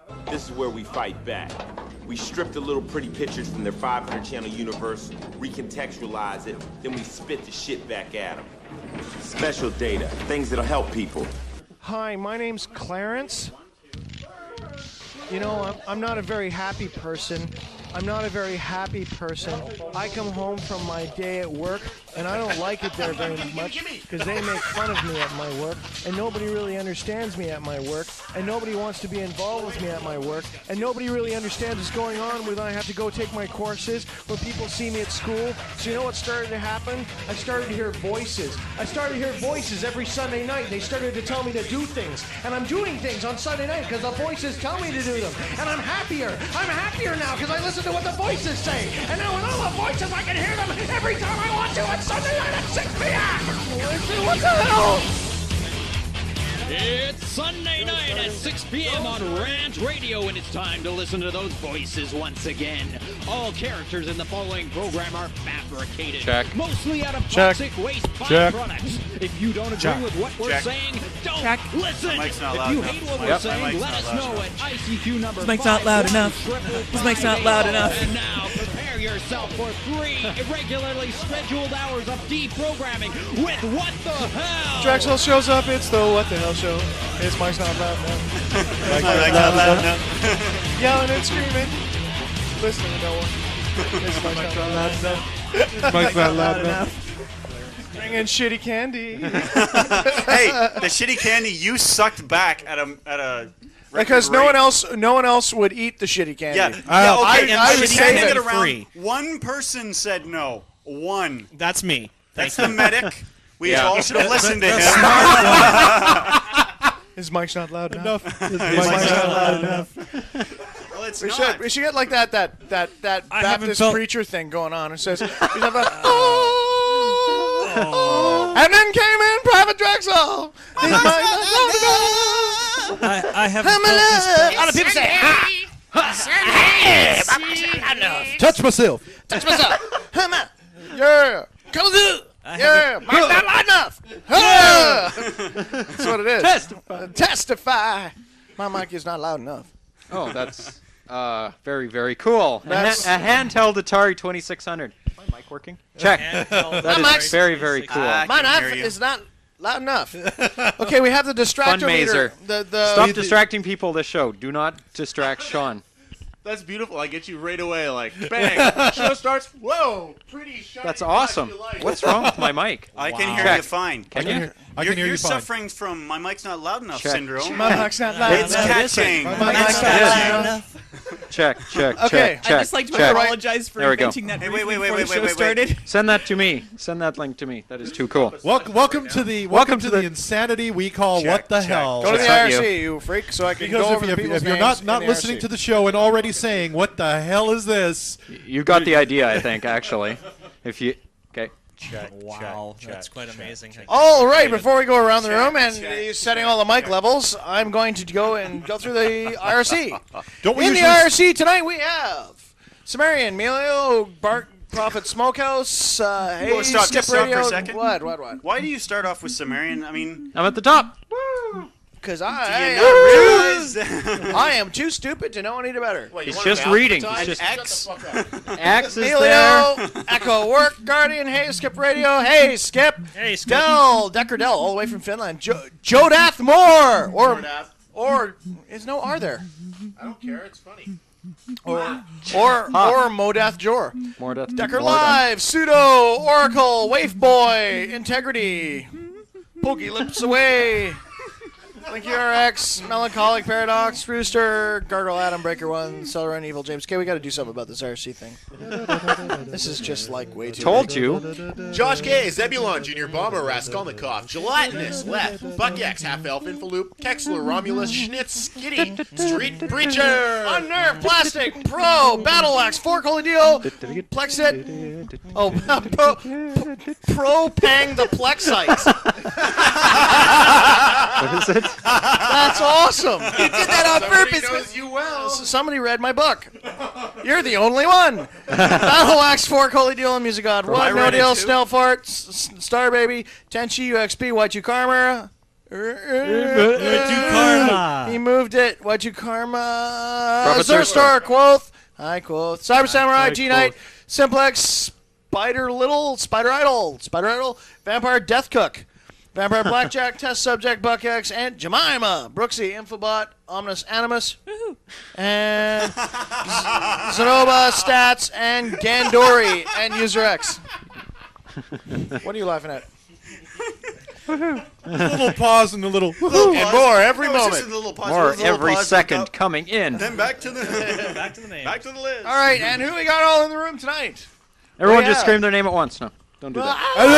This is where we fight back. We strip the little pretty pictures from their 500-channel universe, recontextualize it, then we spit the shit back at them. Special data, things that'll help people. Hi, my name's Clarence. You know, I'm not a very happy person. I come home from my day at work, and I don't like it there very much because they make fun of me at my work, and nobody really understands me at my work, and nobody wants to be involved with me at my work, and nobody really understands what's going on when I have to go take my courses, when people see me at school. So you know what started to happen? I started to hear voices. Every Sunday night. They started to tell me to do things, and I'm doing things on Sunday night because the voices tell me to do them, and I'm happier. I'm happier now because I listen to what the voices say, and now with all the voices I can hear them every time I want to on Sunday night at 6 p.m. What the hell? It's Sunday night at 6 p.m. on Rant Radio, and it's time to listen to those voices once again. All characters in the following program are fabricated. Check. Mostly out of toxic waste byproducts. If you don't agree with what we're saying, don't listen. If you hate what we're saying, let us know at ICQ number 5. This mic's not loud enough. This mic's not loud enough. And now, prepare yourself for 3 irregularly scheduled hours of deprogramming with What the Hell. Drexoll shows up. It's the What the Hell show. His mic's not loud enough. Mic's not loud enough. Yelling and screaming. Listening to no one. His mic's not loud enough. Mic's not loud enough. Bringing shitty candy. Hey, the shitty candy you sucked back at a because no one else would eat the shitty candy. Yeah, okay. I would say it it around. Free. One person said no. One. That's me. That's the medic. We all should have listened to him. His mic's not loud enough. His mic's not loud enough. Well, it's not. We should get like that Baptist preacher thing going on. It says, and then came in Private Drexoll. I haven't A lot of people say, Touch myself. Yeah. Come on. Yeah, mic's not loud enough. That's what it is. Testify. My mic is not loud enough. Oh, that's very, very cool. A That's- handheld Atari 2600. Is my mic working? Check. That is very, very cool. My can't knife hear you. is not loud enough. Okay, we have the distractor meter. Funmazer. Stop distracting people this show. Do not distract Sean. That's beautiful. I get you right away. Like, bang. Show starts. Whoa. Pretty shiny. That's awesome. What's wrong with my mic? I can hear Check. you fine. Can you? I can hear You're you fine. suffering from my mic's not loud enough Check. syndrome. My mic's not loud It's enough. catching. My mic's not loud enough. Check. Okay. Check. I'd just like to check. apologize for There we go. inventing that Hey, briefly wait, before wait, the show wait, started. Send that to me. Send that link to me. That is too cool. Welcome to the insanity we call What the Hell. Go to the That's not IRC, you freak, so I can Because go over the people's if you're names not in the listening IRC. to the show and already saying, what the hell is this? You got the idea, I think, actually. If you... Okay. Wow, that's quite amazing. All right, before we go around the room and setting all the mic levels, I'm going to go through the IRC. Don't we In the usually IRC tonight, we have Cimmerian, Melio, Bart, Prophet Smokehouse, Hey, Stop Skip for a Radio. second. What? Why do you start off with Cimmerian? I mean, I'm at the top. Because do you I not realize that I am too stupid to know any better. He's just reading. He's just... X? X is there. Melio, Echo Work, Guardian, Hey, Skip Radio, Hey, Skip. Hey, Skip. Decker Dell, all the way from Finland. Jodath Moore. Or is no R there? I don't care. It's funny. Or Modath Jor. More death. Decker more Live, Pseudo, Oracle, Waif Boy, Integrity, Pokey Lips Away, Linky RX, Melancholic Paradox, Rooster, Gargoyle Adam, Breaker 1, Celeron, Evil James K. We got to do something about this IRC thing. This is just like way too Told big. you. Josh K, Zebulon, Junior Bomber, Raskolnikov, Gelatinous, Left, Buck X, Half Elf, Infaloop, Kexler, Romulus, Schnitz, Skitty, Street Preacher, Unnerved, Plastic, Pro, Battle Axe, Fork Holy Dio, Plexit, Pro Pang the Plexite. What is it? That's awesome. You did that on purpose. knows you well. Somebody read my book. You're the only one. Battle Axe, Fork, Holy Deal, and Music God. I One, No read it Deal, too. Snell Fart, Star Baby, Tenchi, UXP, White U Karma, Karma. He moved it. What'd you karma? Professor Star Quoth. Hi, Quoth. Cyber Samurai, G-Knight, Simplex, Spider Idol, Vampire Death Cook, Vampire Blackjack, Test Subject, Buck X, and Jemima, Brooksy, Infobot, Omnus Animus, and Zenoba, Stats, and Gandori, and User X. What are you laughing at? A little pause and a little And more every moment. More every second coming in. Then back to the name. Back to the list. All right, and who we got all in the room tonight? Everyone just scream their name at once. No, don't do that.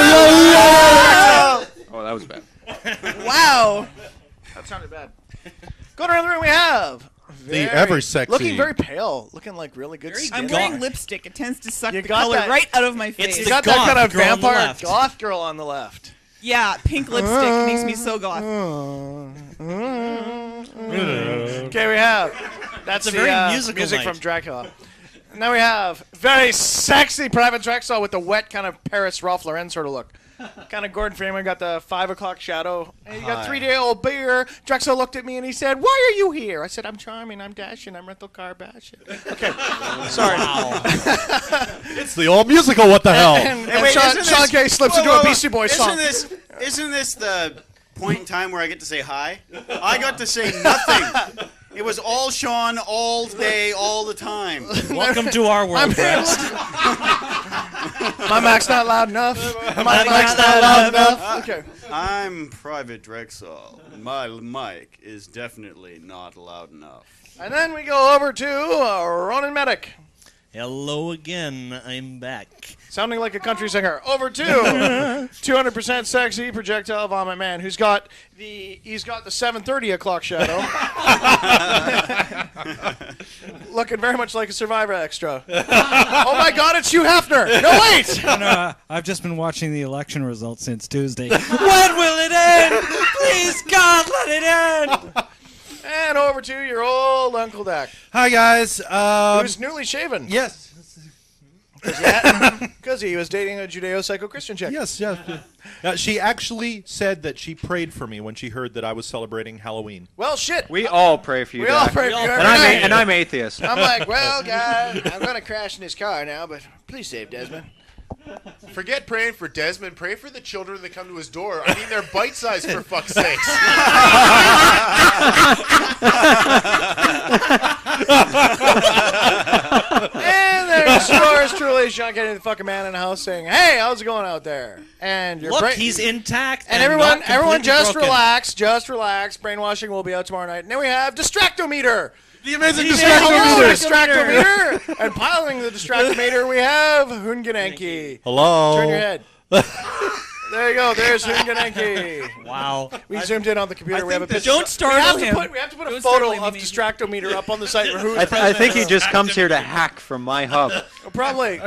Oh, that was bad. Wow. That sounded bad. Going around the room, we have the ever sexy. looking very pale, looking like really good skin. I'm wearing lipstick. It tends to suck You the got color that- right out of my face. You got that kind of girl on the vampire left. goth girl on the left. Yeah, pink lipstick makes me so goth. Okay, we have. That's a the very musical music night. from Dracula. Now we have very sexy Private Drexoll with the wet kind of Paris Ralph Lauren sort of look. Kind of Gordon Freeman got the 5 o'clock shadow. And you got 3-day-old beer. Drexoll looked at me and he said, "Why are you here?" I said, "I'm charming, I'm dashing, I'm rental car bashing." Okay, sorry. It's the old musical. What the hell? And wait, Sean isn't this- K slips into a Beastie Boys song. Isn't this the point in time where I get to say hi? I got to say nothing. It was all Sean, all day, all the time. Welcome to our world, Rex. My mic's not loud enough. My mic's not loud enough. Okay. I'm Private Drexoll. My mic is definitely not loud enough. And then we go over to Ronan Medic. Hello again. I'm back. Sounding like a country singer. Over to 200% sexy projectile vomit man, who's got the 7:30 o'clock shadow, looking very much like a Survivor extra. Oh my God, it's Hugh Hefner! No wait! No, I've just been watching the election results since Tuesday. When will it end? Please, God, let it end! And over to your old Uncle Dak, Hi guys. who's newly shaven. Yes. Because he was dating a Judeo-Psycho-Christian chick. Yes. She actually said that she prayed for me when she heard that I was celebrating Halloween. Well, shit. We all pray for you, We all Dak. pray for you every And night. I'm atheist. I'm like, well, God, I'm going to crash in his car now, but please save Desmond. Forget praying for Desmond. Pray for the children that come to his door. I mean, they're bite-sized for fuck's sakes. And there's yours truly, Sean Kennedy, the fucking man in the house, saying, "Hey, how's it going out there?" And your Look, he's intact. and not everyone completely just broken. relax. Brainwashing will be out tomorrow night. And then we have Distractometer. The amazing Distractometer. And piling the Distractometer, we have Enki. Hello. Turn your head. There you go. There's Enki. Wow. We zoomed in on the computer. We have a picture. Don't startle him. We have to put a Don't photo startle of him. Distractometer up on the site for who's I think he just comes here to hack from my hub. Probably.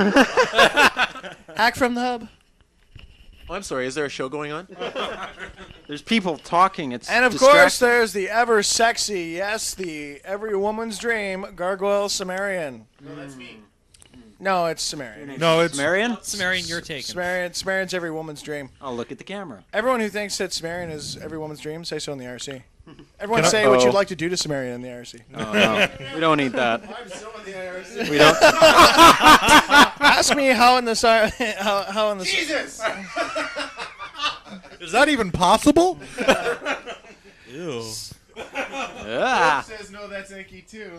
Hack from the hub. I'm sorry, is there a show going on? There's people talking. It's And of distracting. course, there's the ever sexy, yes, the every woman's dream, Gargoyle Cimmerian. No, that's me. No, it's Cimmerian. No, it's Cimmerian? Cimmerian, you're taken. Cimmerian's every woman's dream. Oh, look at the camera. Everyone who thinks that Cimmerian is every woman's dream, say so in the IRC. Everyone Can I- say what Oh. you'd like to do to Cimmerian in the IRC. Oh, no. We don't need that. I'm so in the IRC. We don't. Ask me how in the how in the Jesus! Is that even possible? Ew. Ah. Says no, that's Enki too.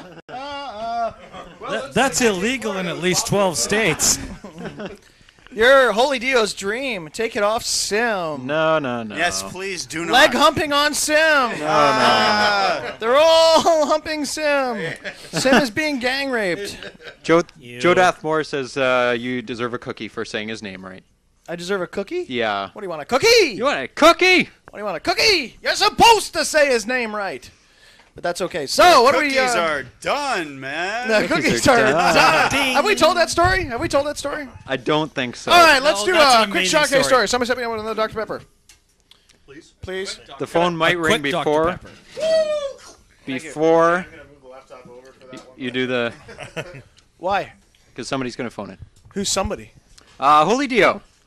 That's illegal in at least 12 states. Your Holy Dio's dream. Take it off Sim. No. Yes, please do not. Leg humping on Sim. They're all humping Sim. Sim is being gang raped. Joe Ew. Dathmore says you deserve a cookie for saying his name right. I deserve a cookie? Yeah. What do you want, a cookie? You want a cookie? What do you want, a cookie? You're supposed to say his name right. But that's okay. So, what do we... Cookies are done, man. The cookies are done. Have we told that story? I don't think so. All right, let's No, do that's a an quick amazing Sean K story. story. Somebody set me up with another Dr. Pepper. Please. The phone might ring Quick Dr. before Pepper. before I'm gonna move the laptop over for that one. you do the... Why? Because somebody's going to phone in. Who's somebody? Holy Dio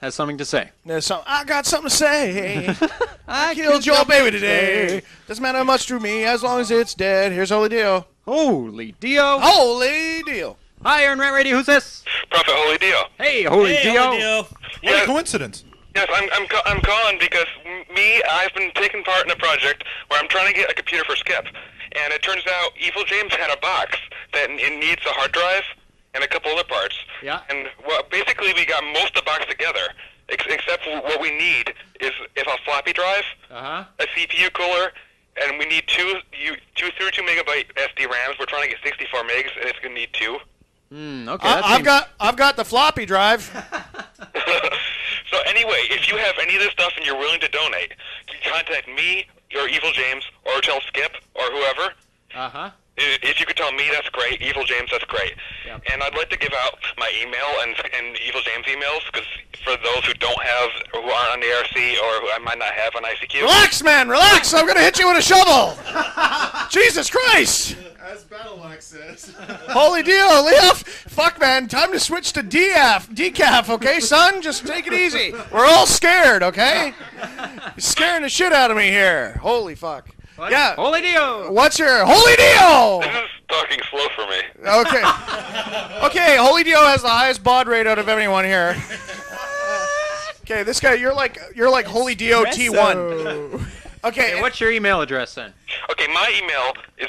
has something to say. I got something to say. I killed your baby today. Doesn't matter how much to me as long as it's dead. Here's Holy Dio. Holy Dio. Holy Dio. Hi, Aaron Rant Radio. Who's this? Prophet Holy Dio. Hey, Holy Dio. What a coincidence. Yes, I'm calling because I've been taking part in a project where I'm trying to get a computer for Skip, and it turns out Evil James had a box that it needs a hard drive and a couple other parts. Yeah. And basically we got most of the box together, except what we need is a floppy drive, a CPU cooler, and we need two 32 megabyte SD RAMs. We're trying to get 64 megs, and it's gonna need 2. Okay. I've got the floppy drive. So anyway, if you have any of this stuff and you're willing to donate, you can contact me or Evil James or tell Skip or whoever. If you could tell me, that's great. Evil James, that's great. Yep. And I'd like to give out my email and Evil James emails, because for those who don't have, who aren't on the ARC or who I might not have on ICQ. Relax, man, relax. I'm going to hit you with a shovel. Jesus Christ. As Battle.Axe says. Holy Dio, Leof. Fuck, man. Time to switch to decaf, okay, son? Just take it easy. We're all scared, okay? You're scaring the shit out of me here. Holy fuck. What? Yeah. Holy Dio. What's your Holy Dio? This is talking slow for me. Okay. Okay, Holy Dio has the highest baud rate out of anyone here. Okay, this guy, you're like Holy Dio T1. Okay, what's your email address then? Okay, my email is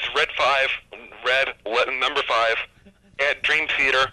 red5 at dreamtheater,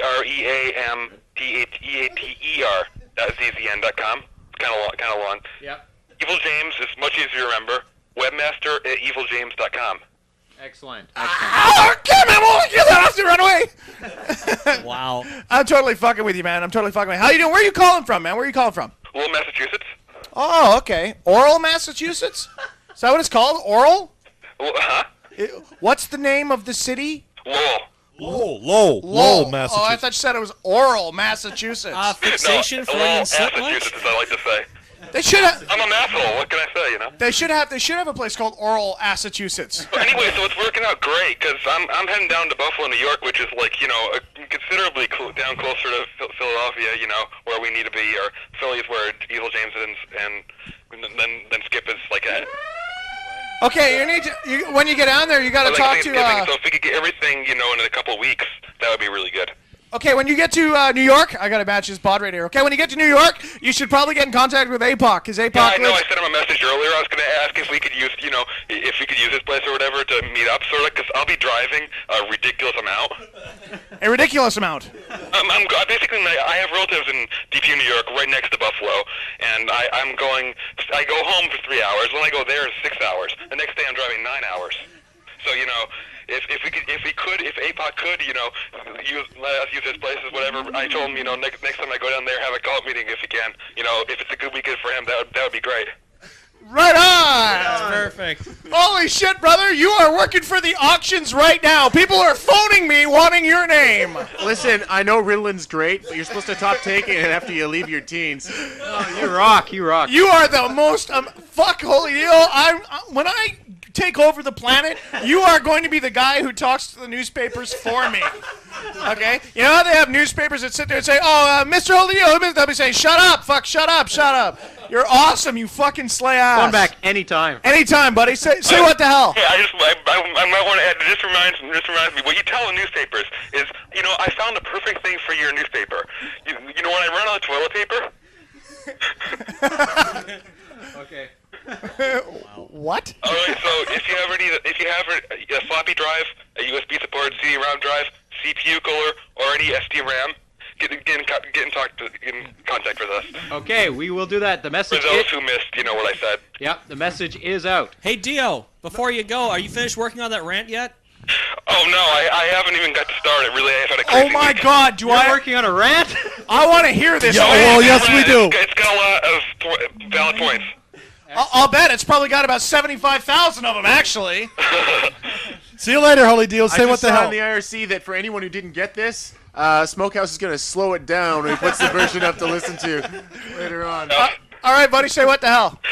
dreamtheater.zzn.com. Kind of long. Yep. Evil James is much easier to remember. Webmaster at eviljames.com. Excellent. Okay, man, you have to run away. Wow. I'm totally fucking with you, man. I'm totally fucking with you. How you doing? Where are you calling from, man? Where are you calling from? Lowell, Massachusetts. Oh, okay. Oral, Massachusetts? Is that what it's called? Oral? Huh? What's the name of the city? Lowell. Lowell, Massachusetts. Oh, I thought you said it was Oral, Massachusetts. Fixation for Lowell, insult Massachusetts, as I like to say. They should have. I'm an asshole. What can I say? You know. They should have a place called Oral, Massachusetts. But anyway, so it's working out great because I'm heading down to Buffalo, New York, which is like considerably down closer to Philadelphia, where we need to be, or Philly is where Evil James is, and then Skip is like a. Okay, when you get down there, you got to talk to. So if we could get everything, in a couple of weeks, that would be really good. Okay, when you get to New York, I got to match his baud rate here. Okay, when you get to New York, you should probably get in contact with APOC. Because APOC. Yeah, I know. I sent him a message earlier. I was going to ask if we could use, if we could use his place or whatever to meet up, sort of, because I'll be driving a ridiculous amount. A ridiculous amount. Basically, I have relatives in DP, New York, right next to Buffalo, and I go home for 3 hours. When I go there, it's 6 hours. The next day, I'm driving 9 hours. So, if APOC could, let us use his places, whatever. I told him, next time I go down there, have a call meeting if he can. If it's a good weekend for him, that would be great. Right on! That's perfect. Holy shit, brother! You are working for the auctions right now. People are phoning me wanting your name. Listen, I know Ritalин's great, but you're supposed to stop taking it after you leave your teens. Oh, you rock. You rock. You are the most fuck Holy Dio. When I take over the planet, you are going to be the guy who talks to the newspapers for me. Okay? You know how they have newspapers that sit there and say, Mr. Holy Dio, they'll be saying, shut up, fuck, shut up, shut up. You're awesome, you fucking slay ass. Phone back anytime. Anytime, buddy. Say what the hell. Hey, I might want to add, this reminds me, what you tell the newspapers is, I found the perfect thing for your newspaper. When I run out of toilet paper? Okay. What? All right, so if you have a floppy drive, a USB supported CD-ROM drive, CPU cooler, or any SD RAM, get in contact with us. Okay, we will do that. The message. For those who missed, what I said. Yep, the message is out. Hey, Dio, before you go, are you finished working on that rant yet? Oh no, I haven't even got to start it. Really, I've had a crazy Oh my weekend. God, You're working on a rant? I want to hear this. Yeah, rant. well, yes, we do. It's got a lot of valid points. I'll bet it's probably got about 75,000 of them, actually. See you later, Holy Dio. Say I what just the saw hell. on the IRC that for anyone who didn't get this, Smokehouse is going to slow it down when he puts the version up to listen to later on. All right, buddy, say what the hell.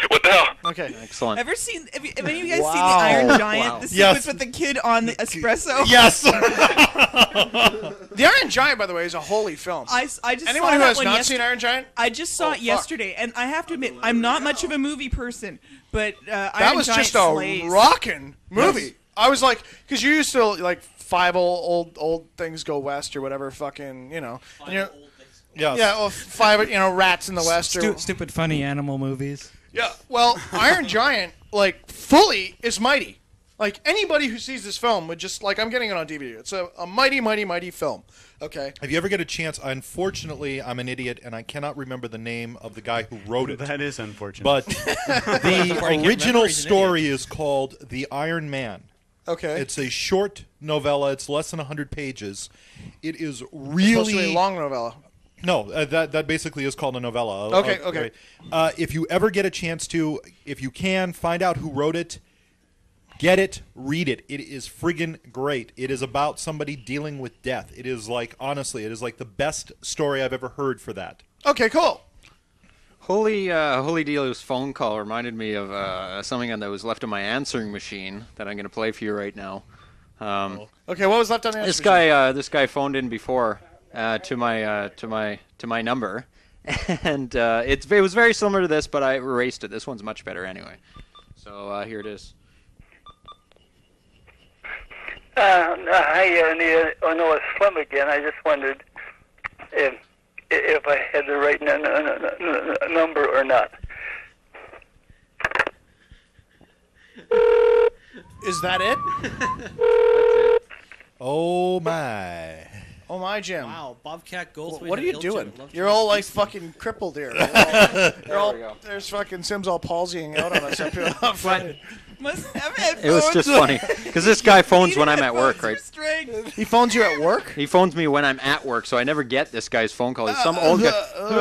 What the hell? Okay. Excellent. Have any of you guys seen the Iron Giant? The sequence with the kid on the espresso? Yes. The Iron Giant, by the way, is a holy film. I just Anyone saw who that has one not seen Iron Giant? I just saw it yesterday, and I have to admit, I'm not much of a movie person, but That Iron was Giant just a slays. rockin' movie. Yes. I was like, because you used to like five old things go west or whatever, fucking, you know. Yes. Yeah, well, five, rats in the west. Stupid funny animal movies. Yeah, well, Iron Giant, like, fully is mighty. Like, anybody who sees this film would just, like, I'm getting it on DVD. It's a mighty, mighty, mighty film. Okay. If you ever get a chance, unfortunately, I'm an idiot, and I cannot remember the name of the guy who wrote it. That is unfortunate. But the original story is called The Iron Man. Okay. It's a short novella. It's less than 100 pages. It is It's really... supposed to be a long novella. No, that basically is called a novella. Okay. If you ever get a chance to, if you can, find out who wrote it, get it, read it. It is friggin' great. It is about somebody dealing with death. It is like, honestly, it is like the best story I've ever heard for that. Okay, cool. Holy Delio's phone call reminded me of something that was left on my answering machine that I'm going to play for you right now. Okay, what was left on the answering machine? This guy phoned in before to my number, and it was very similar to this, but I erased it. This one's much better anyway. So here it is. Hi, Andy. Oh no, it's Slim again. I just wondered if I had the right number or not. Is that it? That's it. Oh my. Oh my, Jim. Wow, Bobcat Goldthwait. What are you and doing? Ilchin. You're all like fucking crippled here. There's fucking Sims all palsying out on us up here. It was just funny because this guy phones when I'm at work, right? He phones you at work? He phones me when I'm at work, so I never get this guy's phone call. He's some old guy.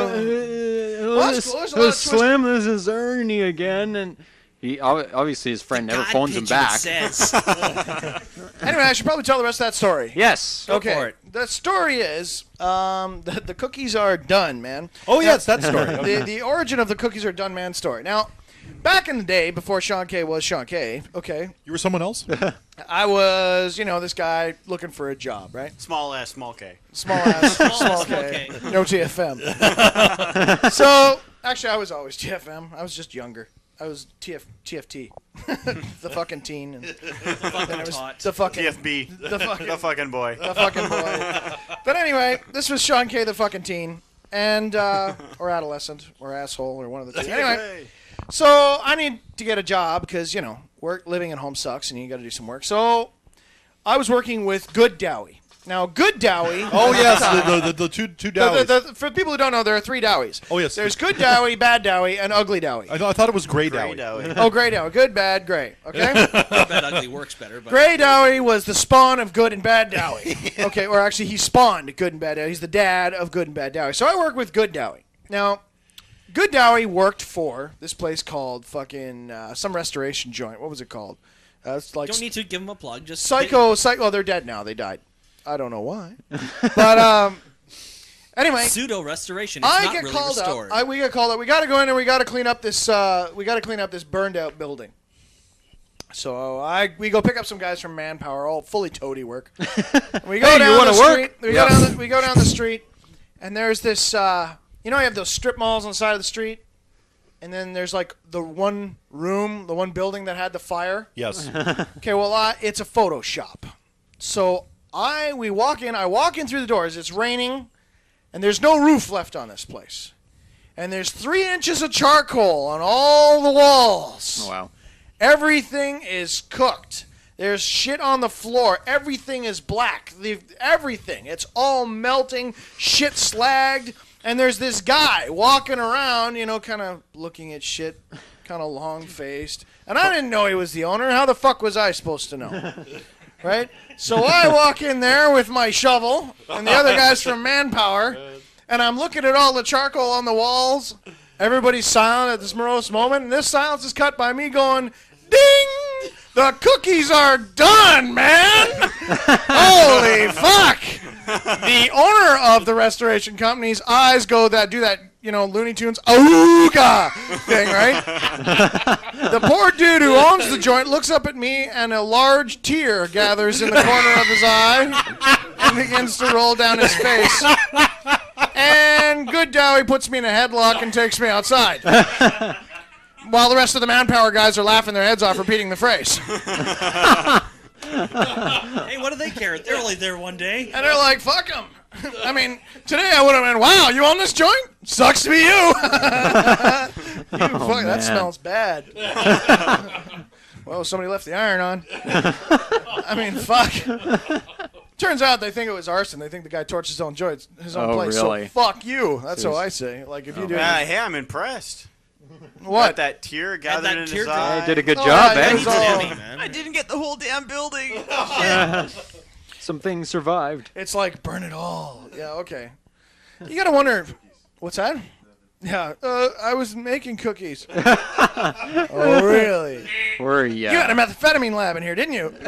Slim, this is Ernie again, and he obviously his friend never phones him back. Anyway, I should probably tell the rest of that story. Yes. Okay. Go for it. The story is the cookies are done, man. Oh yes, that story. Okay. The origin of the cookies are done, man story. Now, back in the day, before Sean K was Sean K, okay. You were someone else? I was, this guy looking for a job, right? Small ass, small K. Small ass, small K. No TFM. So, actually, I was always TFM. I was just younger. I was TFT. The fucking teen. And then it was the fucking... TFB. The fucking boy. The fucking boy. But anyway, this was Sean K, the fucking teen. And, or adolescent, or asshole, or one of the two. Anyway, so I need to get a job because, living at home sucks and you got to do some work. So I was working with Good Dowie. Now, Good Dowie... Oh, yes, the two Dowies. For people who don't know, there are three Dowies. Oh, yes. There's Good Dowie, Bad Dowie, and Ugly Dowie. I thought it was Gray Dowie. Oh, Gray Dowie. Good, bad, gray. Okay? Good, bad, ugly works better. But Gray Dowie was the spawn of Good and Bad Dowie. Okay, or actually, he spawned Good and Bad Dowie. He's the dad of Good and Bad Dowie. So I work with Good Dowie. Now, Good Dowie worked for this place called fucking some restoration joint. What was it called? It's like don't need to give him a plug. Just Psycho. Oh, they're dead now. They died. I don't know why. But anyway, pseudo restoration. It's not get really called restored. up. We get called up. We got to go in and we got to clean up this. We got to clean up this burned out building. So we go pick up some guys from Manpower, all fully toady work. We go down the street. We go down the street, and there's this. You have those strip malls on the side of the street, and then there's like the one room, the one building that had the fire. Yes. Okay. Well, it's a Photoshop. So we walk in. I walk in through the doors. It's raining, and there's no roof left on this place. And there's 3 inches of charcoal on all the walls. Oh, wow. Everything is cooked. There's shit on the floor. Everything is black. Everything. It's all melting. Shit slagged. And there's this guy walking around, kind of looking at shit, kind of long-faced. And I didn't know he was the owner. How the fuck was I supposed to know? Right? So I walk in there with my shovel and the other guys from Manpower, and I'm looking at all the charcoal on the walls. Everybody's silent at this morose moment, and this silence is cut by me going, ding! The cookies are done, man! Holy fuck! The owner of the restoration company's eyes do that Looney Tunes Awooga thing, right? The poor dude who owns the joint looks up at me, and a large tear gathers in the corner of his eye and begins to roll down his face. And good Dowie puts me in a headlock and takes me outside. While the rest of the Manpower guys are laughing their heads off repeating the phrase. Hey, what do they care? They're only there one day. And they're like, fuck them. I mean, today I would have been, wow, you own this joint? Sucks to be you. Fuck, that smells bad. Well, somebody left the iron on. I mean, fuck. Turns out they think it was arson. They think the guy torched his own joints, his own place. Really? So fuck you. That's what I say. Like, if you do hey, I'm impressed. What? Got that tear gathered in his I eye. did a good job, eh? I didn't get the whole damn building. Some things survived. It's like, burn it all. Yeah, okay. You gotta wonder, what's that? Yeah, I was making cookies. Oh, really? Were ya? You had a methamphetamine lab in here, didn't you?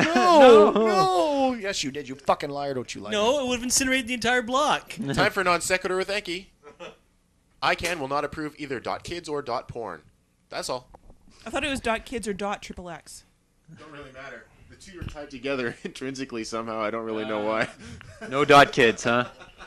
No. Yes, you did. You fucking liar, don't you lie? No, it would have incinerated the entire block. Time for non sequitur with Enki. ICANN will not approve either .kids or .porn. That's all. I thought it was .kids or .XXX. Don't really matter. The two are tied together intrinsically somehow. I don't really know why. No .kids, huh?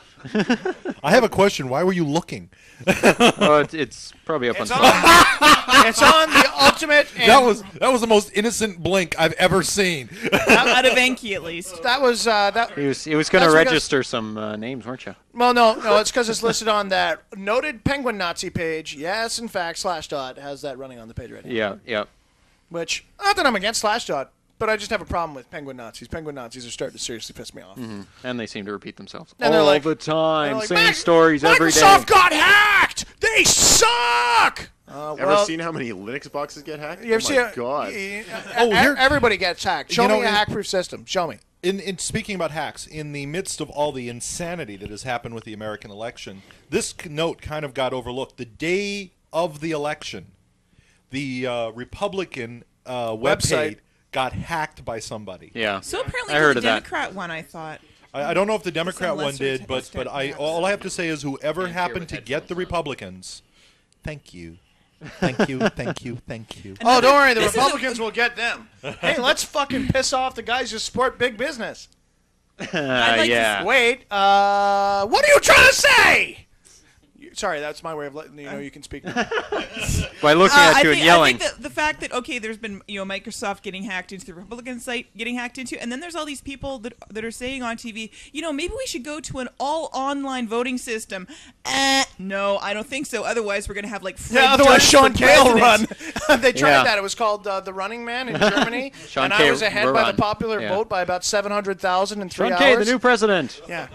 I have a question. Why were you looking? Oh, it's probably up on top. It's on the ultimate. That was the most innocent blink I've ever seen. Out of Enki, at least. That was that. He was going to register some names, weren't you? Well, no, it's because it's listed on that noted penguin Nazi page. Yes, in fact, Slashdot has that running on the page right now. Yeah. Which, not that I'm against Slashdot, but I just have a problem with penguin Nazis. Penguin Nazis are starting to seriously piss me off. Mm-hmm. And they seem to repeat themselves and all the time. Like, Same stories every day. Microsoft got hacked! They suck! Ever seen how many Linux boxes get hacked? You ever oh my god! Everybody gets hacked. Show me a hack-proof system. Show me. In speaking about hacks, in the midst of all the insanity that has happened with the American election, this note kind of got overlooked. The day of the election, the Republican website got hacked by somebody. Yeah. So apparently I heard the of that. Democrat one, I thought. I don't know if the Democrat one did, but perhaps. all I have to say is whoever happened to get the Republicans, thank you. Thank you. Oh, don't worry. The Republicans will get them. Hey, let's fucking piss off the guys who support big business. Yeah. Wait. What are you trying to say? Sorry, that's my way of letting you know you can speak. By looking at you and yelling. I think the fact that there's been Microsoft getting hacked into, the Republican site getting hacked into, and then there's all these people that are saying on TV, maybe we should go to an all online voting system. No, I don't think so. Otherwise, we're gonna have otherwise Sean K will run. They tried Yeah. that. It was called The Running Man in Germany, Sean and K I was ahead by run. the popular vote by about 700,000 in 3 Sean hours. K, the new president. Yeah.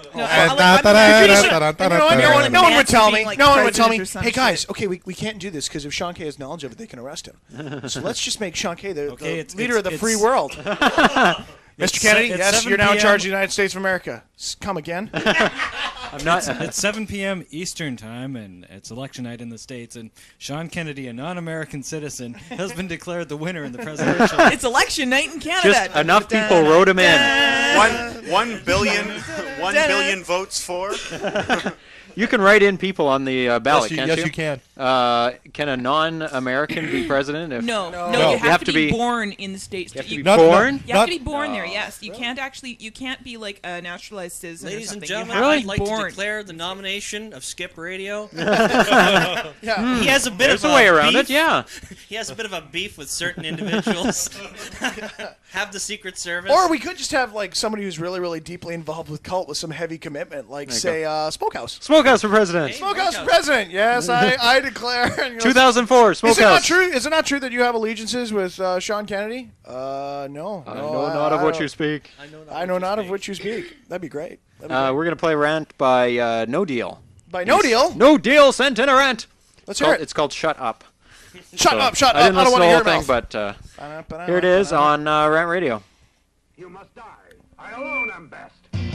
No one would tell me. No one would tell me. Hey guys, okay, we can't do this because if Sean K has knowledge of it, they can arrest him. So let's just make Sean K the leader of the free world. Mr. Kennedy, yes, you're now in charge of the United States of America. Come again. I'm not. It's 7 p.m. Eastern time, and it's election night in the States, and Sean Kennedy, a non-American citizen, has been declared the winner in the presidential. It's election night in Canada. Just enough people wrote him in. 1 billion votes for. You can write in people on the ballot, can't you? Yes, you can. Can a non-American be president? No, you have to be born in the States. You have to be born? You have to be born there, yes. You can't be like a naturalized citizen Ladies or and something. gentlemen, Really? I'd like to declare the nomination of Skip Radio. Yeah. He has a bit There's of a way around beef. it, yeah. He has a bit of a beef with certain individuals. Have the Secret Service. Or we could just have somebody who's really, really deeply involved with cult with some heavy commitment, say Smokehouse. Smokehouse for president. Smokehouse for president. Yes, I declare. 2004, Smokehouse. Is it not true that you have allegiances with Sean Kennedy? No. I know not of what you speak. I know not of which you speak. That'd be great. We're going to play Rant by No Deal. By No Deal? No Deal sent in a rant. Let's hear it. It's called Shut Up. Shut up. I didn't listen to the whole thing, mouth. but here it is on Rant Radio. You must die. I alone am best.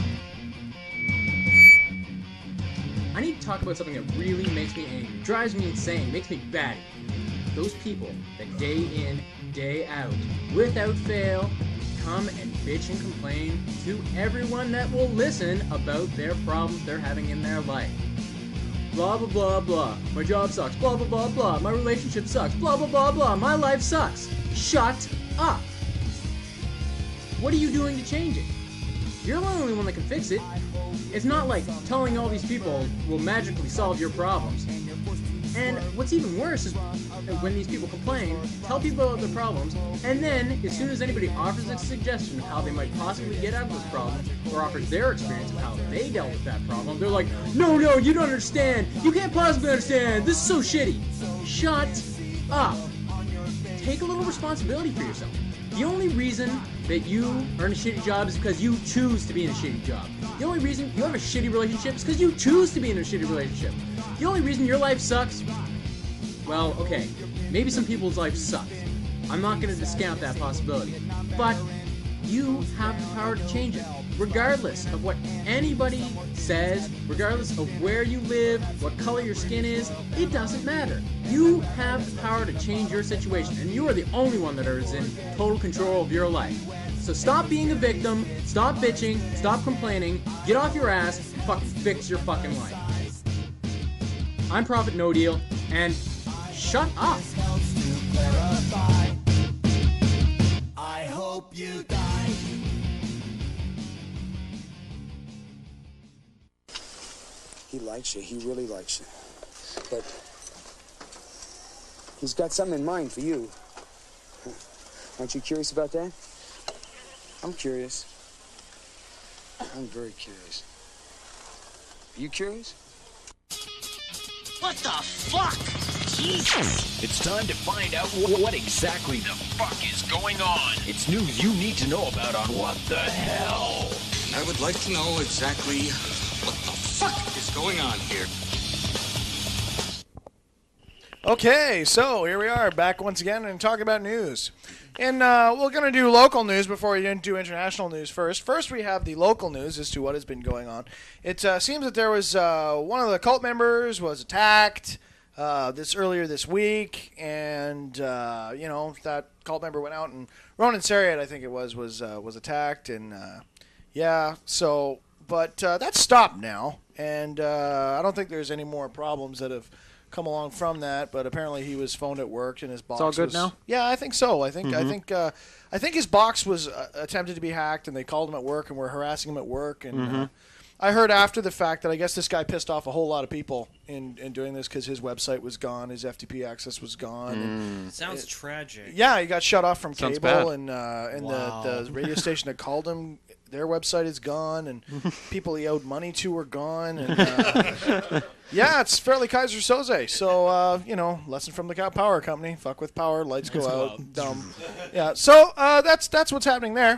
I need to talk about something that really makes me angry, drives me insane, makes me batty. Those people that day in, day out, without fail, come and bitch and complain to everyone that will listen about their problems they're having in their life. blah, blah, blah, blah. My job sucks, blah, blah, blah, blah. My relationship sucks, blah, blah, blah, blah. My life sucks. Shut up. What are you doing to change it? You're the only one that can fix it. It's not like telling all these people will magically solve your problems. And what's even worse is when these people complain, tell people about their problems, and then as soon as anybody offers a suggestion of how they might possibly get out of this problem, or offers their experience of how they dealt with that problem, they're like, no, you don't understand. You can't possibly understand. This is so shitty. Shut up. Take a little responsibility for yourself. The only reason that you are in a shitty job is because you choose to be in a shitty job. The only reason you have a shitty relationship is because you choose to be in a shitty relationship. The only reason your life sucks, well, okay, maybe some people's life sucks. I'm not going to discount that possibility. But you have the power to change it. Regardless of what anybody says, regardless of where you live, what color your skin is, it doesn't matter. You have the power to change your situation, and you are the only one that is in total control of your life. So stop being a victim, stop bitching, stop complaining, get off your ass, and fucking fix your fucking life. I'm Prophet No Deal, and shut up. I hope you die. He likes you. He really likes you. But he's got something in mind for you. Aren't you curious about that? I'm curious. I'm very curious. Are you curious? What the fuck? Jesus! It's time to find out what exactly the fuck is going on. It's news you need to know about on What the Hell. I would like to know exactly what the fuck is going on here. Okay, so here we are, back once again and talking about news. And we're going to do local news before we do international news first. First, we have the local news as to what has been going on. It seems that there was one of the cult members was attacked earlier this week, and that cult member went out, and Ronan Sariat, I think it was attacked, and but that's stopped now, and I don't think there's any more problems that have come along from that, but apparently he was phoned at work and his box It's all good was, now? Yeah, I think so. I think his box was attempted to be hacked, and they called him at work and were harassing him at work, and I heard after the fact that I guess this guy pissed off a whole lot of people in doing this because his website was gone, his FTP access was gone. And Sounds tragic. Yeah, he got shut off from Sounds cable, bad. and Wow. the radio station that called him, their website is gone, and people he owed money to are gone. And yeah, it's fairly Kaiser Soze. So lesson from the Power Company: fuck with power, lights go out. Dumb. Yeah. So that's what's happening there.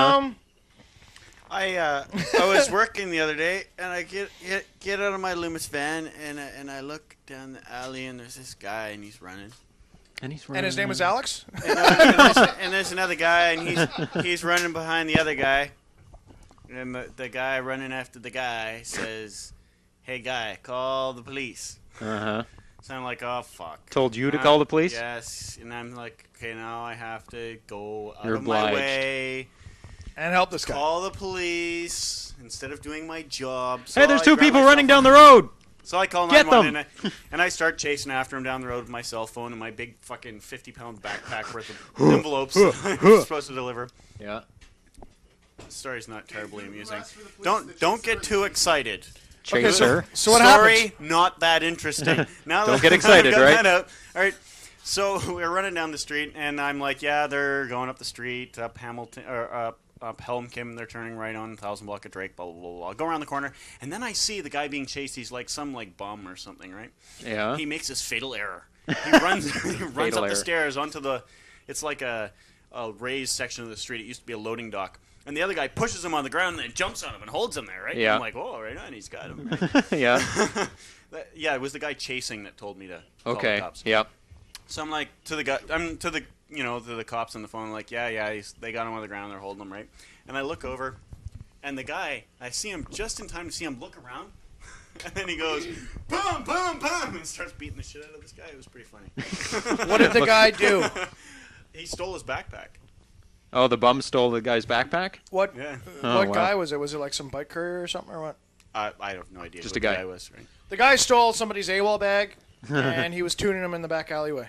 I was working the other day, and I get out of my Loomis van, and I look down the alley, and there's this guy, and he's running. And his name was Alex? And there's another guy, and he's running behind the other guy. And the guy running after the guy says, "Hey, guy, call the police." Uh-huh. So I'm like, oh, fuck. Told you to call the police? Yes. And I'm like, okay, now I have to go out You're of my obliged. way. And help this guy. Call the police instead of doing my job. Hey, there's two people running down the road. So I call Get 911 and I start chasing after him down the road with my cell phone and my big fucking 50-pound backpack worth of envelopes I'm supposed to deliver. Yeah. The story's not terribly amusing. Don't get too excited. Chaser. Okay, so what Story happens? not that interesting. Now Don't that get excited, I've got right? that out, all right. So we're running down the street, and I'm like, yeah, they're going up the street, up Hamilton or up Helmkim. They're turning right on 1000 block of Drake. Blah blah blah blah. Go around the corner, and then I see the guy being chased. He's like some bum or something, right? Yeah. He makes this fatal error. He runs Fatal up error. the stairs onto the. It's like a raised section of the street. It used to be a loading dock. And the other guy pushes him on the ground and then jumps on him and holds him there, right? Yeah. I'm like, oh, right on, he's got him. Right? Yeah. Yeah, it was the guy chasing that told me to call Okay. the cops. Yep. So I'm like to the cops on the phone, like, yeah, they got him on the ground, they're holding him, right? And I look over, and the guy, I see him just in time to see him look around, and then he goes, boom, boom, boom, and starts beating the shit out of this guy. It was pretty funny. What did the guy do? He stole his backpack. Oh, the bum stole the guy's backpack? What? Yeah. Oh, What wow. guy was it? Was it like some bike courier or something, or what? I have no idea Just who a guy. the guy was, right? The guy stole somebody's AWOL bag, and he was tuning him in the back alleyway.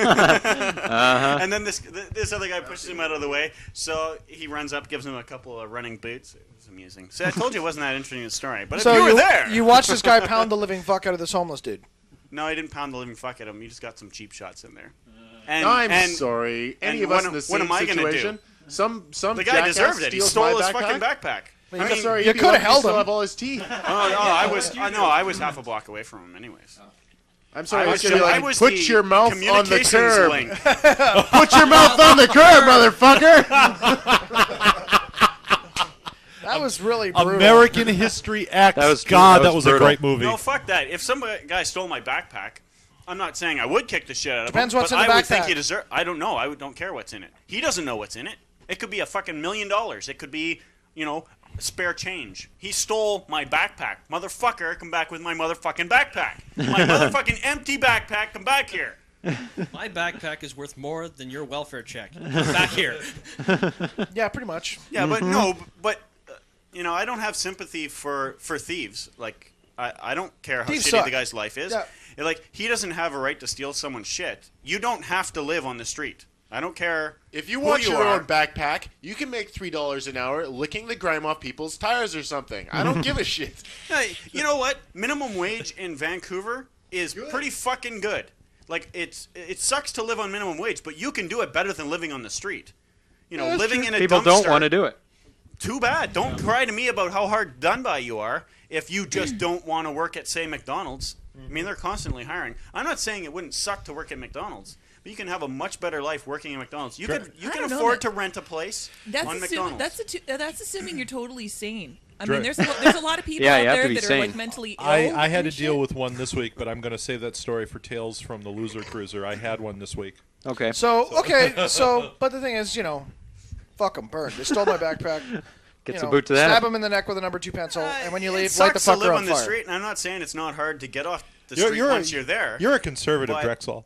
And then this other guy pushes him out of the way, so he runs up, gives him a couple of running boots. It was amusing. See, I told you it wasn't that interesting a story, but So if you were there... You watched this guy pound the living fuck out of this homeless dude. No, he didn't pound the living fuck at him. He just got some cheap shots in there. I'm sorry. Any of us in the same situation? Some the guy deserved it. He stole his fucking backpack. I'm sorry. You could have held him. Have all his teeth. I was half a block away from him, anyways. I'm sorry. I was put the your mouth on the communications curb. link. Put your mouth on the curb, motherfucker. That was really brutal. American History X. That was a great movie. No, fuck that. If some guy stole my backpack, I'm not saying I would kick the shit out of Depends him. what's but in the I would backpack. think he deserve. I don't know. I don't care what's in it. He doesn't know what's in it. It could be a fucking $1 million. It could be, spare change. He stole my backpack. Motherfucker, come back with my motherfucking backpack. My motherfucking empty backpack, come back here. My backpack is worth more than your welfare check. Come back here. Yeah, pretty much. Yeah, but I don't have sympathy for thieves. Like, I don't care how Thieves shitty suck. the guy's life is. Yeah. Like, he doesn't have a right to steal someone's shit. You don't have to live on the street. I don't care. If you want your are. own backpack, you can make $3 an hour licking the grime off people's tires or something. I don't give a shit. Hey, you know what? Minimum wage in Vancouver is pretty fucking good. Like, it sucks to live on minimum wage, but you can do it better than living on the street. Living in a People dumpster. don't want to do it. Too bad. Don't cry to me about how hard done by you are if you just don't want to work at, say, McDonald's. I mean, they're constantly hiring. I'm not saying it wouldn't suck to work at McDonald's, but you can have a much better life working at McDonald's. You can afford to rent a place on McDonald's. That's assuming you're totally sane. I Dre- mean, there's a lot of people out there that are like mentally ill. I had to and deal shit. with one this week, but I'm going to save that story for Tales from the Loser Cruiser. I had one this week. Okay. But the thing is, fuck them, burn. They stole my backpack. Gets a boot to that. Stab him in the neck with a number 2 pencil, and when you leave, It light the sucks to fucker live on on the fire. street, and I'm not saying it's not hard to get off the street once you're there. You're a conservative, but- Drexoll.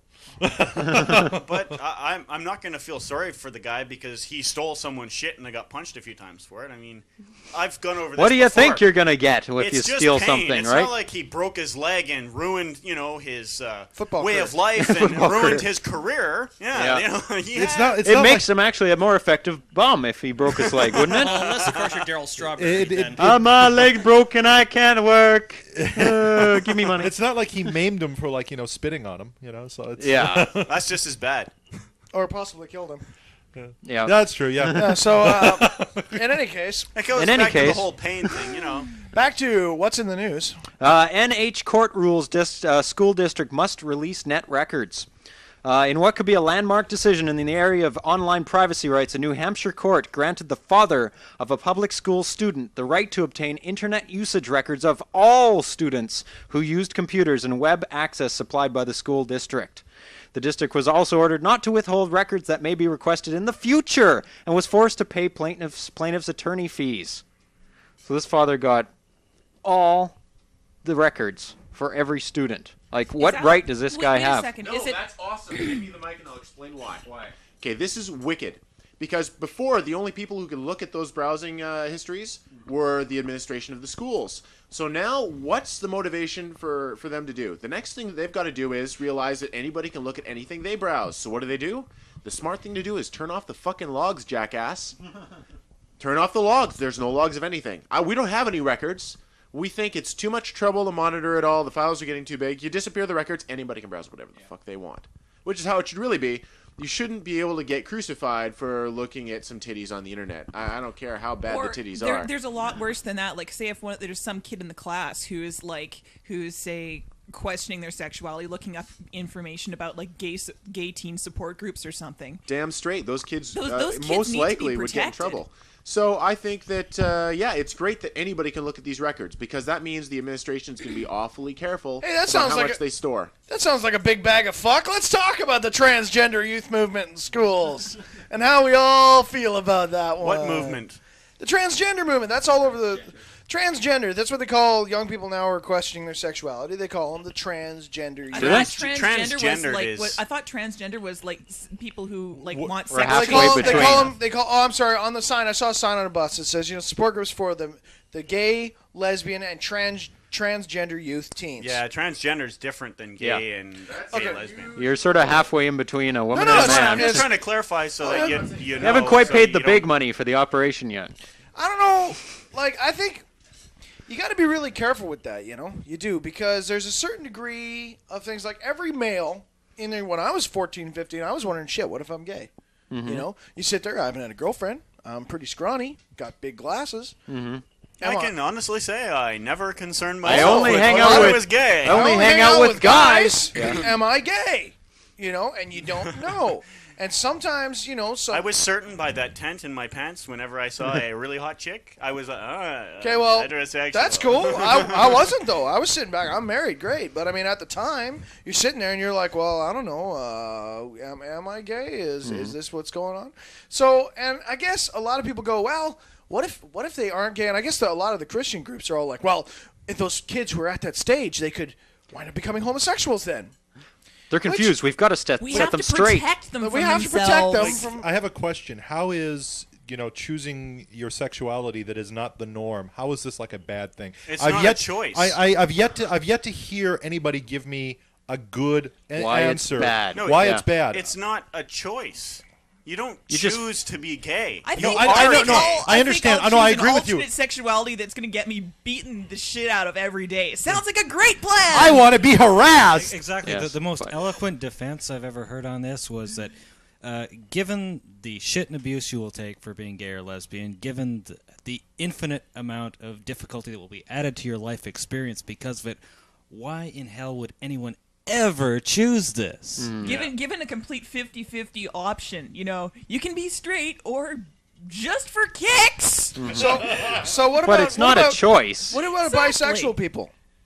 But I'm not going to feel sorry for the guy because he stole someone's shit and I got punched a few times for it. I mean, I've gone over this What do you before. think you're going to get if It's you just steal pain. something, it's right? not like he broke his leg and ruined, his Football way career. of life and Football ruined career. his career. Yeah. It makes him actually a more effective bum if he broke his leg, wouldn't it? Unless, of course, you're Daryl Strawberry. then. My leg broken, I can't work. Give me money. It's not like he maimed him for spitting on him, So it's That's just as bad. Or possibly killed him. Yeah, that's true. Yeah. So, in any case, It goes In any back to the case- whole pain thing, back to what's in the news. NH court rules school district must release net records. In what could be a landmark decision in the area of online privacy rights, a New Hampshire court granted the father of a public school student the right to obtain internet usage records of all students who used computers and web access supplied by the school district. The district was also ordered not to withhold records that may be requested in the future and was forced to pay plaintiff's attorney fees. So this father got all the records for every student. Like, what right does this guy have? No, that's awesome. Give me the mic and I'll explain why. Okay, this is wicked. Because before, the only people who could look at those browsing histories were the administration of the schools. So now, what's the motivation for them to do? The next thing that they've got to do is realize that anybody can look at anything they browse. So what do? The smart thing to do is turn off the fucking logs, jackass. Turn off the logs. There's no logs of anything. We don't have any records. We think it's too much trouble to monitor it all. The files are getting too big. You disappear the records, anybody can browse whatever the fuck they want. Which is how it should really be. You shouldn't be able to get crucified for looking at some titties on the internet. I don't care how bad the titties are. There's a lot worse than that. Like, say if there's some kid in the class who's say questioning their sexuality, looking up information about like gay teen support groups or something. Damn straight, those kids, Those kids most need to be likely would get in protected. trouble. So I think that it's great that anybody can look at these records because that means the administration's going to be awfully careful Hey, that about sounds how like much they store. That sounds like a big bag of fuck. Let's talk about the transgender youth movement in schools and how we all feel about that one. What movement? The transgender movement. That's all over the transgender. That's what they call young people now who are questioning their sexuality. They call them the transgender. I youth. thought transgender was like I thought transgender was like people who like want sex. They call. Oh, I'm sorry. On the sign, I saw a sign on a bus that says, support groups for the gay, lesbian, and transgender youth teens. Yeah, transgender is different than gay and gay lesbian. You're sort of halfway in between a woman No, and a man. I'm just trying to clarify so that you know. You haven't quite so paid you the don't- big money for the operation yet. I don't know. Like, I think you got to be really careful with that, you know? You do, because there's a certain degree of things, like every male in there, when I was 14, 15, I was wondering, shit, what if I'm gay? Mhm. You know? You sit there, I haven't had a girlfriend, I'm pretty scrawny, got big glasses. Mm-hmm. I can honestly say I never concerned I myself only with hang whether out I with- was gay. I only hang out with guys. Yeah. Am I gay? You know, and you don't know. And sometimes, you know, I was certain by that tent in my pants whenever I saw a really hot chick. I was okay, well, heterosexual. that's cool. I wasn't, though. I was sitting back. I'm married, great. But, I mean, at the time, you're sitting there and you're like, well, I don't know. Am I gay? Is this what's going on? So, and I guess a lot of people go, well, what if they aren't gay? And I guess a lot of the Christian groups are all like, well, if those kids who are at that stage, they could wind up becoming homosexuals then. They're confused. We've got to set them straight. We have to protect them from. I have a question. How is choosing your sexuality that is not the norm? How is this like a bad thing? It's not a choice. I've yet to hear anybody give me a good Why it's answer. bad. No, Why it's bad? It's not a choice. You don't You just- choose to be gay. I You think are I gay. I understand. I'll I know, I choose agree an with you. alternate sexuality that's going to get me beaten the shit out of every day. Sounds like a great plan. I want to be harassed. Exactly. Yes, The most eloquent defense I've ever heard on this was that given the shit and abuse you will take for being gay or lesbian, given the infinite amount of difficulty that will be added to your life experience because of it, why in hell would anyone ever choose this? Given a complete 50-50 option, you know, you can be straight or just for kicks. So what about? But it's not a choice. What about Exactly. bisexual people?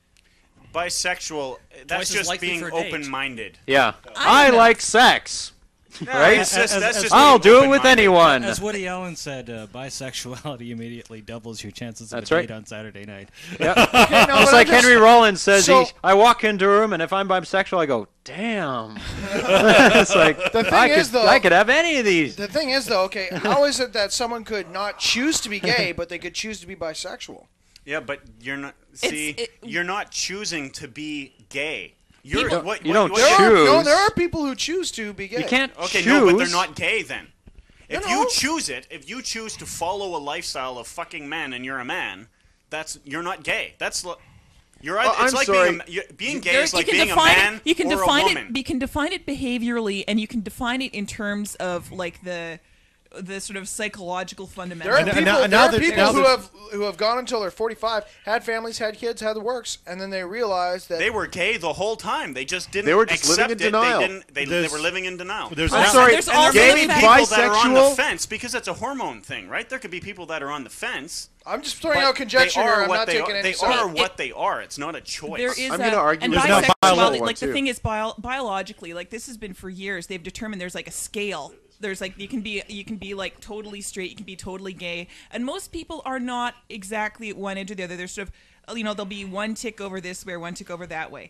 Bisexual, that's Twice as just likely being for a date. open-minded. Yeah. I I know. like sex. Right? That's just I'll being do it with open-minded. anyone. As Woody Allen said, bisexuality immediately doubles your chances of That's a right. date on Saturday night. Yeah. no, Just but like I'm just- Henry Rollins says, So- I walk into a room and if I'm bisexual, I go, damn. It's like, The thing I is, could, though- I could have any of these. The thing is, though, okay, how is it that someone could not choose to be gay, but they could choose to be bisexual? Yeah, but you're not. It's- You're not choosing to be gay. You You're don't- what, you what- don't what- choose. No, there are people who choose to be gay. You can't Okay, choose. no, but they're not gay then. If No, you no. choose it, if you choose to follow a lifestyle of fucking men and you're a man, you're not gay. You're either, I'm it's like sorry. being gay There- is like you can being a define man it. You can or define a woman. it. You can define it behaviorally, and you can define it in terms of like the sort of psychological There fundamentals. are people who have gone until they're 45, had families, had kids, had the works, and then they realized that They were gay the whole time. They just didn't. They were just accept living in it. denial. They were living in denial. I'm sorry, There's and also there the may be fact- people that are on the bisexual- fence because it's a hormone thing, right? There could be people that are on the fence. I'm just throwing but out conjecture they here. are I'm what not they taking are. any They side. are what they are. It's not a choice. There is I'm gonna argue and there's not bisexuality, one like the too. thing is biologically, like this has been for years. They've determined there's like a scale. There's like you can be like totally straight, you can be totally gay, and most people are not exactly at one end or the other. They're sort of, there'll be one tick over this way, one tick over that way.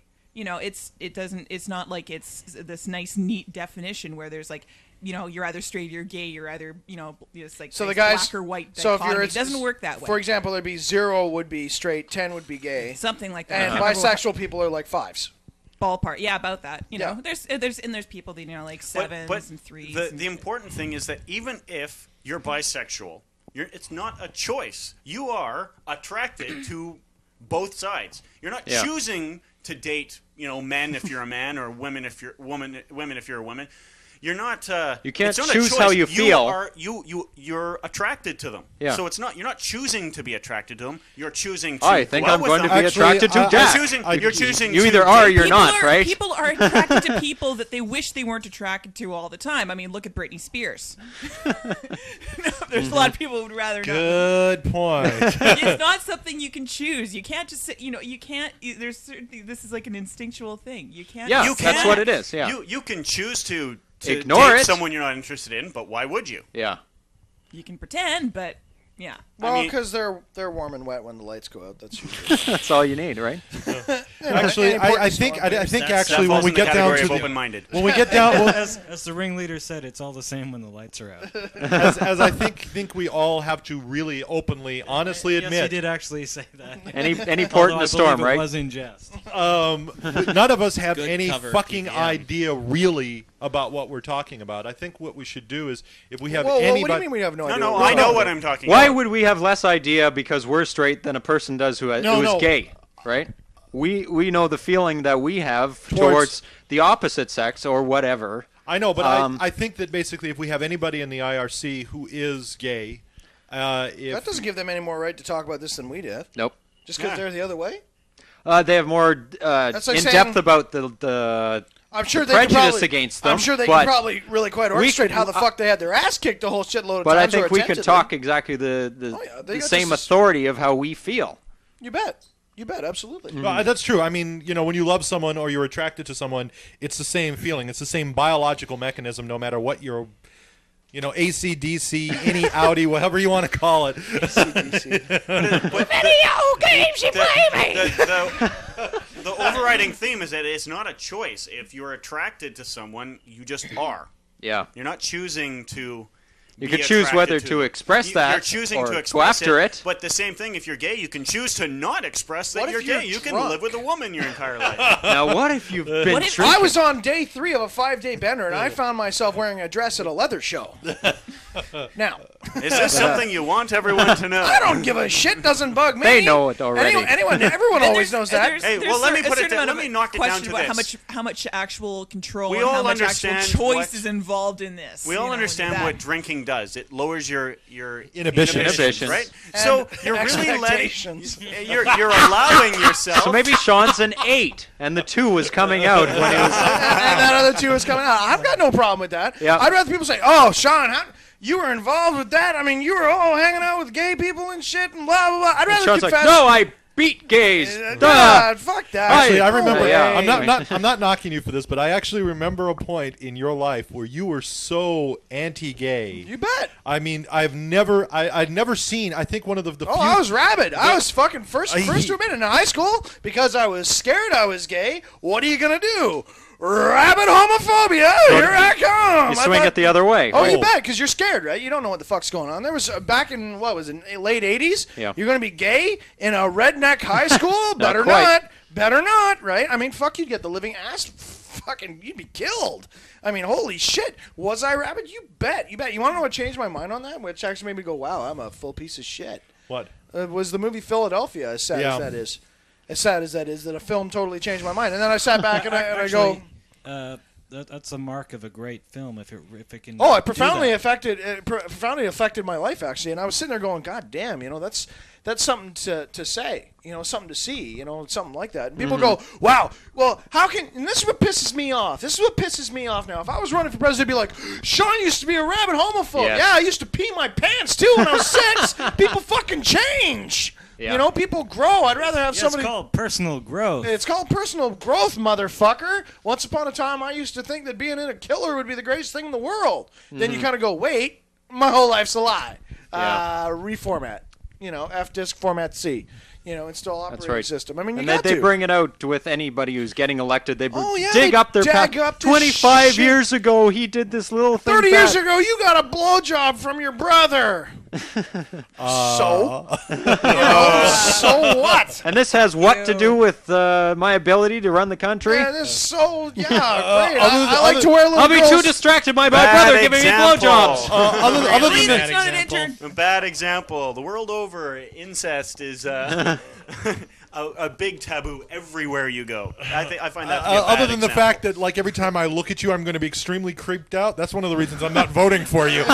It's not like it's this nice neat definition where there's like, you're either straight or you're gay, you're either, it's like So the nice guys, black or white so if dichotomy. you're, It doesn't work that way. For example, there'd be 0 would be straight, 10 would be gay, Something like that. and I can't remember what- bisexual people are like 5s. ballpark, yeah, about that. Yeah. There's people that like 7s and 3s. The important thing is that even if you're bisexual, it's not a choice. You are attracted to both sides. You're not Yeah. choosing to date, men if you're a man or women if you're women if you're a woman. You're not. You can't it's not a choose choice. how you feel. You're attracted to them. Yeah. So you're not choosing to be attracted to them. You're choosing to. I think go out I'm with going to them. be attracted to Jack. You're choosing. You to either are or date you're people. not, right? People are attracted to people that they wish they weren't attracted to all the time. I mean, look at Britney Spears. There's a lot of people who would rather not. Good point. It's not something you can choose. You can't just sit. You can't. There's certainly this is like an instinctual thing. You can't. Yeah, You that's can. what it is. Yeah. You can choose to Ignore date it. someone you're not interested in, but why would you? Yeah. You can pretend, but yeah. Well, mean- because they're warm and wet when the lights go out. That's usually. That's all you need, right? Actually, I think actually when we get down to open-minded. when we get down, as the ringleader said, it's all the same when the lights are out. as I think we all have to really openly, honestly admit. Yes, he did actually say that. Any port in the storm, right? It was in jest. None of us have Good any cover, fucking PPM. idea really about what we're talking about. I think what we should do is if we have Whoa, anybody. what do you mean we have no idea? No, I know what I'm talking Why about. would we have less idea because we're straight than a person does who is gay, right? We know the feeling that we have towards the opposite sex or whatever. I know, but I think that basically if we have anybody in the IRC who is gay, that doesn't give them any more right to talk about this than we did. Nope. Just because they're the other way? They have more That's like in saying- depth about the I'm sure the they could prejudice probably, against them. I'm sure they but could probably really quite we orchestrate could- how the fuck they had their ass kicked a whole shitload of But I times. think or we could attempted talk to. exactly the they got same this- authority of how we feel. You bet. You bet. Absolutely. Well, that's true. I mean, when you love someone or you're attracted to someone, it's the same feeling. It's the same biological mechanism, no matter what your, AC, DC, any Audi, whatever you want to call it. Video games you play me! The overriding theme is that it's not a choice. If you're attracted to someone, you just are. Yeah. You're not choosing to. You be could choose attracted whether to express that You're choosing or to go express after it. But the same thing, if you're gay, you can choose to not express that What if you're you're gay. You can drunk? live with a woman your entire life. Now, what if you've been What if I was on day 3 of a 5-day bender and I found myself wearing a dress at a leather show? Now, Is this something you want everyone to know? I don't give a shit. Doesn't bug me. They know it already. Everyone always knows that. Hey, well, let me put it. Let me knock it down to about this. how much actual control We and how all much actual understand choice what- is involved in this. We all understand what drinking does. It lowers your Inhibitions. right? And So you're really letting expectations. you're allowing yourself. So maybe Sean's an 8, and the 2 was coming out when he was. and that other 2 is coming out. I've got no problem with that. Yeah. I'd rather people say, "Oh, Sean, you were involved with that. I mean, you were all hanging out with gay people and shit and blah blah blah." I'd rather Sean's confess. like, no, I beat gays. God, fuck that. Actually, I remember. Yeah. I'm not knocking you for this, but I actually remember a point in your life where you were so anti-gay. You bet. I mean, I'd never seen. I think one of the few. I was rabid. I was fucking first to admit in high school because I was scared I was gay. What are you gonna do? Rabid homophobia. Here I come. You swing it the other way. Oh, you bet, because you're scared, right? You don't know what the fuck's going on. There was back in late '80s. Yeah. You're gonna be gay in a redneck high school? Better quite. not. Better not. Right? I mean, fuck, you'd get the living ass. Fucking, you'd be killed. I mean, holy shit. Was I rabid? You bet. You bet. You want to know what changed my mind on that? Which actually made me go, wow, I'm a full piece of shit. What? Was the movie Philadelphia, as sad Yeah. as that is. As sad as that is, that a film totally changed my mind. And then I sat back and I go, That's a mark of a great film if it can. oh, it do profoundly that. affected my life, actually. And I was sitting there going, God damn, that's something to say, something to see, something like that. And people go, wow, well, how can, and this is what pisses me off. This is what pisses me off now. If I was running for president, it'd be like, Sean used to be a rabid homophobe. Yes. Yeah, I used to pee my pants, too, when I was 6. People fucking change. Yeah. People grow. I'd rather have Yeah, somebody. It's called personal growth. It's called personal growth, motherfucker. Once upon a time, I used to think that being in a killer would be the greatest thing in the world. Then you kind of go, wait, my whole life's a lie. Yeah. Reformat. F-disk format C. Install operating That's right. system. I mean, and you got they to. bring it out with anybody who's getting elected. They yeah, dig they up their jag past. up this 25 shit. years ago, he did this little thing. 30 years bad. ago, you got a blowjob from your brother. So? So what? And this has what to do with my ability to run the country? Yeah, great. I like to wear little I'll be girls. too distracted by my brother giving me blowjobs. Other Please, than it's not an intern. A bad example. The world over, incest is a big taboo everywhere you go. I find that to be a bad other than the example. fact that, like, every time I look at you, I'm going to be extremely creeped out. That's one of the reasons I'm not voting for you.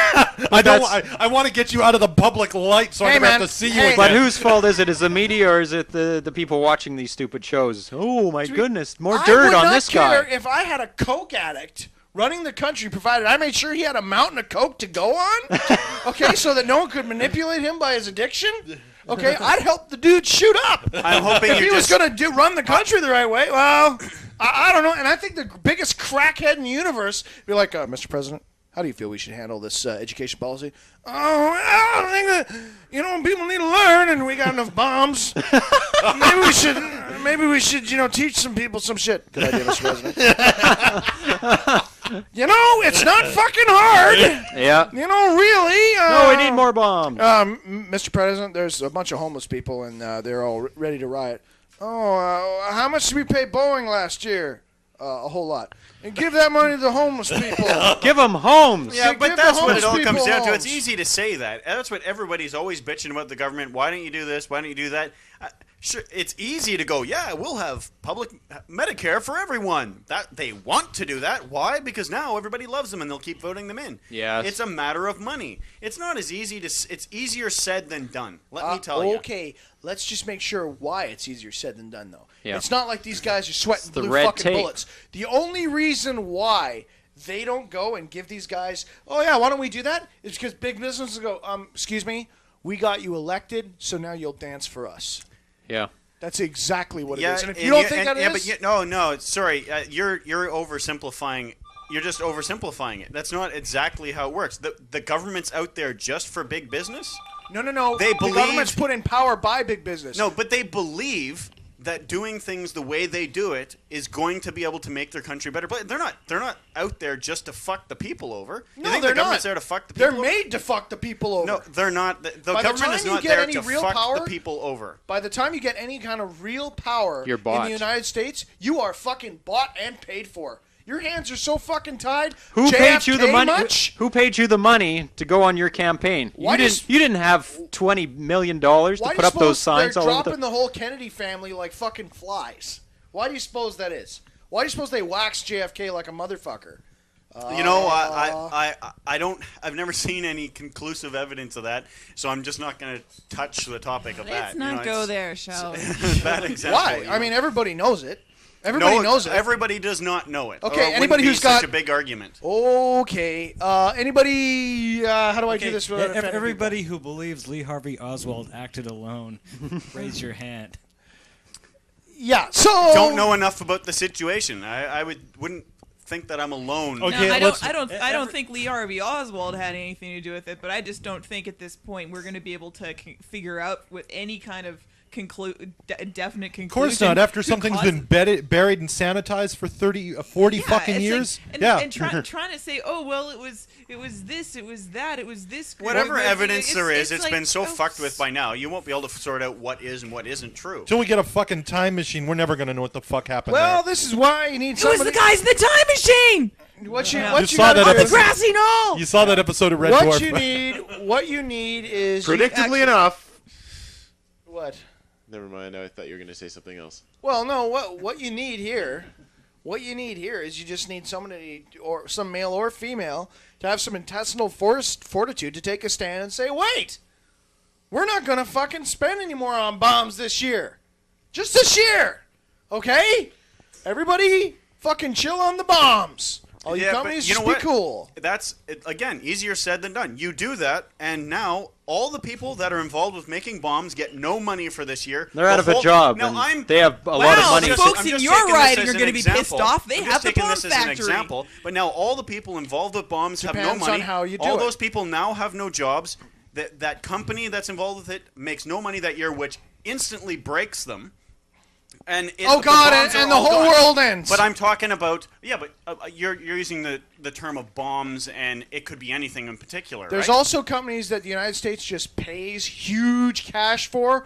I want to get you out of the public light so I don't have to see you again. But whose fault is it? Is the media or is it the people watching these stupid shows? Oh my goodness, more dirt on this I would not guy. care if I had a coke addict running the country, provided I made sure he had a mountain of coke to go on. Okay, so that no one could manipulate him by his addiction. Okay, I'd help the dude shoot up. I'm hoping if he was going to run the country the right way. Well, I don't know. And I think the biggest crackhead in the universe be like, Mr. President, How do you feel we should handle this education policy? Oh, I think that, people need to learn, and we got enough bombs. Maybe we should, teach some people some shit. Good idea, Mr. President. It's not fucking hard. Yeah. Really. No, we need more bombs. Mr. President, there's a bunch of homeless people, and they're all ready to riot. Oh, how much did we pay Boeing last year? A whole lot. And give that money to the homeless people. Give them homes. Yeah, but that's what it all comes down to. homes. It's easy to say that. That's what everybody's always bitching about the government. Why don't you do this? Why don't you do that? Sure, it's easy to go, yeah, we'll have public Medicare for everyone. That they want to do that. Why? Because now everybody loves them and they'll keep voting them in. Yes. It's a matter of money. It's not as easy to. It's easier said than done. Let me tell you. Okay, let's just make sure why it's easier said than done, though. Yeah. It's not like these guys are sweating the blue red fucking tape. bullets. The only reason why they don't go and give these guys, oh yeah, why don't we do that? Is because big businesses go, excuse me, we got you elected, so now you'll dance for us. Yeah. That's exactly what it is. And if you don't think that is... No, sorry. You're oversimplifying. You're just oversimplifying it. That's not exactly how it works. The government's out there just for big business? No. They the government's put in power by big business. No, but they believe that doing things the way they do it is going to be able to make their country better. But they're not out there just to fuck the people over. No, you think they're the government's not. there to fuck the people They're over? made to fuck the people over. No, they're not. The By the government time is you not get there any to real fuck power, the people over. By the time you get any kind of real power You're in bought. the United States, you are fucking bought and paid for. Your hands are so fucking tied. Who paid you the JFK money? much? Who paid you the money to go on your campaign? Why You didn't have $20 million to Why do put you up those suppose signs they're all over dropping the whole Kennedy family like fucking flies? Why do you suppose that is? Why do you suppose they waxed JFK like a motherfucker? I've never seen any conclusive evidence of that, so I'm just not going to touch the topic of that. Let's not go there, shall we? Bad example. Why? I mean, everybody knows it. Everybody knows it. Everybody does not know it. Okay, or it anybody wouldn't be who's got such a big argument. Okay, anybody? How do I do this? Without offending Everybody who believes Lee Harvey Oswald acted alone, raise your hand. Yeah, so don't know enough about the situation. I wouldn't think that I'm alone. Okay, no, I don't think Lee Harvey Oswald had anything to do with it, but I just don't think at this point we're going to be able to figure out with any kind of definite conclusion. Of course not. After something's been buried and sanitized for 40 fucking years. And trying to say, oh well, it was this, it was that, it was this. Whatever evidence there is, it's like, been so fucked with by now. You won't be able to sort out what is and what isn't true. Until we get a fucking time machine, we're never going to know what the fuck happened. Well, there. this is why you need It was somebody. the guys in the time machine. What you saw that on the episode. grassy knoll. You saw that episode of Red Dwarf. What you need is predictably enough. What? Never mind. I thought you were going to say something else. Well, no. What you need here, is you just need somebody, or some male or female, to have some intestinal fortitude to take a stand and say, "Wait, we're not going to fucking spend any more on bombs this year, just this year, okay? Everybody, fucking chill on the bombs." All you companies, you know just what? be cool. That's, again, easier said than done. You do that, and now all the people that are involved with making bombs get no money for this year. They're out of a job, and they have a lot of money. Folks in your riding are going to be pissed off. They have the bomb this as factory. an example, but now all the people involved with bombs have no Depends money. on how you do all it. those people now have no jobs. That company that's involved with it makes no money that year, which instantly breaks them. And Oh, God, and the whole world ends. But I'm talking about, but you're using the term of bombs, and it could be anything in particular. There's right? also companies that the United States just pays huge cash to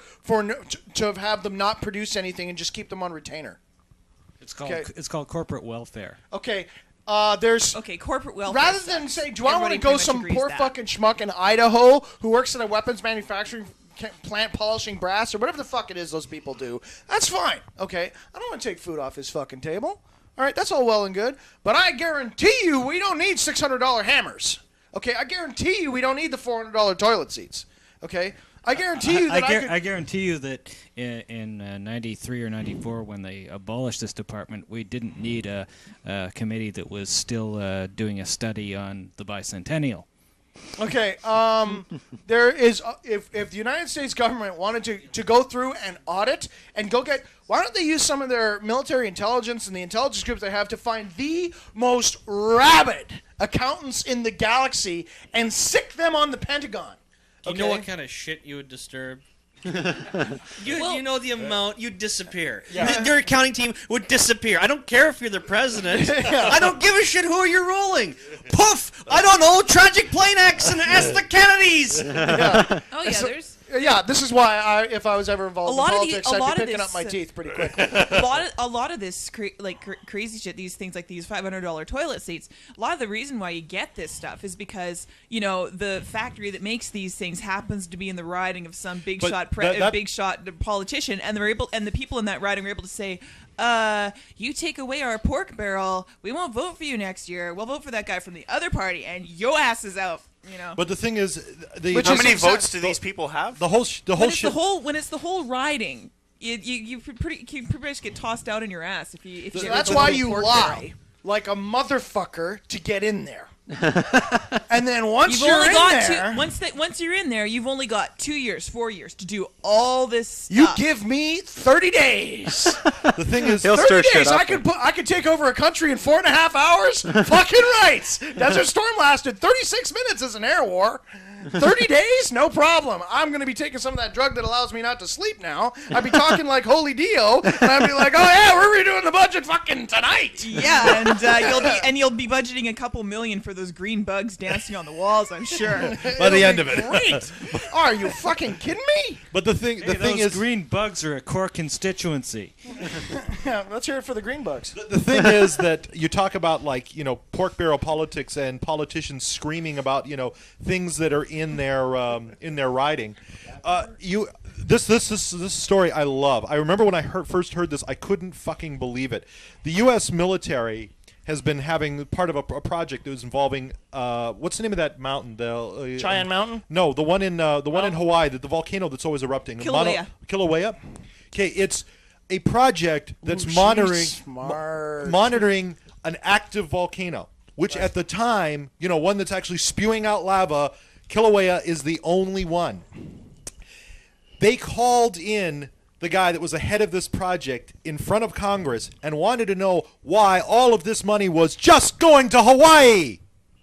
have them not produce anything and just keep them on retainer. It's called corporate welfare. Okay. There's corporate welfare. Rather than say, do I want Everybody to go pretty much some agrees poor that. fucking schmuck in Idaho who works at a weapons manufacturing plant polishing brass or whatever the fuck it is those people do? That's fine. Okay. I don't want to take food off his fucking table. All right. That's all well and good. But I guarantee you we don't need $600 hammers. Okay. I guarantee you we don't need the $400 toilet seats. Okay. I guarantee you that I guarantee you that in 93 or 94, when they abolished this department, we didn't need a committee that was still doing a study on the bicentennial. Okay, there is if the United States government wanted to go through and audit and go get, why don't they use some of their military intelligence and the intelligence groups they have to find the most rabid accountants in the galaxy and sick them on the Pentagon? Do you know what kind of shit you would disturb? You know the amount, you'd disappear. Yeah. Your accounting team would disappear. I don't care if you're the president. I don't give a shit who you're rolling. Poof! I don't know. Tragic plane accident. Ask the Kennedys. Yeah. Oh, yeah, So- there's... Yeah, this is why if I was ever involved in politics, I'd be picking up my teeth pretty quickly. a lot of this crazy shit, these things like these $500 toilet seats, a lot of the reason why you get this stuff is because, you know, the factory that makes these things happens to be in the riding of some big shot politician, and the people in that riding were able to say, you take away our pork barrel, we won't vote for you next year. We'll vote for that guy from the other party, and your ass is out. You know. But the thing is, how many votes do these people have? The whole when it's the whole riding, you pretty much get tossed out in your ass if you. So that's why you lie like a motherfucker to get in there. And then once you're in there, once you're in there, you've only got 2 years, 4 years to do all this stuff. You give me 30 days. The thing is, 30 days. I could take over a country in 4.5 hours. Fucking right. Desert Storm lasted 36 minutes as an air war. 30 days? No problem. I'm going to be taking some of that drug that allows me not to sleep now. I'd be talking like Holy Dio, and I'd be like, oh yeah, we're redoing the budget fucking tonight. Yeah, and you'll be budgeting a couple million for those green bugs dancing on the walls, I'm sure. By the end of it. Great. Are you fucking kidding me? But the thing is, green bugs are a core constituency. Yeah, let's hear it for the green bugs. The thing is that you talk about, like, you know, pork barrel politics and politicians screaming about, you know, things that are in their writing. This story I love. I remember when I first heard this, I couldn't fucking believe it. The U.S. military has been having part of a project that was involving what's the name of that mountain? The Cheyenne Mountain? No, the one in Hawaii, the volcano that's always erupting. Kilauea. Kilauea. Okay, it's a project that's monitoring an active volcano, which at the time, you know, one that's actually spewing out lava. Kilauea is the only one. They called in the guy that was the head of this project in front of Congress and wanted to know why all of this money was just going to Hawaii.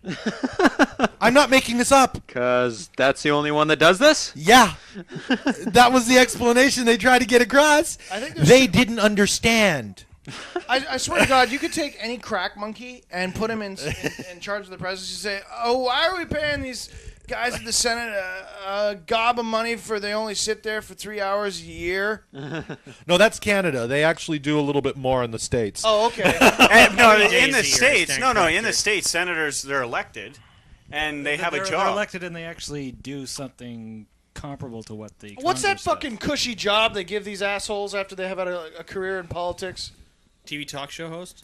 I'm not making this up. Because that's the only one that does this? Yeah. That was the explanation they tried to get across. I think they didn't understand. I swear to God, you could take any crack monkey and put him in charge of the presidency and say, oh, why are we paying these guys at the Senate a gob of money for they only sit there for 3 hours a year? No, that's Canada. They actually do a little bit more in the States. Oh, okay. In the States, senators, they're elected, and they have a job. They're elected and they actually do something comparable to what the What's that Congress fucking cushy job they give these assholes after they have had a career in politics? TV talk show host?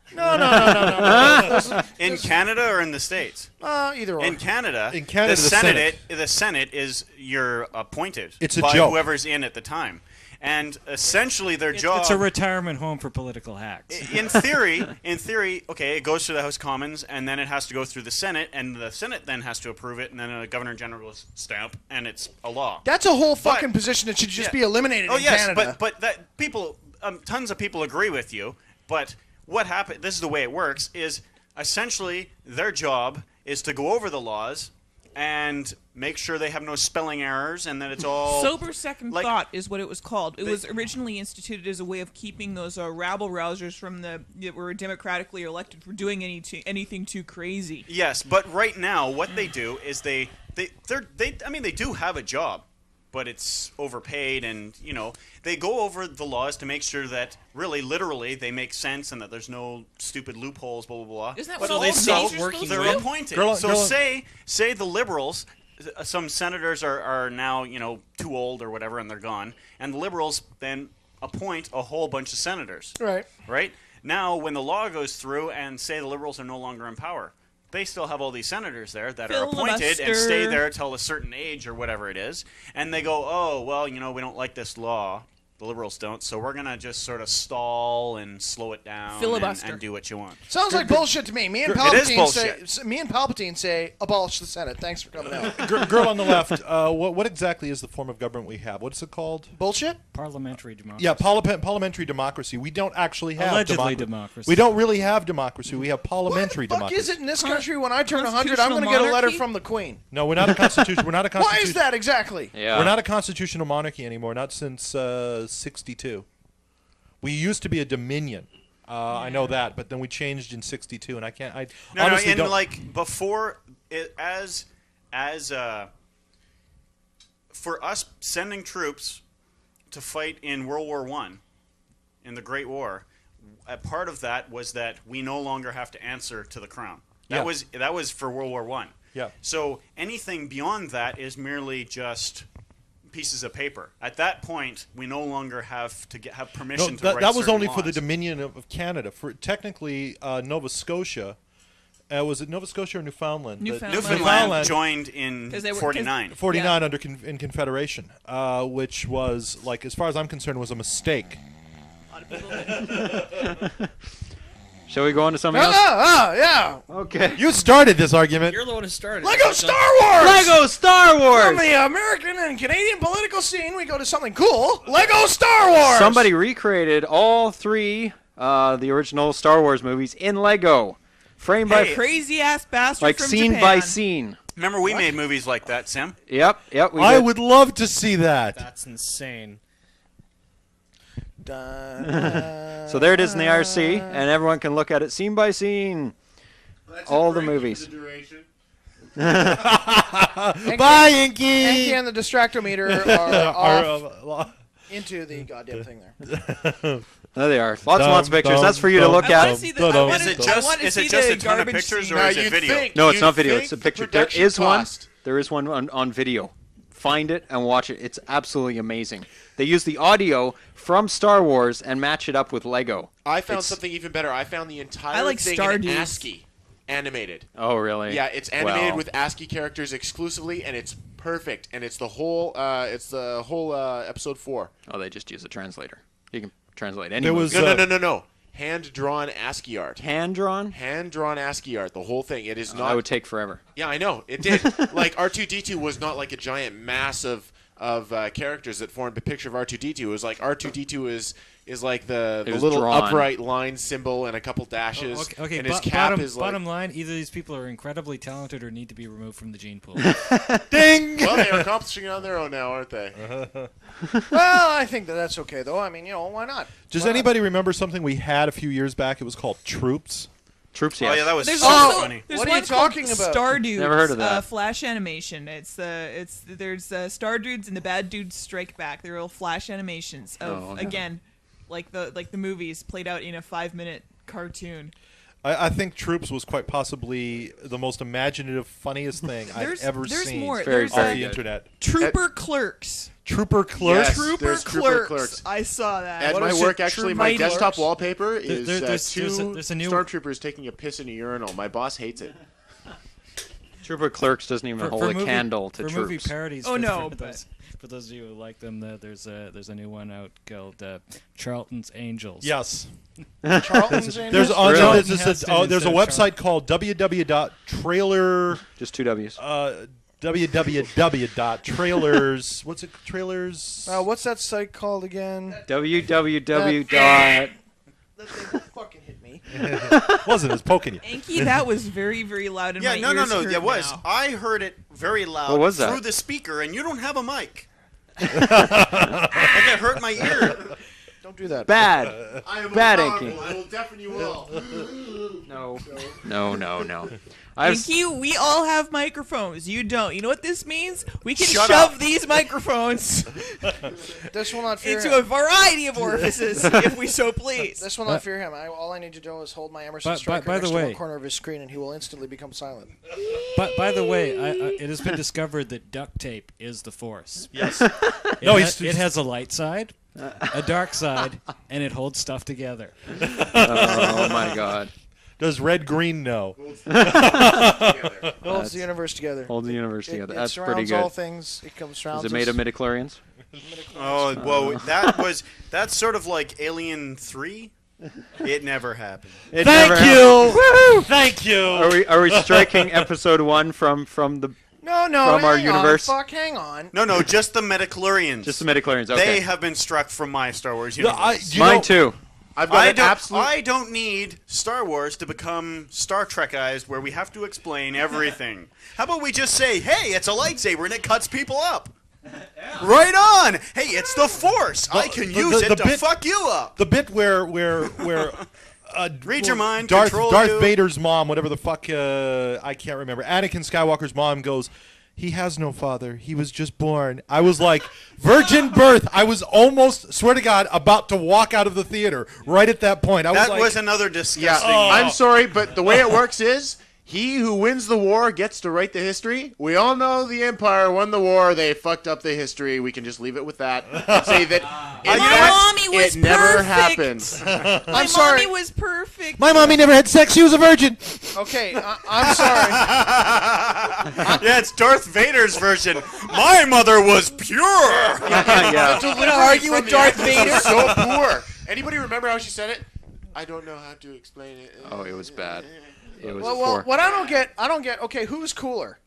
No. In Canada or in the States? Either or. In Canada, the Senate is you're appointed It's a by joke. whoever's in at the time. And essentially their job... It's a retirement home for political hacks. In theory, okay, it goes through the House of Commons, and then it has to go through the Senate, and the Senate then has to approve it, and then a Governor General will stamp, and it's a law. That's a whole fucking position that should just be eliminated in Canada. But that people, tons of people agree with you. But what happened? This is the way it works. Is essentially their job is to go over the laws and make sure they have no spelling errors, and that it's all sober second thought is what it was called. It was originally instituted as a way of keeping those rabble rousers from that were democratically elected from doing anything too crazy. Yes, but right now what they do is they do have a job, but it's overpaid, and you know they go over the laws to make sure that really, literally, they make sense and that there's no stupid loopholes, blah blah blah. Isn't that but what all states are supposed to do? They're appointed. So say the Liberals, some senators are now too old or whatever, and they're gone, and the Liberals then appoint a whole bunch of senators. Right now, when the law goes through, and say the Liberals are no longer in power, they still have all these senators there that are appointed and stay there till a certain age or whatever it is, and they go, oh, well, we don't like this law, The Liberals don't. So we're going to just sort of stall and slow it down Filibuster. and do what you want. Sounds like bullshit to me. Me and It is Palpatine say abolish the Senate. Thanks for coming out. Girl on the left, what exactly is the form of government we have? What's it called? Bullshit? Parliamentary democracy. Yeah, parliamentary democracy. We don't actually have Allegedly democracy. We don't really have democracy. We have parliamentary Fuck democracy. is it in this country when I turn 100, I'm going to get a letter from the Queen? No, we're not a constitution. We're not a Why constitution. is that exactly? We're not a constitutional monarchy anymore. Not since '62. We used to be a dominion. I know that, but then we changed in '62, and I can't. I honestly and don't. like before, for us sending troops to fight in World War I, in the Great War, a part of that was that we no longer have to answer to the crown. That was for World War I. Yeah. So anything beyond that is merely just pieces of paper. At that point, we no longer have to have permission to write that was certain only for the laws. Dominion of Canada. For technically, Nova Scotia. Was it Nova Scotia or Newfoundland? Newfoundland joined in 49. 49 in Confederation, which was, like, as far as I'm concerned, was a mistake. Shall we go on to something else? Yeah. Okay. You started this argument. You're the one who started. Lego Star Wars! Lego Star Wars! From the American and Canadian political scene, we go to something cool. Lego Star Wars! Somebody recreated all three the original Star Wars movies in Lego. Frame by crazy ass bastard like from scene Japan. by scene. Remember, we made movies like that, Sam? Yep. We I did. would love to see that. That's insane. So there it is in the RC, and everyone can look at it scene by scene. All the movies. Bye, Inky! Enki and the distractometer are off into the goddamn thing there. There they are. Lots and lots of pictures. That's for you to look at. Is it just a ton of pictures, or is it video? No, it's not video. It's a picture. There is one. There is one on video. Find it and watch it. It's absolutely amazing. They use the audio from Star Wars and match it up with Lego. I found something even better. I found the entire thing in ASCII animated. Oh, really? Yeah, it's animated with ASCII characters exclusively, and it's perfect. And it's the whole episode 4. Oh, they just use a translator. You can translate any There movie. was No. Hand-drawn ASCII art. Hand-drawn? Hand-drawn ASCII art. The whole thing. It is not. That would take forever. Yeah, I know. It did. Like, R2-D2 was not like a giant mass of characters that formed a picture of R2-D2. It was like R2-D2 is like the little drawn. upright line symbol and a couple dashes. Okay, and his cap is like... bottom line, either these people are incredibly talented or need to be removed from the gene pool. Ding! Well, they are accomplishing it on their own now, aren't they? Well, I think that's okay, though. I mean, why not? Does anybody remember something we had a few years back? It was called Troops. Troops, yes. Oh, yeah, that was There's so also, funny. There's What are one you talking called about? Star Dudes. Never heard of that. Flash animation. There's Star Dudes and the Bad Dudes Strike Back. They're all Flash animations of again, like the movies played out in a 5-minute cartoon. I think Troops was quite possibly the most imaginative, funniest thing I've ever there's seen more. off There's the internet. Trooper Clerks. Trooper Clerks? Yes, Trooper there's Clerks. Trooper Clerks. I saw that. At What my is work, it? actually, Trooper my Clerks? desktop wallpaper is there's a new stormtroopers taking a piss in a urinal. My boss hates it. Trooper Clerks doesn't even hold a candle to for Troops. movie parodies. Oh, for, no, for those, for those of you who like them, there's a new one out called Charlton's Angels. Yes. Charlton's There's Angels? there's a website called www.trailer. Just 2 W's. www.trailers. What's it? Trailers. What's that site called again? www. That thing fucking hit me. Wasn't it? It's poking you. Enki, that was very, very loud in my ears. No, heard it was. now. I heard it very loud What was that? through the speaker, and you don't have a mic. Like it hurt my ear. Don't do that. Bad. I am Bad, powerful. Enki. I will deafen you all. No. No. Enki, we all have microphones. You don't. You know what this means? We can Shut shove up. these microphones This will not fear into him. a variety of orifices, if we so please. This will not fear him. All I need to do is hold my Emerson By Striker the next to way- one corner of his screen, and he will instantly become silent. But by the way, it has been discovered that duct tape is the Force. Yes. It has a light side, a dark side, and it holds stuff together. Oh my God. Does Red Green know? Holds the universe together. Holds the universe together. It That's surrounds pretty good. all things. It comes surrounds Is it made of us. midichlorians? Oh, whoa! That's sort of like Alien 3. It never happened. Thank you. Thank you. Are we striking episode 1 from the No, from our hang universe? on. Fuck, hang on. No, just the midichlorians. Just the midichlorians. Okay. They have been struck from my Star Wars universe. Mine too. I don't need Star Wars to become Star Trekized, where we have to explain everything. How about we just say, "Hey, it's a lightsaber and it cuts people up." Right on. Hey, it's the Force. I can use it to fuck you up. The bit where read your mind, Darth control you. Vader's mom, whatever the fuck, I can't remember. Anakin Skywalker's mom goes, "He has no father. He was just born." I was like, virgin birth. I was almost, swear to God, about to walk out of the theater right at that point. That was another disgusting. Yeah, I'm sorry, but the way it works is he who wins the war gets to write the history. We all know the Empire won the war. They fucked up the history. We can just leave it with that and say that it never happened. I'm sorry. Mommy was perfect. My mommy never had sex. She was a virgin. Okay, I'm sorry. Yeah, it's Darth Vader's version. My mother was pure. Yeah. I'm gonna argue with Darth Vader. So poor. Anybody remember how she said it? I don't know how to explain it. Oh, it was bad. It was Well, what I don't get. Okay, who's cooler?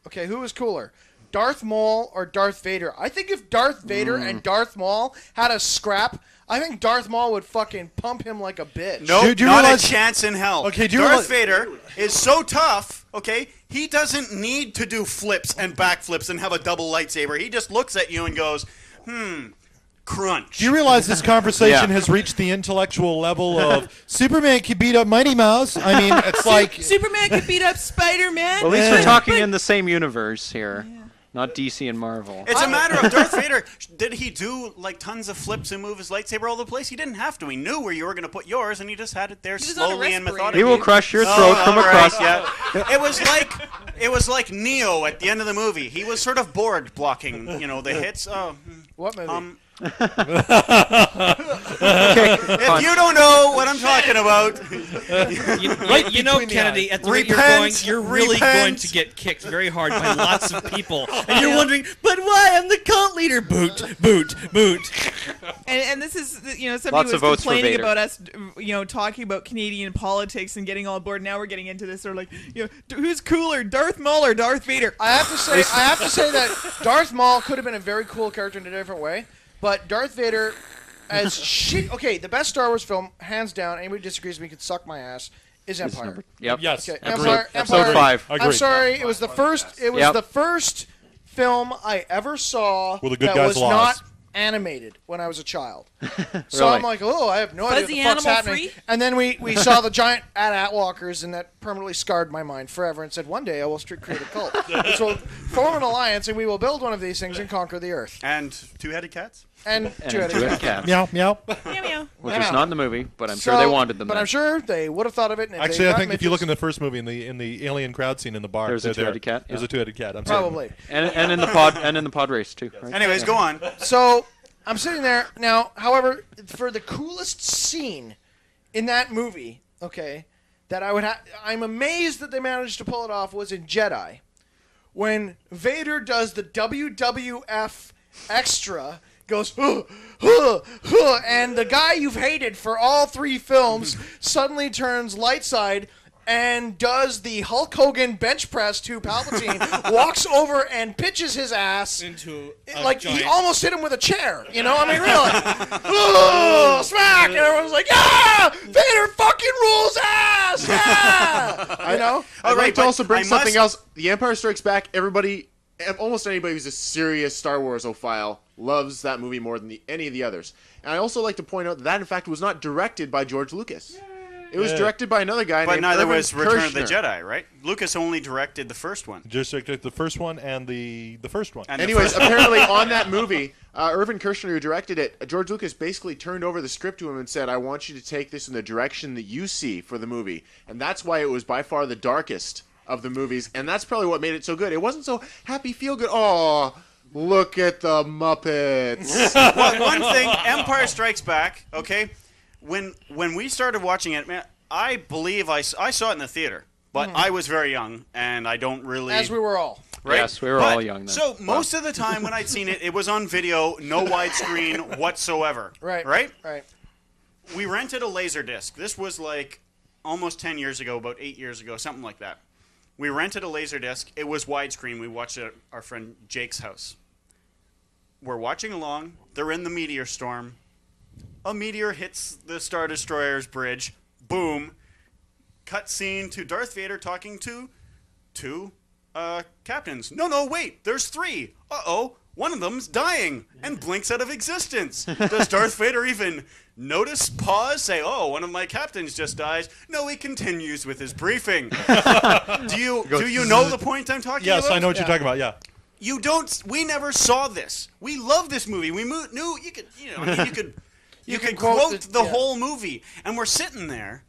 Darth Maul or Darth Vader? I think if Darth Vader and Darth Maul had a scrap, I think Darth Maul would fucking pump him like a bitch. Nope, Do you not realize- a chance in hell. Okay, do you Darth realize- Vader is so tough, okay? He doesn't need to do flips and backflips and have a double lightsaber. He just looks at you and goes, crunch. Do you realize this conversation has reached the intellectual level of Superman could beat up Mighty Mouse? I mean, it's like Superman could beat up Spider-Man. Well, at least we're talking in the same universe here, not DC and Marvel. It's a matter of Darth Vader. Did he do like tons of flips and move his lightsaber all over the place? He didn't have to. He knew where you were going to put yours, and he just had it there was on a slowly and respirator. methodically. He will crush your throat from all right, across. Yeah. It was like Neo at the end of the movie. He was sort of bored blocking, the hits. What movie? If you don't know what I'm talking about, you know, Kennedy, at the rate you're going, you're really going to get kicked very hard by lots of people, and you're wondering, but why? I'm the cult leader. Boot, boot, boot. And this is, somebody Lots of was votes for complaining Vader. about us, talking about Canadian politics and getting all aboard. Now we're getting into this sort of like, who's cooler, Darth Maul or Darth Vader? I have to say that Darth Maul could have been a very cool character in a different way, but Darth Vader, as shit. Okay, the best Star Wars film, hands down. Anybody disagrees with me can suck my ass. Is Empire? Yep. yes, Okay, agreed. Empire. Episode 5. I'm Agreed. sorry. It was the first. It was Yep. the first film I ever saw With a good that guy's was laws. not animated when I was a child. So Really? I'm like, oh, I have no idea what Fuzzy the fuck's animal happening. free? And then we saw the giant Atwalkers, and that permanently scarred my mind forever. And said, one day I will create a cult. This will form an alliance, and we will build one of these things and conquer the earth. and two-headed cats. And And two-headed two-headed cat. cats. Meow, meow. Meow, meow. Which is not in the movie, but I'm sure they wanted them But there. I'm sure they would have thought of it. And if Actually, they I got think if you look midgets- in the first movie, in the alien crowd scene in the bar, There's a they're there. two-headed cat, There's yeah. a two-headed cat. I'm sorry. probably. And in the pod race too. Right? Anyways, go on. So I'm sitting there now. However, for the coolest scene in that movie, okay, that I'm amazed that they managed to pull it off was in Jedi, when Vader does the WWF extra, goes, and the guy you've hated for all 3 films suddenly turns light side and does the Hulk Hogan bench press to Palpatine, walks over and pitches his ass Into like he almost hit him with a chair, really. Oh, smack! And everyone's like, yeah! Vader fucking rules ass! Yeah! I'd like to but also bring I something must- else. The Empire Strikes Back, almost anybody who's a serious Star Wars-ophile loves that movie more than any of the others. And I also like to point out that in fact, was not directed by George Lucas. It was directed by another guy But named neither Irvin was Return of the Kershner. Jedi, right? Lucas only directed the first one. Just like the first one and the first one. And the Anyways, first- apparently on that movie, Irvin Kershner, who directed it, George Lucas basically turned over the script to him and said, I want you to take this in the direction that you see for the movie. And that's why it was by far the darkest of the movies. And that's probably what made it so good. It wasn't so happy, feel-good. Oh, look at the Muppets. Well, one thing, Empire Strikes Back, okay? When we started watching it, man, I believe I saw it in the theater, but I was very young, and I don't really... As we were all. Right? Yes, we were all young then. So most of the time when I'd seen it, it was on video, no widescreen whatsoever. Right. Right? Right. We rented a Laserdisc. This was like almost 10 years ago, about 8 years ago, something like that. We rented a Laserdisc. It was widescreen. We watched it at our friend Jake's house. We're watching along. They're in the meteor storm. A meteor hits the Star Destroyer's bridge. Boom. Cut scene to Darth Vader talking to two captains. No, wait. There's 3. Uh-oh. One of them's dying and blinks out of existence. Does Darth Vader even notice, pause, say, oh, one of my captains just dies? No, he continues with his briefing. Do you know the point I'm talking about? Yes, I know what you're talking about, yeah. You don't, we never saw this. We love this movie. We knew you could, you could quote the whole movie. And we're sitting there.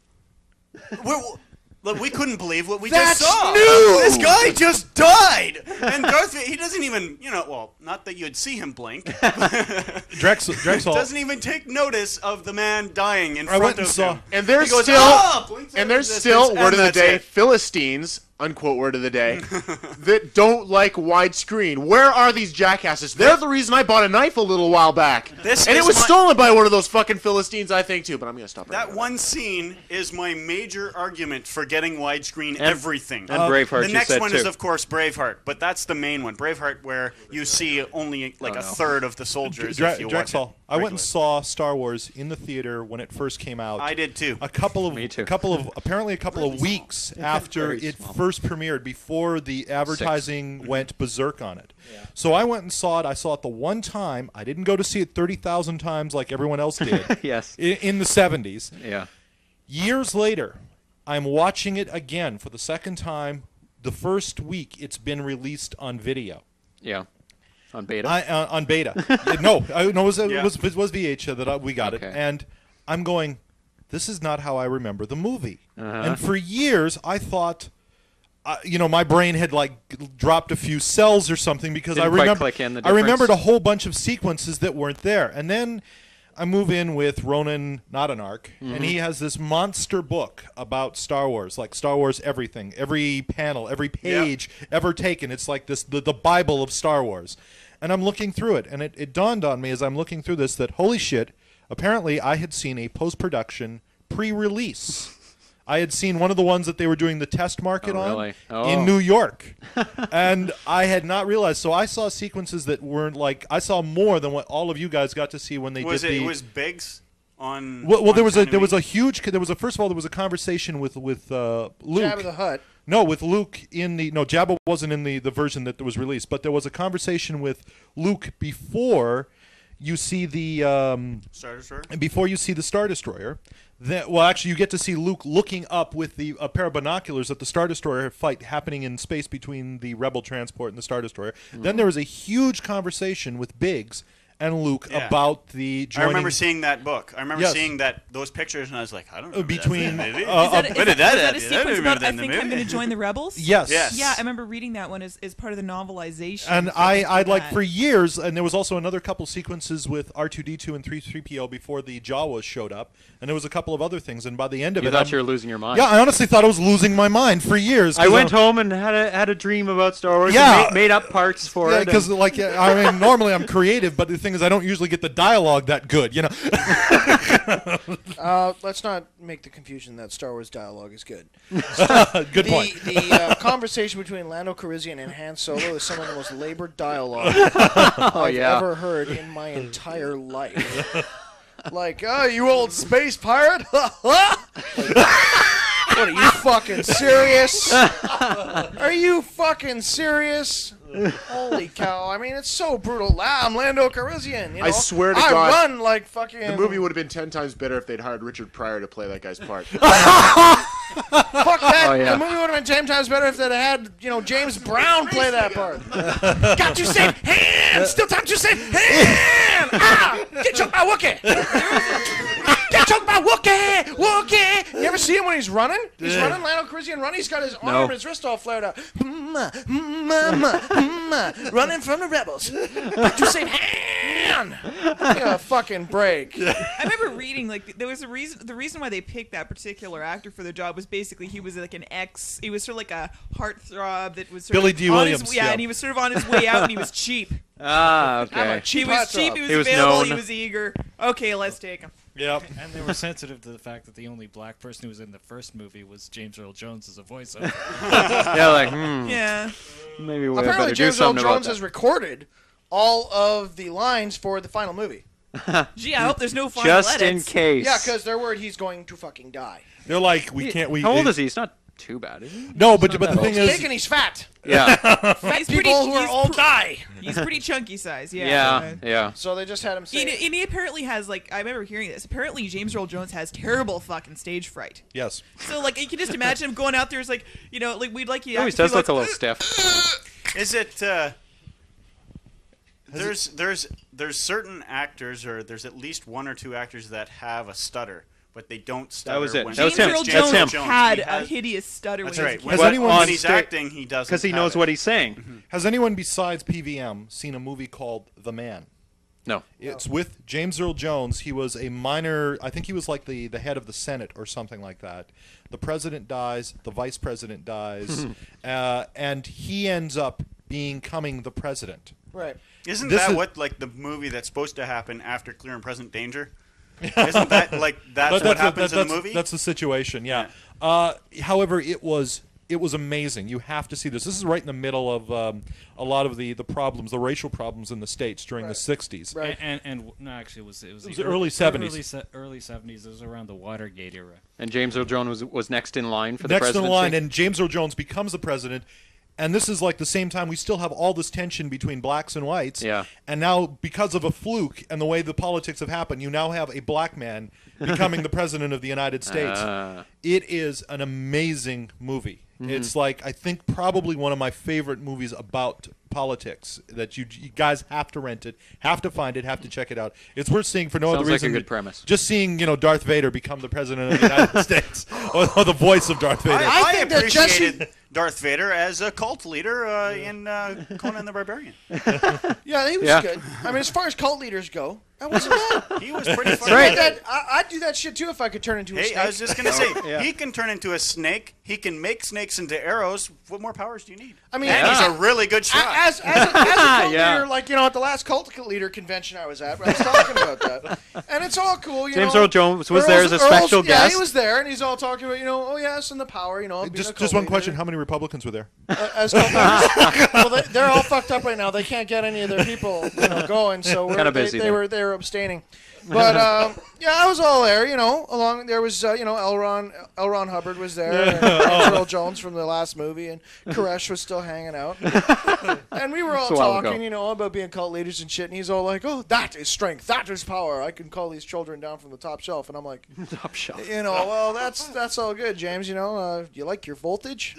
Look, we couldn't believe what we just saw. New! This guy just died. And Darth Vader, he doesn't even, well, not that you'd see him blink. Drexoll doesn't even take notice of the man dying in front of him. And there's He goes, still word of the day, it. Philistines, unquote word of the day, that don't like widescreen. Where are these jackasses? They're the reason I bought a knife a little while back. And it was stolen by one of those fucking Philistines, I think, too. But I'm going to stop right That one scene is my major argument for getting widescreen And- everything. and Braveheart, The you next said, one is, too. of course, Braveheart, but that's the main one. Braveheart, where you see only like a third of the soldiers if you watch Drexoll, it. I went and saw Star Wars in the theater when it first came out. I did too. Apparently a couple of weeks after it first premiered, before the advertising went berserk on it. Yeah. So I went and saw it. I saw it the one time. I didn't go to see it 30,000 times like everyone else did. Yes. In the 70s. Yeah. Years later, I'm watching it again for the second time. The first week it's been released on video. Yeah. On beta? On beta. It was VH that we got it. And I'm going, this is not how I remember the movie. And for years, I thought, my brain had dropped a few cells or something because Didn't quite click in the I remembered difference. a whole bunch of sequences that weren't there. And then I move in with Ronan Nodanark, and he has this monster book about Star Wars, like Star Wars everything, every panel, every page ever taken. It's like this the Bible of Star Wars. And I'm looking through it, and it dawned on me as I'm looking through this that, holy shit, apparently I had seen a post-production pre-release. I had seen one of the ones that they were doing the test market on in New York. And I had not realized. So I saw sequences that weren't I saw more than what all of you guys got to see when they did the... Was Biggs on... Well, there was a first of all, there was a conversation with Luke. Jabba the Hutt. No, with Luke in the... No, Jabba wasn't in the version that was released, but there was a conversation with Luke before you see the... Star Destroyer? Before you see the Star Destroyer. Actually, you get to see Luke looking up with a pair of binoculars at the Star Destroyer fight happening in space between the Rebel transport and the Star Destroyer. Then there was a huge conversation with Biggs and Luke about the joining... I remember seeing that book. I remember seeing those pictures, and I was like, I don't know. Between... Is that a sequence about I think I'm going to join the Rebels? Yes. Yeah, I remember reading that one as part of the novelization. And I'd for years, and there was also another couple sequences with R2-D2 and 3PO before the Jawas showed up, and there was a couple of other things, and by the end of You thought you were losing your mind. Yeah, I honestly thought I was losing my mind for years. I went home and had a dream about Star Wars and made up parts for it. Because normally I'm creative, but the thing is I don't usually get the dialogue that good, Let's not make the confusion that Star Wars dialogue is good. Good point. The conversation between Lando Calrissian and Han Solo is some of the most labored dialogue I've ever heard in my entire life. You old space pirate? What, are you fucking serious? Are you fucking serious? Holy cow. I mean, it's so brutal. I'm Lando Calrissian. I swear to God. God. I run like fucking... The movie would have been 10 times better if they'd hired Richard Pryor to play that guy's part. Fuck that. Oh, yeah. The movie would have been 10 times better if they'd had, James Brown play that part. Got to save hand! Still time to save hand! Get choked by Wookiee! Get choked by Wookiee! Wookiee! You ever see him when he's running? He's running, Lando Calrissian running. He's got his arm and his wrist all flared up. Running from the rebels. Got to save hand! man! Yeah, fucking break. I remember reading there was a reason. The reason why they picked that particular actor for the job was basically he was like an ex. He was sort of like a heartthrob that was sort Billy of D. on Williams. His, and he was sort of on his way out, and he was cheap. Ah, okay. He was cheap. He was was available. known. He was eager. Okay, let's take him. Yep. And they were sensitive to the fact that the only black person who was in the first movie was James Earl Jones as a voiceover. Yeah. Maybe we Apparently, better do James Earl something about Jones that. has recorded all of the lines for the final movie. Gee, I hope there's no final Just edits. in case. Yeah, because they're worried he's going to fucking die. They're like, we can't. How old is he? He's not too bad, is he? No, but He's the not that thing old. is, Big and he's fat. Yeah. Fat people who are old die. He's pretty chunky size. Yeah. Yeah. So they just had him say. And he apparently has I remember hearing this. Apparently, James Earl Jones has terrible fucking stage fright. yes. So you can just imagine him going out there. It's we'd like you. He always does look a little stiff. Is it? There's certain actors, or there's at least one or two actors that have a stutter, but they don't stutter. That was it. When That was him. James That's Earl him. Jones had He a has- hideous stutter That's when right. he was a Has kid. anyone- When he's acting, he doesn't. Because he knows what he's saying. Has anyone besides PVM seen a movie called The Man? No. It's with James Earl Jones. He was a minor. I think he was like the head of the Senate or something like that. The president dies. The vice president dies, and he ends up becoming the president. Right. Isn't This that is- what the movie that's supposed to happen after Clear and Present Danger? Isn't that that's what happens in the movie? That's the situation. Yeah. However, it was amazing. You have to see this. This is right in the middle of a lot of the problems, the racial problems in the States during the 60s. Right. And no, actually, it was the early 70s. Early 70s. It was around the Watergate era. And James Earl Jones was next in line for the Next in presidency. line, and James Earl Jones becomes the president. And this is like the same time we still have all this tension between blacks and whites. Yeah. And now, because of a fluke and the way the politics have happened, you now have a black man becoming the president of the United States. It is an amazing movie. Mm-hmm. It's I think probably one of my favorite movies about politics that you guys have to rent it, have to find it, have to check it out. It's worth seeing for no Sounds other like a reason. good premise. Just seeing, Darth Vader become the president of the United States, or the voice of Darth Vader. I think that appreciated Darth Vader as a cult leader in Conan the Barbarian. Yeah, he was good. I mean, as far as cult leaders go, that wasn't bad. He was pretty funny. right. I'd do that shit too if I could turn into a snake. Hey, I was just gonna say, he can turn into a snake. He can make snakes into arrows. What more powers do you need? I mean, and he's a really good shot. As a cult Yeah. leader, at the last cult leader convention I was at, I was talking about that, and it's all cool. James Earl Jones was there as a special Yeah, guest. he was there, and he's all talking about, oh yes, and the power, of being a Just cult one leader. question: how many Republicans were there? As cult leaders. Well, they're all fucked up right now. They can't get any of their people, going. So Kinda busy they there. were abstaining. But yeah, I was all there. Along there was L. Ron Hubbard was there, and James Earl Jones from the last movie, and Koresh was still hanging out, and we were all It's a while talking, ago. about being cult leaders and shit. And he's all like, "Oh, that is strength. That is power. I can call these children down from the top shelf." And I'm like, Top shelf. well, that's all good, James. You like your voltage?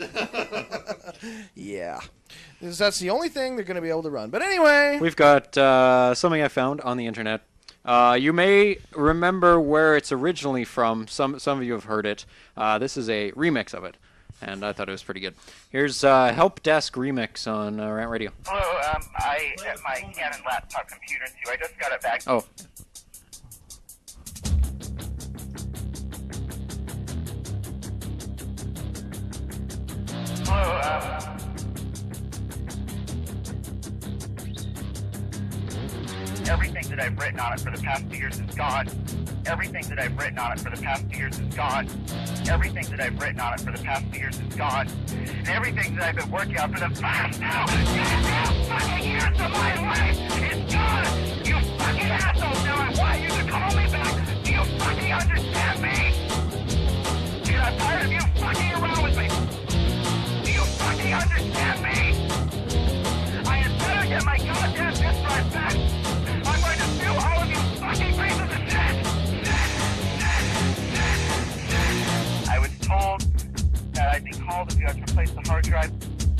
Yeah. That's the only thing they're going to be able to run. But anyway. We've got something I found on the internet. You may remember where it's originally from. Some of you have heard it. This is a remix of it, and I thought it was pretty good. Here's Help Desk remix on Rant Radio. Hello, I have my Canon laptop computer too. I just got it back. Oh. Hello, everything that I've written on it for the past 2 years is gone. Everything that I've written on it for the past 2 years is gone. Everything that I've written on it for the past 2 years is gone. And everything that I've been working on for the past fucking years of my life is gone. You fucking assholes! Now I want you to call me back. Do you fucking understand me? Dude, I'm tired of you fucking around with me. Do you fucking understand me? I had better get my goddamn disk drive back. I'm going to sue all of you fucking pieces of shit! I was told that I'd be called if you had to replace the hard drive.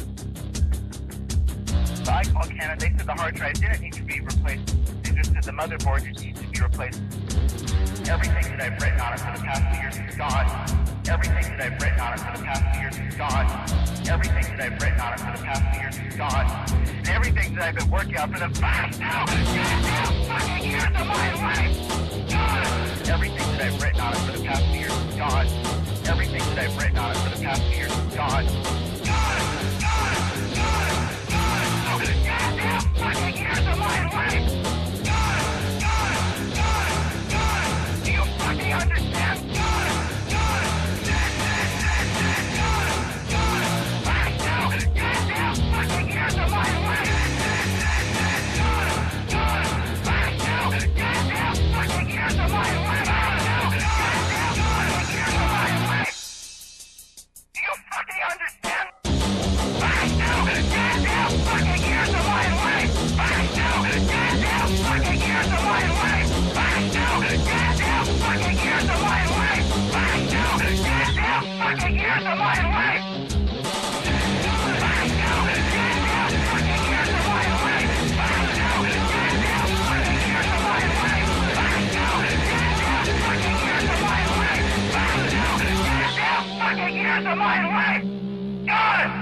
So I called Canada. They said the hard drive didn't need to be replaced. They just said the motherboard needs to be replaced. Everything that I've written on it for the past 2 years is gone. Everything that I've written on it for the past 2 years is gone. Everything that I've written on it for the past 2 years is gone. And everything that I've been working on for the past goddamn fucking years of my life, gone. Everything that I've written on it for the past 2 years is gone. Everything that I've written on it for the past 2 years is gone. Goddamn fucking years of my life. Do you fucking understand? Goddamn fucking years of my life. Goddamn fucking years of my life. Do you fucking understand? Goddamn fucking years of my life. Goddamn fucking years of my life. Goddamn fucking years of my life. Goddamn fucking years of my life. Fucking years of my life! God!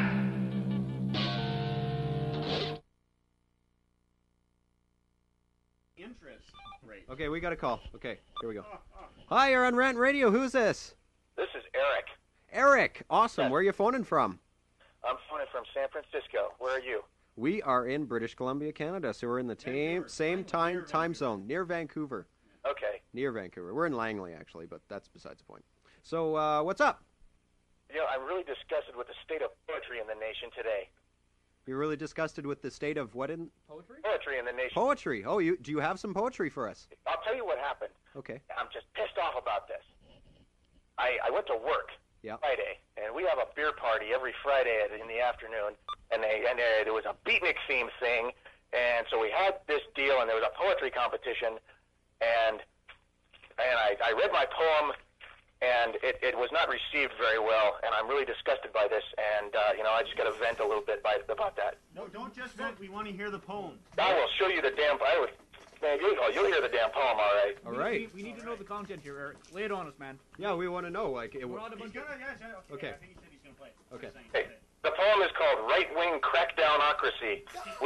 Interest rate. Okay, we got a call. Okay, here we go. Hi, you're on Rant Radio. Who's this? This is Eric. Eric. Awesome. Where are you phoning from? I'm phoning from San Francisco. Where are you? We are in British Columbia, Canada, so we're in the same time zone, near Vancouver. Okay. Near Vancouver. We're in Langley, actually, but that's besides the point. So, what's up? You know, I'm really disgusted with the state of poetry in the nation today. You're really disgusted with the state of what in poetry? Poetry in the nation. Poetry. Oh, do you have some poetry for us? I'll tell you what happened. Okay. I'm just pissed off about this. I went to work Friday, and we have a beer party every Friday in the afternoon, and there was a beatnik theme thing, and so we had this deal, and there was a poetry competition, and I read my poem, and it was not received very well, and I'm really disgusted by this, and I just got to vent a little bit about that. No, don't just vent. We want to hear the poem. I will show you the damn. Man, you'll hear the damn poem, all right. All right. We need to know the content here, Eric. Lay it on us, man. Yeah, we want to know. Like, We're on a bunch of... Okay. I think he said he's going to play it. Okay. Hey, the poem is called Right-Wing Crackdownocracy,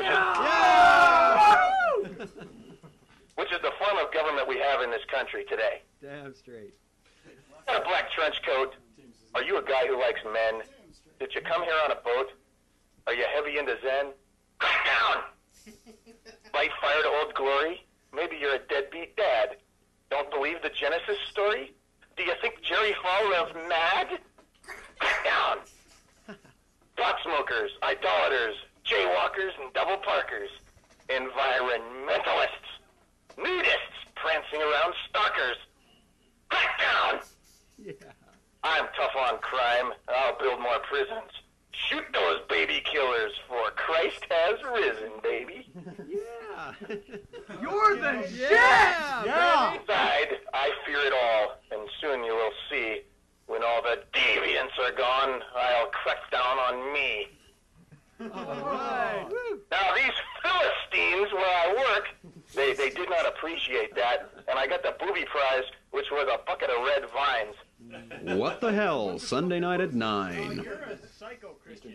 which is the form of government we have in this country today. Damn straight. Got a black trench coat. Are you a guy who likes men? Did you come here on a boat? Are you heavy into Zen? Crack down! Light fire to old glory? Maybe you're a deadbeat dad. Don't believe the Genesis story? Do you think Jerry Falwell's mad? Crack down! Pot smokers, idolaters, jaywalkers, and double parkers. Environmentalists. Nudists prancing around stalkers. Crack down! Yeah. I'm tough on crime. I'll build more prisons. Shoot those baby killers, for Christ has risen, baby. Yeah. You're the shit! Yeah. Inside, I fear it all, and soon you will see. When all the deviants are gone, I'll crack down on me. All right. Now, these Philistines where I work, they did not appreciate that, and I got the booby prize, which was a bucket of red vines. What the Hell, Sunday night at 9. You're a psycho Christian.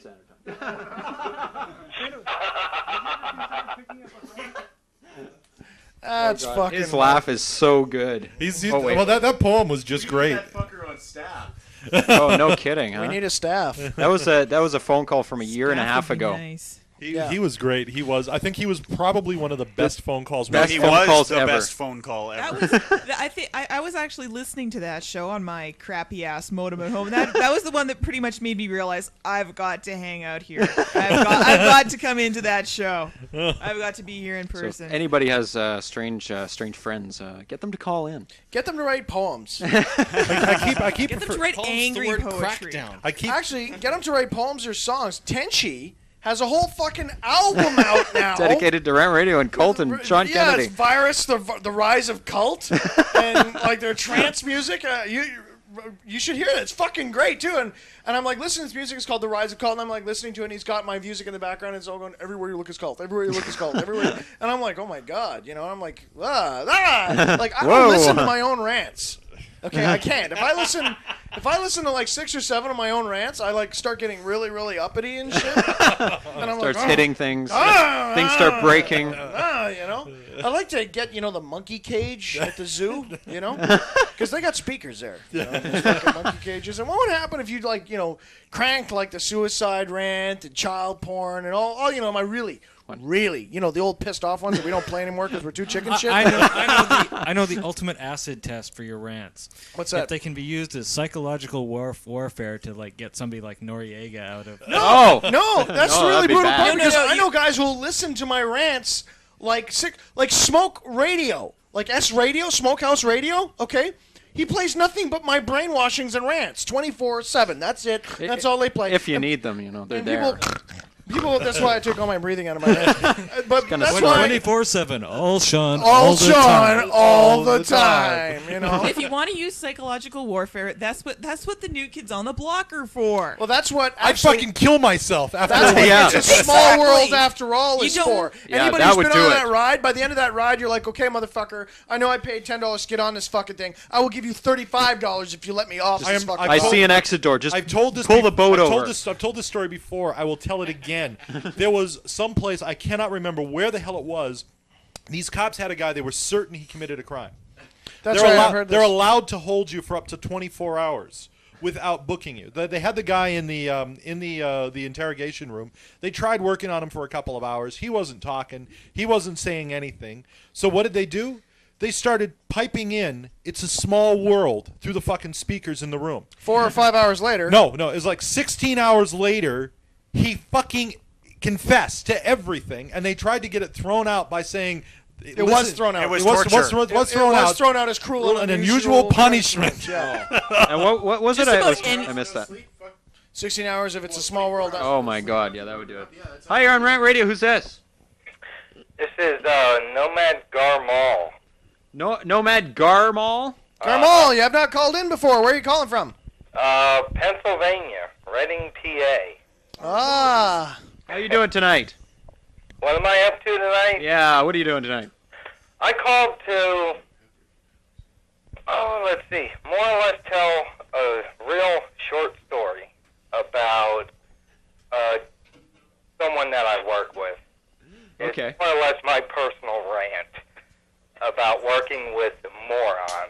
That's fucking. His laugh is so good. Well, that poem was just great. That fucker on staff. Oh, no kidding, huh? We need a staff. That was a phone call from a year and a half ago. Nice. He was great. He was. I think he was probably one of the best phone calls. He was the best phone call ever. I was actually listening to that show on my crappy ass modem at home. That was the one that pretty much made me realize I've got to hang out here. I've got to come into that show. I've got to be here in person. So if anybody has strange friends, get them to call in. Get them to write poems. I keep get them to write angry poetry. Actually, get them to write poems or songs. Tenchi has a whole fucking album out now. Dedicated to Rant Radio and Cult and Sean Kennedy. Yeah, it's Virus, the Rise of Cult, and like their trance music. You should hear it. It's fucking great too. And I'm like listening to this music. It's called The Rise of Cult, and I'm like listening to it. And he's got my music in the background. And it's all going everywhere you look is cult. Everywhere you look is cult. Everywhere. And I'm like, oh my god, And I'm like, like I don't listen to my own rants. Okay, I can't. If I listen to like 6 or 7 of my own rants, I like start getting really, really uppity and shit. And I'm Starts like, hitting things. Things start breaking. You know, I like to get the monkey cage at the zoo. You know, because they got speakers there. You know, those fucking monkey cages. And what would happen if you cranked like the suicide rant and child porn and all my really, the old pissed off ones that we don't play anymore because we're too chicken shit. I know the ultimate acid test for your rants. What's that? If they can be used as psychological warfare to like get somebody like Noriega out of. No, that's No, really that'd be brutal. bad. Because I know guys who will listen to my rants like Smoke Radio, like S Radio, Smokehouse Radio. Okay. He plays nothing but my brainwashings and rants 24/7. That's it. That's all they play. If you need them, they're there. People, that's why I took all my breathing out of my head. But that's why 24/7, all Sean, all the Sean, time. all the time. You know. If you want to use psychological warfare, that's what the new kids on the block are for. Well, that's what I'd fucking kill myself after. It's a small world after all. Is for anybody that who's would been do on it. that ride. By the end of that ride, you're like, okay, motherfucker, I know I paid $10 to get on this fucking thing. I will give you $35 if you let me off this fucking. I see an exit door. Just I've told this pull the boat over. I've told this story before. I will tell it again. There was some place, I cannot remember where the hell it was. These cops had a guy. They were certain he committed a crime. That's right. I've heard this. They're allowed to hold you for up to 24 hours without booking you. They had the guy in the interrogation room. They tried working on him for a couple of hours. He wasn't talking. He wasn't saying anything. So what did they do? They started piping in "It's a Small World" through the fucking speakers in the room. 4 or 5 hours later. No, it was like 16 hours later. He fucking confessed to everything, and they tried to get it thrown out by saying it was thrown out. It was torture. torture. It was thrown out as cruel and unusual punishment. Yeah. And what was it? I missed that. 16 hours if it's a small world. Oh my God! Yeah, that would do it. Hi, you're on Rant Radio. Who's this? This is Nomad Garmal. Nomad Garmal. Garmal, you have not called in before. Where are you calling from? Pennsylvania, Reading, PA. Ah. How you doing tonight? What am I up to tonight? Yeah, what are you doing tonight? I called to, let's see, more or less tell a real short story about someone that I work with. Okay. It's more or less my personal rant about working with morons.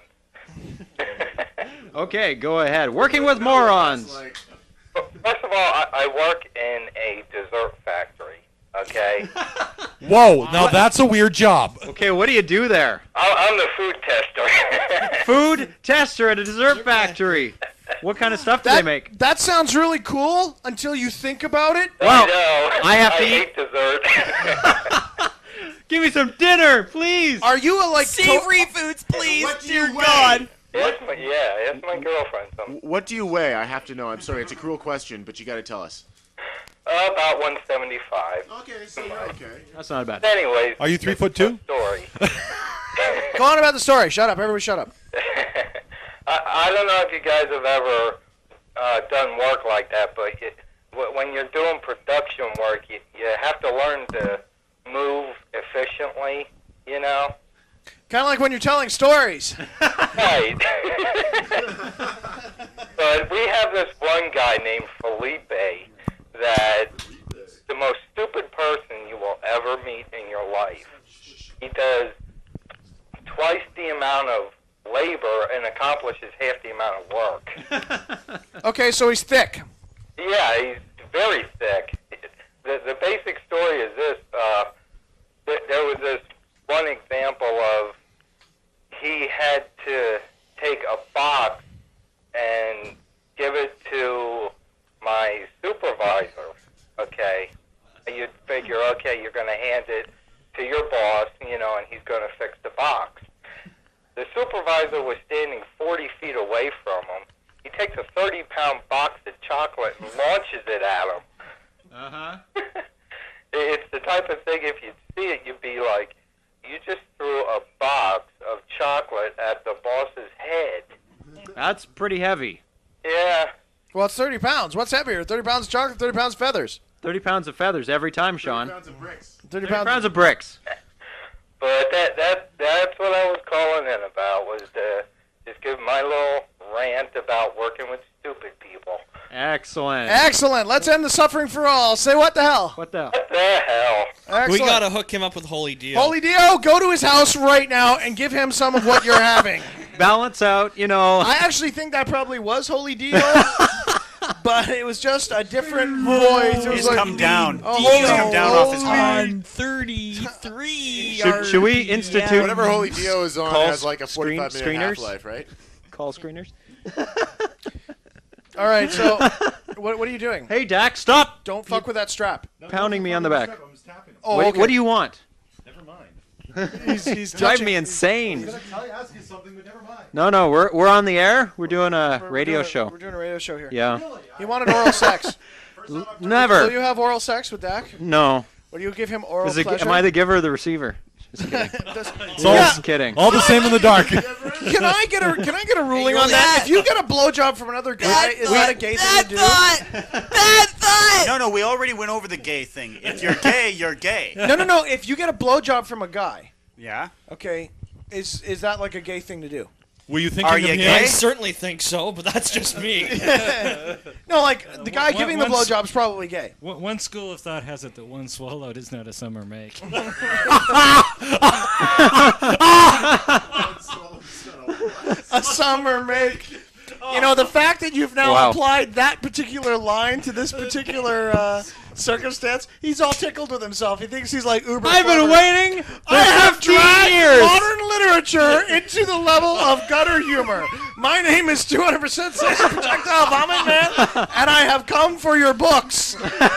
Okay, go ahead. Working with morons. First of all, I work in a dessert factory, okay? Whoa, now that's a weird job. Okay, what do you do there? I'm the food tester. Food tester at a dessert factory. What kind of stuff do they make? That sounds really cool until you think about it. Well, I have to hate dessert. Give me some dinner, please. Are you a savory foods, please? Dear God. Ask my girlfriend. What do you weigh? I have to know. I'm sorry, it's a cruel question, but you got to tell us. About 175. Okay, so okay. That's not bad. Anyways, Are you 3'2"? Story. Go on about the story. Shut up. Everybody shut up. I don't know if you guys have ever done work like that, but when you're doing production work, you have to learn to move efficiently, you know? Kind of like when you're telling stories. Right. But we have this one guy named Felipe that the most stupid person you will ever meet in your life. He does twice the amount of labor and accomplishes half the amount of work. Okay, so he's thick. Yeah, he's very thick. The basic story is this. There was this one example of he had to take a box and give it to my supervisor, okay? You'd figure, okay, you're going to hand it to your boss, you know, and he's going to fix the box. The supervisor was standing 40 feet away from him. He takes a 30-pound box of chocolate and launches it at him. Uh-huh. It's the type of thing, if you'd see it, you'd be like, you just threw a box of chocolate at the boss's head. That's pretty heavy. Yeah. Well, it's 30 pounds. What's heavier, 30 pounds of chocolate, 30 pounds of feathers? 30 pounds of feathers every time, Sean. 30 pounds of bricks. 30 pounds of bricks. But that's what I was calling in about, was to just give my little rant about working with stupid people. Excellent. Excellent. Let's end the suffering for all. Say what the hell? What the hell? What the hell? Excellent. We gotta hook him up with Holy Dio. Holy Dio, go to his house right now and give him some of what you're having. Balance out, you know. I actually think that probably was Holy Dio, but it was just a different voice. It was He's like, come down. Oh, He's come down off his on 33. Should we institute Whatever Holy Dio is on call has like a 45-minute screeners? half-life, right? Call screeners? All right, so what are you doing? Hey, Dak, stop! Don't fuck with that strap. Pounding me on the back. Oh, what, okay. what do you want? Never mind. He's driving touching- me insane. Ask you something, but never mind. No, we're on the air. We're doing a We're radio doing show. We're doing a radio show here. Yeah. He wanted oral sex. Never. Will you have oral sex with Dak? No. Will you give him oral Is it, pleasure? am I the giver or the receiver? Just kidding. Yeah. Kidding. All the same in the dark. Can I get a ruling on that? If you get a blowjob from another guy, is that a gay thing to do? No, we already went over the gay thing. If you're gay, you're gay. No. If you get a blowjob from a guy, Yeah? okay, is that like a gay thing to do? Were you thinking Are of you him? gay? I certainly think so, but that's just me. No, like the guy One- giving the once- blowjob's probably gay. One school of thought has it that one swallowed is not a summer make. A summer make. You know, the fact that you've now Wow. applied that particular line to this particular circumstance, he's all tickled with himself. He thinks he's like uber I've been clever. waiting for I have 15 dragged years. modern literature into the level of gutter humor. My name is 200% Sexual Projectile Vomit Man, and I have come for your books.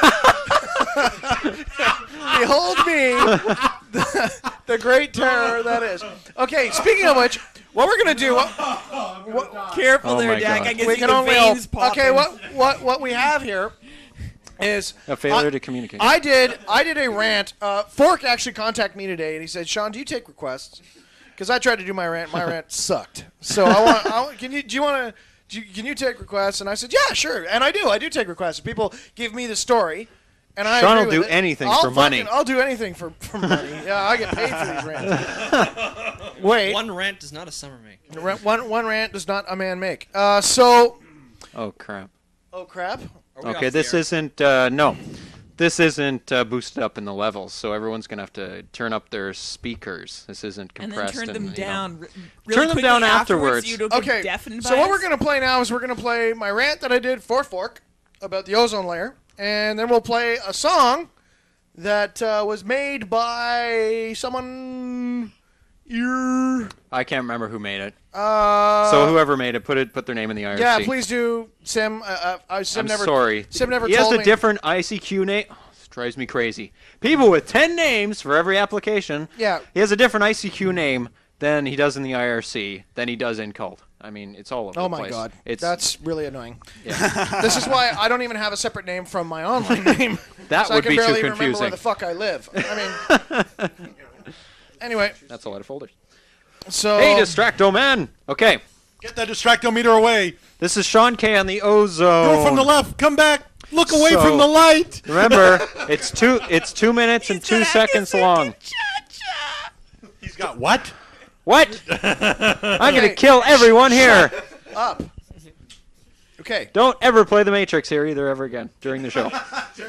Behold me, the great terror that is. Okay, speaking of which, what we're gonna do? Careful Oh there, my Dak. God. I can We see can the only veins hope. popping. Okay, what we have here is A failure to communicate. I did a rant. Fork actually contacted me today, and he said, "Sean, do you take requests?" Because I tried to do my rant. My rant sucked. So can you take requests? And I said, "Yeah, sure." And I do take requests. People give me the story, and I Sean agree will with do it. anything for money. I'll do anything for money. Yeah, I get paid for these rants. Wait, One rant does not a summer make. one rant does not a man make. So. Oh, crap. Oh crap. Okay, this isn't, no. This isn't boosted up in the levels, so everyone's going to have to turn up their speakers. This isn't And then compressed. turn them you know. down. Really Turn them quickly down afterwards. So you don't get Okay, deafened so by what us? we're going to play now is we're going to play my rant that I did for Fork about the ozone layer, and then we'll play a song that was made by someone. I can't remember who made it. So So whoever made it, put their name in the IRC. Yeah, please do, Sim. Sim I'm never, sorry. Sim never he told has me. a different ICQ name. Oh, this drives me crazy. People with 10 names for every application. Yeah. He has a different ICQ name than he does in the IRC, than he does in Cult. I mean, it's all over Oh the my place. God, It's, that's really annoying. yeah. This is why I don't even have a separate name from my online name. That 'cause would I can be too barely even remember where confusing. the fuck I live. I mean, anyway. That's a lot of folders. So Hey, Distracto Man. Okay. Get that distractometer away. This is Sean K on the Ozone. Go from the left. Come back. Look away So, from the light. Remember, it's 2 minutes and 2 seconds long. He's got what? What? I'm going to kill everyone here. up. Okay. Don't ever play the Matrix here either ever again during the show.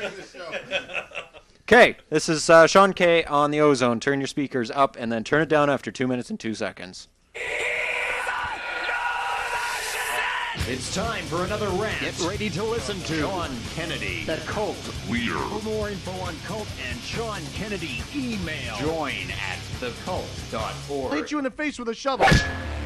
Okay, this is Sean K on the Ozone. Turn your speakers up and then turn it down after 2 minutes and 2 seconds. It's time for another rant. Get ready to listen to Sean Kennedy, the cult leader. For more info on cult and Sean Kennedy, email join@thecult.org. Hit you in the face with a shovel. Half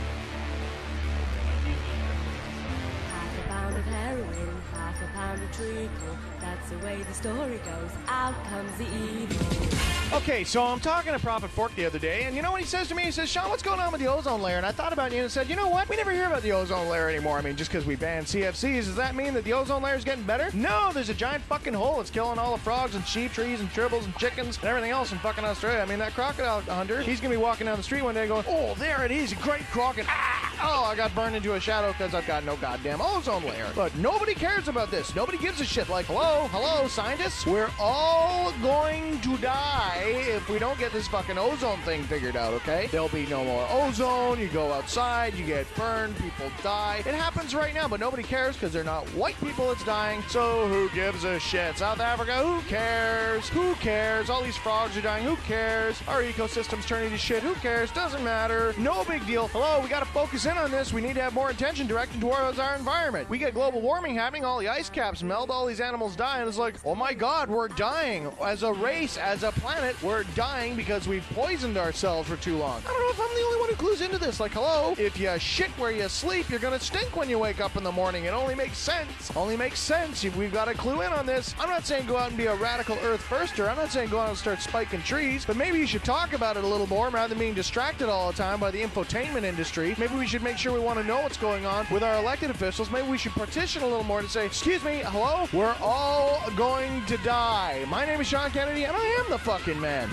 a pound of heroin, half a pound of treacle. That's the way the story goes. Out comes the evil. Okay, so I'm talking to Prophet Fork the other day, and you know what he says to me? He says, Sean, what's going on with the ozone layer? And I thought about you and said, you know what? We never hear about the ozone layer anymore. I mean, just because we banned CFCs, does that mean that the ozone layer is getting better? No, there's a giant fucking hole. It's killing all the frogs and sheep, trees and tribbles and chickens and everything else in fucking Australia. I mean, that crocodile hunter, he's going to be walking down the street one day going, oh, there it is, a great crocodile. Ah! Oh, I got burned into a shadow because I've got no goddamn ozone layer. But nobody cares about this. Nobody gives a shit. Like, hello, scientists? We're all going to die if we don't get this fucking ozone thing figured out, okay? There'll be no more ozone. You go outside, you get burned, people die. It happens right now, but nobody cares because they're not white people that's dying. So who gives a shit? South Africa, who cares? Who cares? All these frogs are dying. Who cares? Our ecosystem's turning to shit. Who cares? Doesn't matter. No big deal. Hello, we got to focus in on this. We need to have more attention directed towards our environment. We get global warming happening. All the ice caps melt. All these animals die. And it's like, oh my God, we're dying. As a race, as a planet, we're dying because we've poisoned ourselves for too long. I don't know if I'm the only one who clues into this. Like, hello, if you shit where you sleep, you're going to stink when you wake up in the morning. It only makes sense. Only makes sense. We've got to clue in on this. I'm not saying go out and be a radical earth firster. I'm not saying go out and start spiking trees, but maybe you should talk about it a little more rather than being distracted all the time by the infotainment industry. Maybe we should make sure we want to know what's going on with our elected officials. Maybe we should partition a little more to say, excuse me, hello, we're all going to die. My name is Sean Kennedy, and I am the fucking man.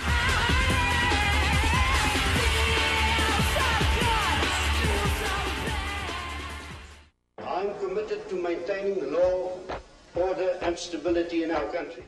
I'm committed to maintaining law, order, and stability in our country.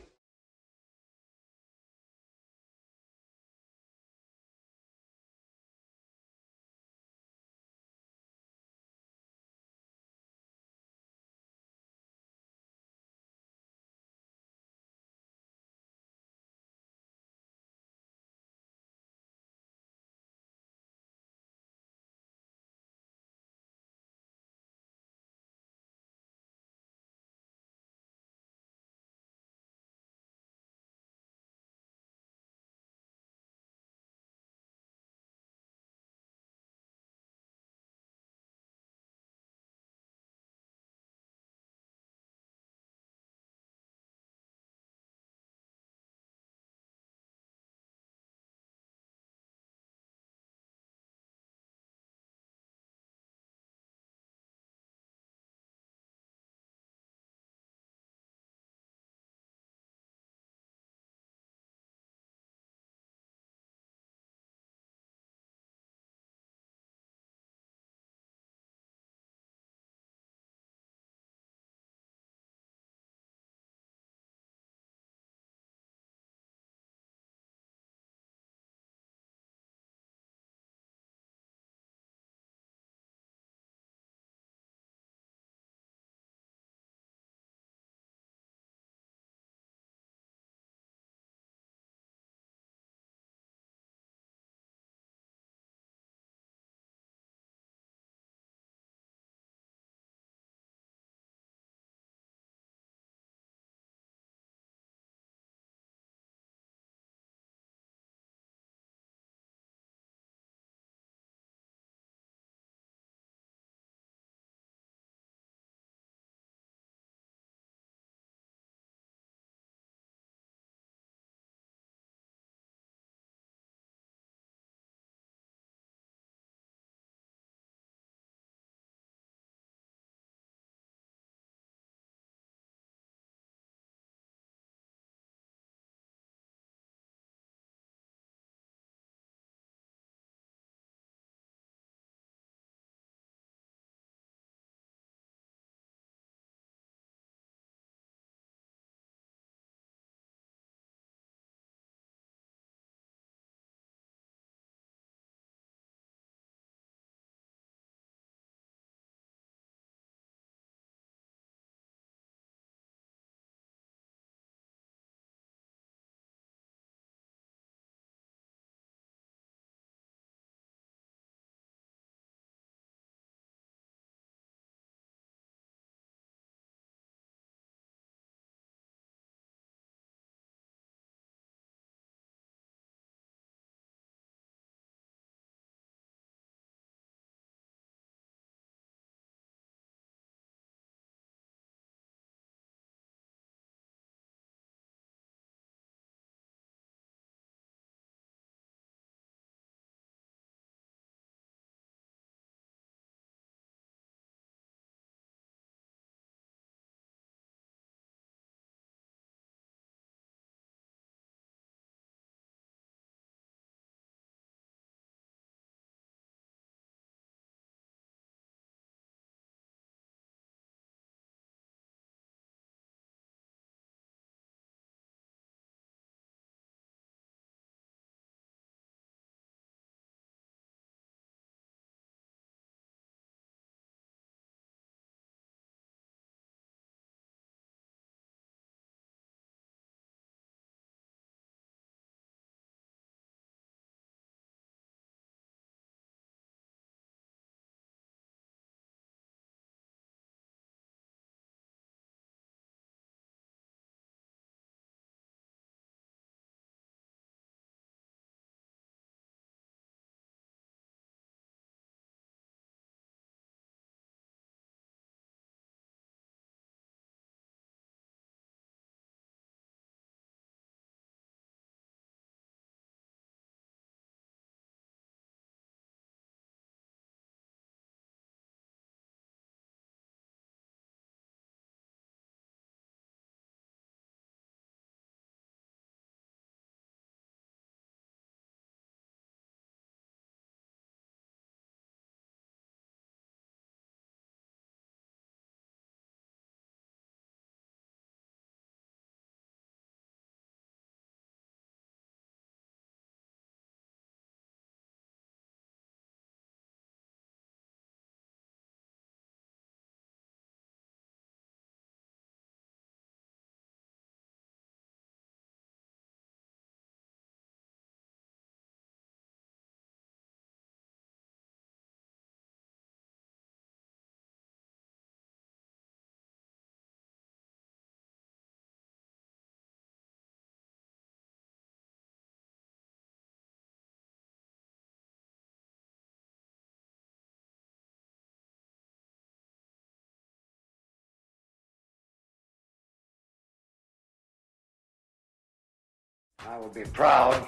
I will be proud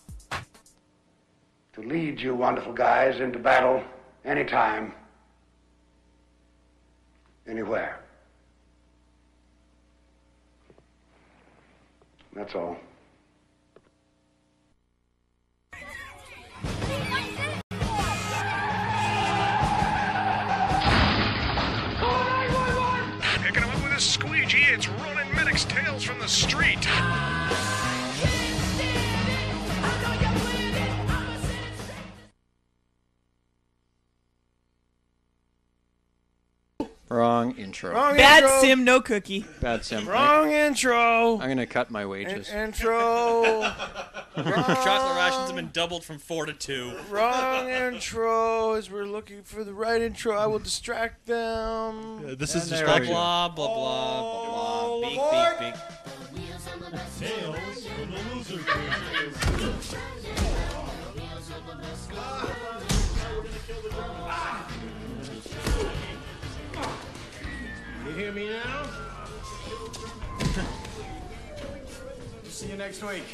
to lead you wonderful guys into battle anytime, anywhere. That's all. Picking him up with a squeegee, it's running medics' tails from the street. Wrong intro. Wrong Bad intro. sim, no cookie. Bad sim. Wrong intro. I'm gonna cut my wages. Intro. Chocolate rations have been doubled from 4 to 2. Wrong intro. As we're looking for the right intro, I will distract them. This is And distraction. Blah, blah, blah, blah, blah. Beak, beak, beak. Tales from the loser You hear me now? See you next week.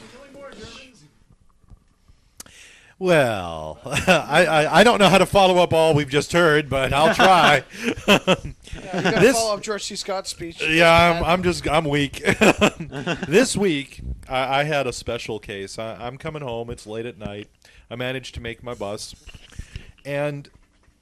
Well, I don't know how to follow up all we've just heard, but I'll try. You gotta follow up George C. Scott's speech. Yeah, I'm weak. This week, I had a special case. I'm coming home. It's late at night. I managed to make my bus, and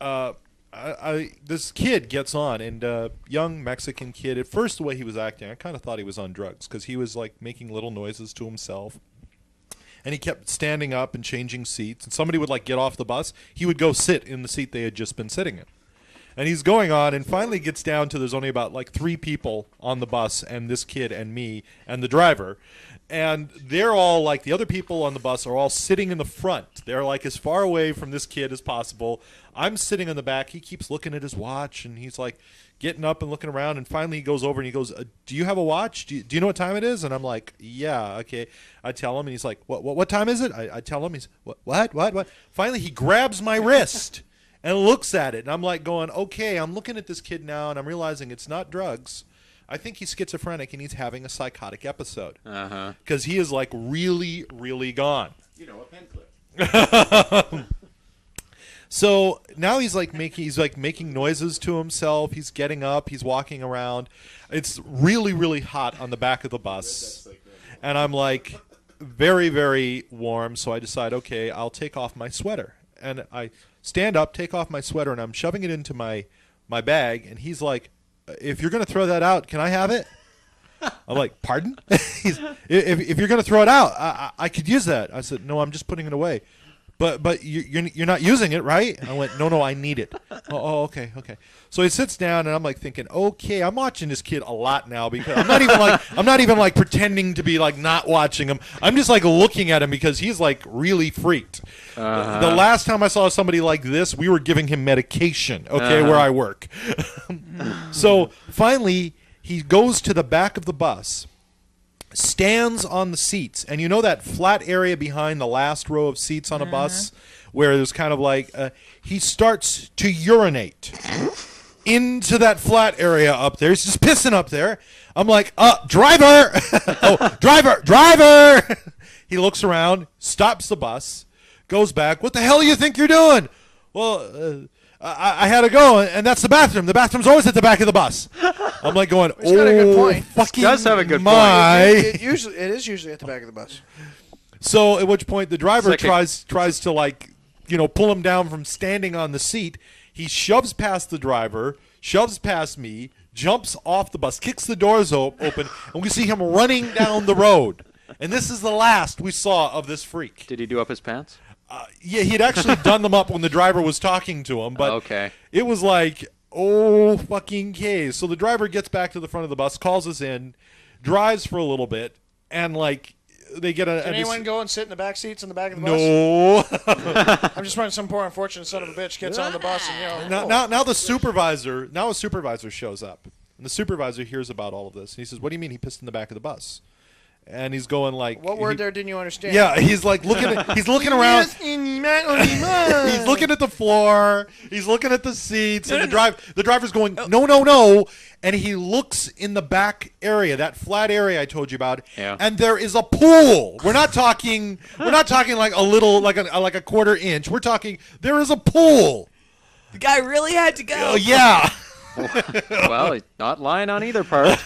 this kid gets on, and young Mexican kid. At first, the way he was acting, I kind of thought he was on drugs because he was like making little noises to himself. And he kept standing up and changing seats. And somebody would like get off the bus. He would go sit in the seat they had just been sitting in. And he's going on and finally gets down to there's only about like 3 people on the bus and this kid and me and the driver. And they're all like the other people on the bus are all sitting in the front. They're like as far away from this kid as possible. I'm sitting in the back. He keeps looking at his watch and he's like getting up and looking around, and finally he goes over and he goes, do you have a watch? Do you know what time it is? And I'm like, yeah, okay. I tell him, and he's like, what time is it? I tell him, he's, what? Finally he grabs my wrist and looks at it, and I'm like going, okay, I'm looking at this kid now, and I'm realizing it's not drugs. I think he's schizophrenic, and he's having a psychotic episode. Uh-huh. Because he is like really, really gone. You know, a pen clip. So now he's making noises to himself. He's getting up. He's walking around. It's really, really hot on the back of the bus, and I'm like very, very warm. So I decide, okay, I'll take off my sweater, and I stand up, take off my sweater, and I'm shoving it into my bag. And he's like, "If you're gonna throw that out, can I have it?" I'm like, "Pardon?" if you're gonna throw it out, I could use that. I said, "No, I'm just putting it away." But you're not using it, right? I went, no, I need it. Oh, okay. So he sits down, and I'm like thinking, okay, I'm watching this kid a lot now because I'm not even like pretending to be like not watching him. I'm just like looking at him because he's like really freaked. Uh-huh. The last time I saw somebody like this, we were giving him medication. Okay, where I work. So finally, he goes to the back of the bus. Stands on the seats, and you know that flat area behind the last row of seats on a bus where there's kind of like he starts to urinate into that flat area up there. He's just pissing up there. I'm like, driver! Oh, driver! He looks around, stops the bus, goes back. What the hell do you think you're doing? Well, I had to go, and that's the bathroom. The bathroom's always at the back of the bus. I'm like going, He's got a good point. Fucking does have a good point. It is usually at the back of the bus. So at which point the driver tries to like, pull him down from standing on the seat. He shoves past the driver, shoves past me, jumps off the bus, kicks the doors open, and we see him running down the road. And this is the last we saw of this freak. Did he do up his pants? Yeah, he'd actually done them up when the driver was talking to him, but okay. It was like, oh, fucking K. So the driver gets back to the front of the bus, calls us in, drives for a little bit, and like they get a. Can anyone go and sit in the back seats in the back of the bus? No. I'm just wondering, some poor unfortunate son of a bitch gets on the bus and Now a supervisor shows up, and the supervisor hears about all of this, and he says, "What do you mean he pissed in the back of the bus?" and he's going like, What word there didn't you understand? Yeah, he's like he's looking around. He's looking at the floor. He's looking at the seats, and the driver's going, no, and he looks in the back area, that flat area I told you about, and there is a pool. We're not talking like a little, like a quarter inch. We're talking there is a pool. The guy really had to go. Oh yeah. Well, he's not lying on either part.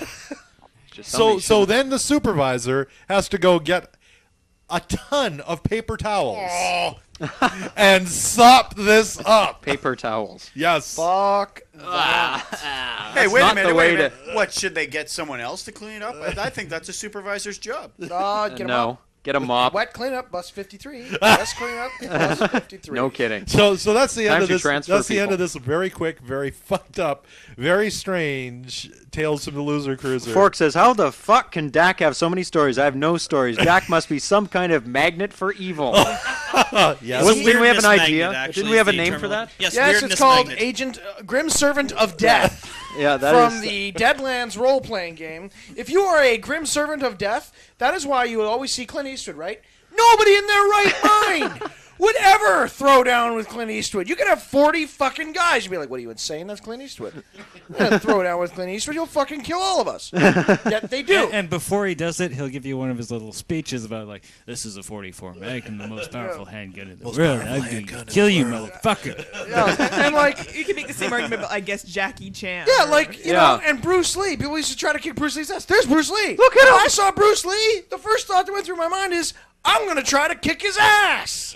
So then the supervisor has to go get a ton of paper towels and sop this up. Paper towels. Yes. Fuck. Hey, wait a minute. What, should they get someone else to clean it up? I think that's a supervisor's job. Get him up. Get a mop. Wet cleanup, bus 53. Bus cleanup, bus 53. No kidding. So that's the end of this. That's the end of this very quick, very fucked up, very strange Tales from the Loser Cruiser. Fork says, "How the fuck can Dak have so many stories? I have no stories. Dak must be some kind of magnet for evil." Yes. Didn't we have an idea? Didn't we have a name for that? Yes, it's called Agent Grim Servant of Death. Yeah, that from the Deadlands role-playing game. If you are a Grim Servant of Death, that is why you will always see Clint Eastwood, right? Nobody in their right mind would ever throw down with Clint Eastwood. You could have 40 fucking guys. You'd be like, what are you insane? That's Clint Eastwood. I'm gonna throw down with Clint Eastwood. He'll fucking kill all of us. Yet they do. And before he does it, he'll give you one of his little speeches about, like, this is a 44 Magnum, the most powerful handgun in the world. I'm gonna kill you, motherfucker. Yeah, and like, you can make the same argument about, I guess, Jackie Chan. Yeah, like, you know, and Bruce Lee. People used to try to kick Bruce Lee's ass. There's Bruce Lee. Look at him. I saw Bruce Lee. The first thought that went through my mind is, I'm going to try to kick his ass.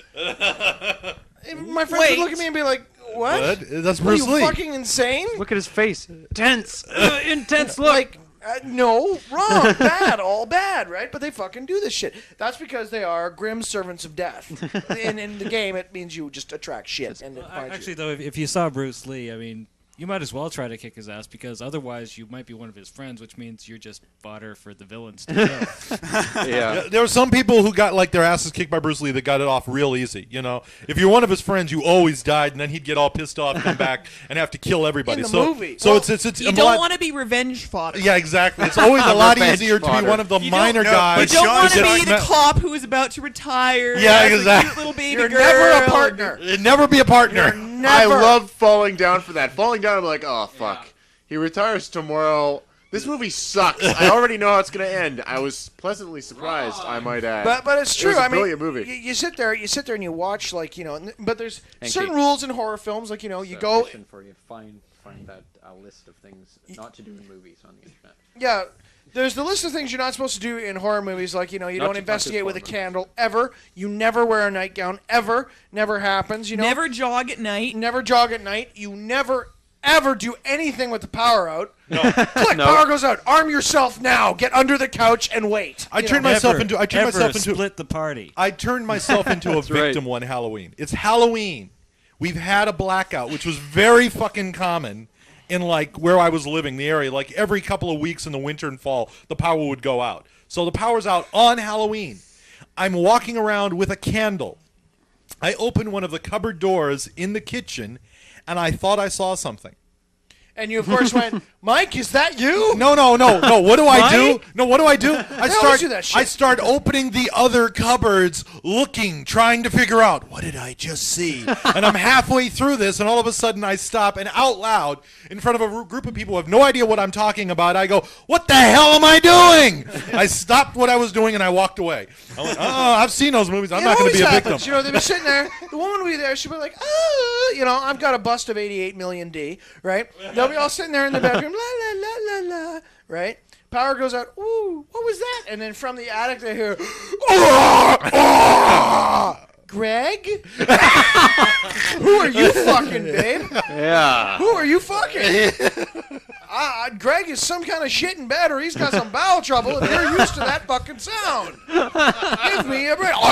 My friends would look at me and be like, what? That's Bruce Lee. Are you Lee. fucking insane? Look at his face. Tense. Intense look. Like, no, wrong, bad, all bad, right? But they fucking do this shit. That's because they are grim servants of death. And in the game, it means you just attract shit. And Actually, though, if you saw Bruce Lee, I mean, you might as well try to kick his ass, because otherwise you might be one of his friends, which means you're just fodder for the villains to kill. Yeah, there were some people who got like their asses kicked by Bruce Lee that got it off real easy. You know, if you're one of his friends, you always died, and then he'd get all pissed off, come back, and have to kill everybody. In the movie. So Well, it's You don't want to be revenge fodder. Yeah, exactly. It's always a lot easier to be one of the minor guys. You don't want to be the cop who is about to retire. Yeah, as a exactly. cute little baby You're girl. never a partner. Never be a partner. I love falling down for that. Falling down, I'm like, oh, fuck. He retires tomorrow. This movie sucks. I already know how it's going to end. I was pleasantly surprised, I might add. But it's true. It was a I mean, brilliant movie. You sit there and you watch, like, you know. But there's Enki. certain rules in horror films, like, you know, you go. Mission for you. Find that list of things not to do in movies on the internet. Yeah. There's the list of things you're not supposed to do in horror movies, like, you know, you Not don't to investigate touch with a his candle, ever. You never wear a nightgown, ever. Never happens, you know. Never jog at night. Never jog at night. You never, ever do anything with the power out. No. Click, power goes out. Arm yourself now. Get under the couch and wait. I turned myself into split the party. I turned myself into a victim one Halloween. It's Halloween. We've had a blackout, which was very fucking common in, like, where I was living, the area. Like, every couple of weeks in the winter and fall, the power would go out. So the power's out on Halloween. I'm walking around with a candle. I opened one of the cupboard doors in the kitchen, and I thought I saw something. And you, of course, went, Mike, is that you? No. What do I do? No, what do I do? I start opening the other cupboards, looking, trying to figure out, what did I just see? And I'm halfway through this, and all of a sudden I stop, and out loud, in front of a group of people who have no idea what I'm talking about, I go, what the hell am I doing? I stopped what I was doing, and I walked away. I went, I've seen those movies. I'm not going to be a victim. You know, they'd be sitting there. The woman would be there. She'd be like, you know, I've got a bust of 88 million D, right? They'll be all sitting there in the bedroom, la, la, la, la, la, right? Power goes out, ooh, what was that? And then from the attic they hear, Greg? Who are you fucking, babe? Yeah. Who are you fucking? Greg is some kind of shit in bed, or he's got some bowel trouble, and you're used to that fucking sound. Give me a break.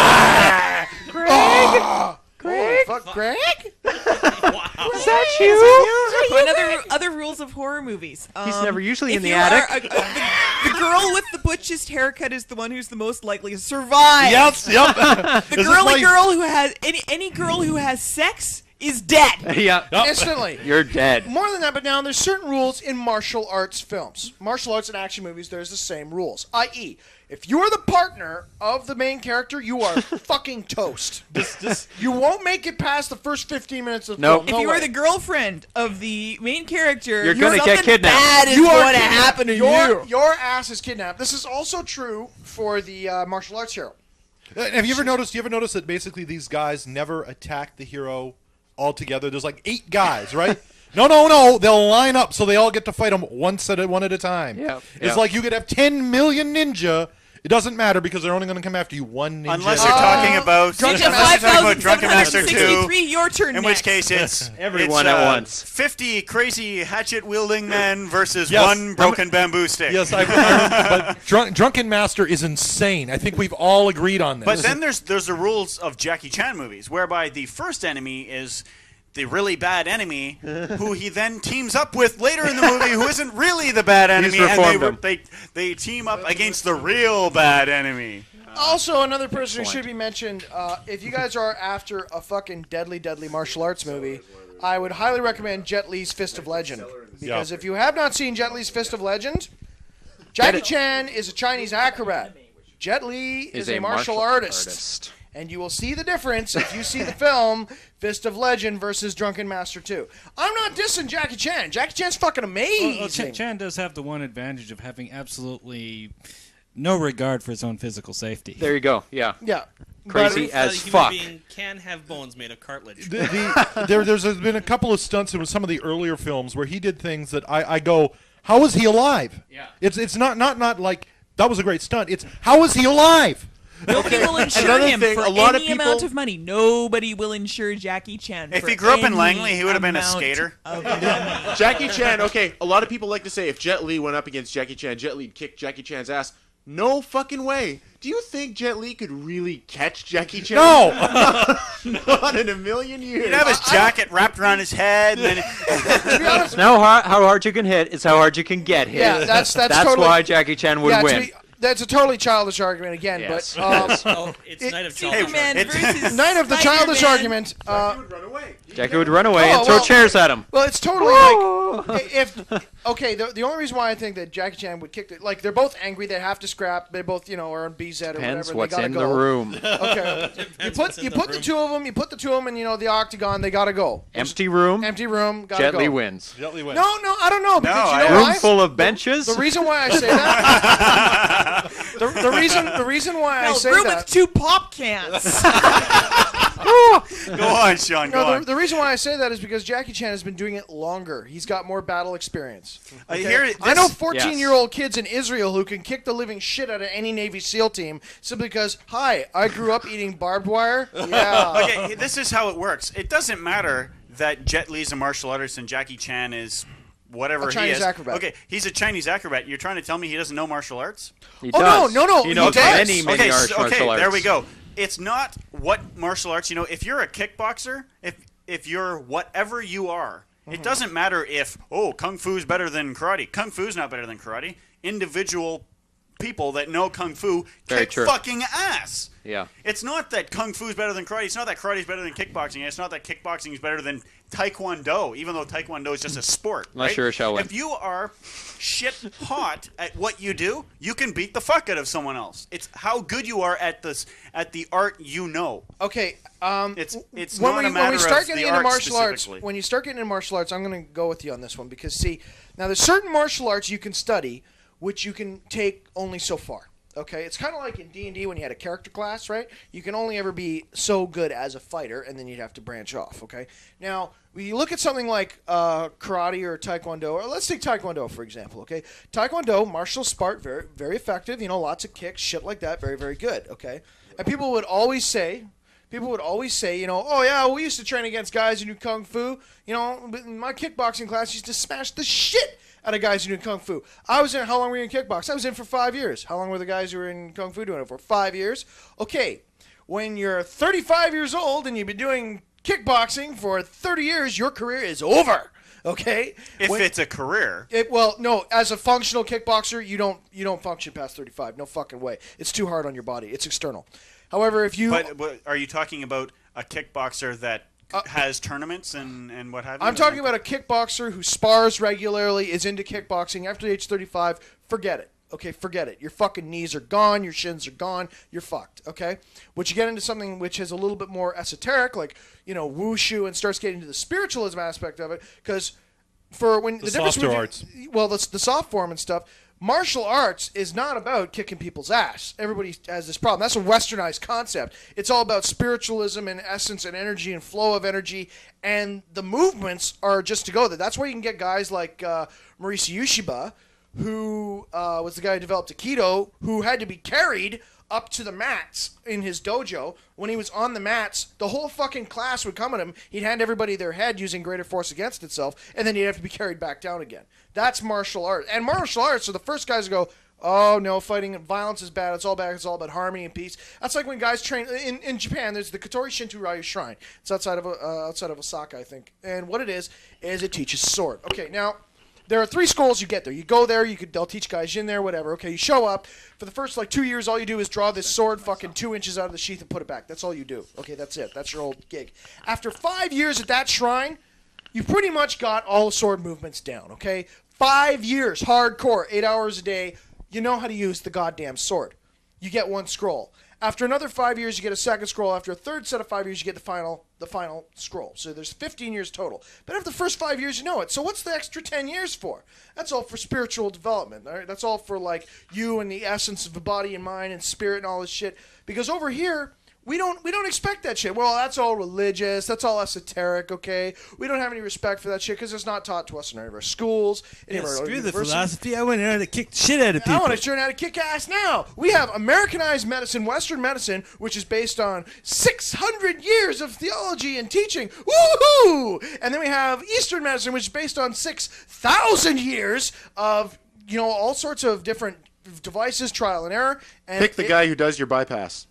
Greg? Greg? Oh, fuck, Greg? Was that you? Other rules of horror movies. He's never usually in the attic. The girl with the butchest haircut is the one who's the most likely to survive. Yes, yep. The girl who has any girl who has sex is dead. Yeah. Instantly. You're dead. More than that, but now there's certain rules in martial arts films. Martial arts and action movies, there's the same rules. I.e., If you're the partner of the main character, you are fucking toast. You won't make it past the first 15 minutes of the film. If you are the girlfriend of the main character, You're gonna get kidnapped. Bad is going to happen to you. Your ass is kidnapped. This is also true for the martial arts hero. Have you ever noticed? that basically these guys never attack the hero altogether? There's like 8 guys, right? No. They'll line up so they all get to fight them one at a time. Yeah. It's like you could have 10 million ninja. It doesn't matter because they're only going to come after you one ninja. Unless you're talking about Drunken Master 2, your turn. in which case it's everyone at once. 50 crazy hatchet-wielding men versus one broken bamboo stick. Yes, but Drunken Master is insane. I think we've all agreed on this. But then there's the rules of Jackie Chan movies, whereby the first enemy is the really bad enemy, who he then teams up with later in the movie, who isn't really the bad enemy, and they team up against the real bad enemy. Also, another person who should be mentioned, if you guys are after a fucking deadly martial arts movie, I would highly recommend Jet Li's Fist of Legend. Because if you have not seen Jet Li's Fist of Legend, Jackie Chan is a Chinese acrobat. Jet Li is a martial artist. And you will see the difference if you see the film Fist of Legend versus Drunken Master 2. I'm not dissing Jackie Chan. Jackie Chan's fucking amazing. Well, Chan does have the one advantage of having absolutely no regard for his own physical safety. There you go. Yeah. Yeah. Crazy as fuck. A human being can have bones made of cartilage. There's been a couple of stunts in some of the earlier films where he did things that I go, how is he alive? Yeah. It's not like that was a great stunt. It's how is he alive? Nobody will insure him for any amount of money. Nobody will insure Jackie Chan. If he grew up in Langley, he would have been a skater. Jackie Chan, okay, a lot of people like to say if Jet Li went up against Jackie Chan, Jet Li'd kick Jackie Chan's ass. No fucking way. Do you think Jet Li could really catch Jackie Chan? No! Not in a million years. He'd have his jacket wrapped around his head. And then It's not how hard you can hit, it's how hard you can get hit. Yeah, that's totally, why Jackie Chan would win. That's a totally childish argument again, yes. but it's Night of Childish versus Night of the Childish argument. Jackie would run away. Jackie would run away and throw chairs at him. Well, it's totally like the only reason why I think that Jackie Chan would kick the they're both angry, they have to scrap, they both are on BZ or Depends whatever. what's they gotta in go. the room. Okay, you put the two of them in the octagon. They gotta go. Empty room. Gotta go. Jet Li wins. No, I don't know because you know room why? full of benches. The reason why I say that. the reason why I say room that. with 2 pop cans. Go on, Sean. Go on. The reason why I say that is because Jackie Chan has been doing it longer. He's got more battle experience. Okay? I know 14-year-old kids in Israel who can kick the living shit out of any Navy SEAL team simply because, hi, I grew up eating barbed wire. Yeah. Okay, this is how it works. It doesn't matter that Jet Li's a martial artist and Jackie Chan is whatever he is. Acrobat. Okay, he's a Chinese acrobat. You're trying to tell me he doesn't know martial arts? He does. No. He knows many martial arts. There we go. It's not what martial arts, if you're a kickboxer, if you're whatever you are, it doesn't matter if, Kung Fu's better than karate. Kung Fu's not better than karate. Individual people that know Kung Fu kick fucking ass. Yeah. It's not that Kung Fu's better than karate. It's not that karate's better than kickboxing. It's not that kickboxing is better than Taekwondo, even though Taekwondo is just a sport. Unless you're a Shaolin. If you are shit hot at what you do, you can beat the fuck out of someone else. It's how good you are at the art you know. Okay. It's not a matter of the art martial arts. specifically. When you start getting into martial arts, I'm going to go with you on this one because see, now there's certain martial arts you can study, which you can take only so far. Okay, it's kind of like in D&D when you had a character class, right? You can only ever be so good as a fighter, and then you'd have to branch off, okay? Now, when you look at something like karate or taekwondo, or let's take taekwondo, for example, okay? Taekwondo, martial sport, very, very effective, lots of kicks, shit like that, very, very good, okay? And people would always say, oh yeah, we used to train against guys who knew Kung Fu. In my kickboxing class used to smash the shit out of guys who knew Kung Fu. How long were you in kickbox? I was in for 5 years. How long were the guys who were in Kung Fu doing it for? 5 years. Okay, when you're 35 years old and you've been doing kickboxing for 30 years, your career is over. Okay? If it's a career. No, as a functional kickboxer, you don't function past 35. No fucking way. It's too hard on your body. It's external. However, if you... But are you talking about a kickboxer that has tournaments and what have you? I'm talking about a kickboxer who spars regularly, is into kickboxing. After the age 35, forget it. Okay, forget it. Your fucking knees are gone. Your shins are gone. You're fucked. Okay, but you get into something which is a little bit more esoteric, like wushu, and starts getting into the spiritualism aspect of it, because for when the difference softer between, arts. well, the soft form and stuff. Martial arts is not about kicking people's ass. Everybody has this problem. That's a westernized concept. It's all about spiritualism and essence and energy and flow of energy, and the movements are just to go there. That's why you can get guys like Maurice Yushiba, who was the guy who developed Aikido, who had to be carried up to the mats in his dojo. When he was on the mats, the whole fucking class would come at him. He'd hand everybody their head using greater force against itself, and then he'd have to be carried back down again. That's martial art. And martial arts are the first guys to go, oh, no, fighting and violence is bad. It's all bad. It's all about harmony and peace. That's like when guys train in Japan. There's the Kotori Shinto Ryu Shrine. It's outside of Osaka, I think. And what it is it teaches sword. Okay, now there are 3 schools you get there. You go there, they'll teach guys in there, whatever. Okay, you show up. For the first 2 years, all you do is draw this sword fucking 2 inches out of the sheath and put it back. That's all you do. Okay, that's it. That's your old gig. After 5 years at that shrine, you pretty much got all the sword movements down, okay? 5 years, hardcore, 8 hours a day. You know how to use the goddamn sword. You get 1 scroll. After another 5 years, you get a second scroll. After a third set of 5 years, you get the final scroll. So there's 15 years total. But after the first 5 years, you know it. So what's the extra 10 years for? That's all for spiritual development. All right? That's all for you and the essence of the body and mind and spirit and all this shit. Because over here, we don't expect that shit. Well, that's all religious. That's all esoteric, okay? We don't have any respect for that shit because it's not taught to us in any of our schools. Screw the philosophy. I want to know how to kick the shit out of people. I want to learn how to kick ass now. We have Americanized medicine, Western medicine, which is based on 600 years of theology and teaching. Woohoo! And then we have Eastern medicine, which is based on 6,000 years of, all sorts of different devices, trial and error. And pick the guy who does your bypass.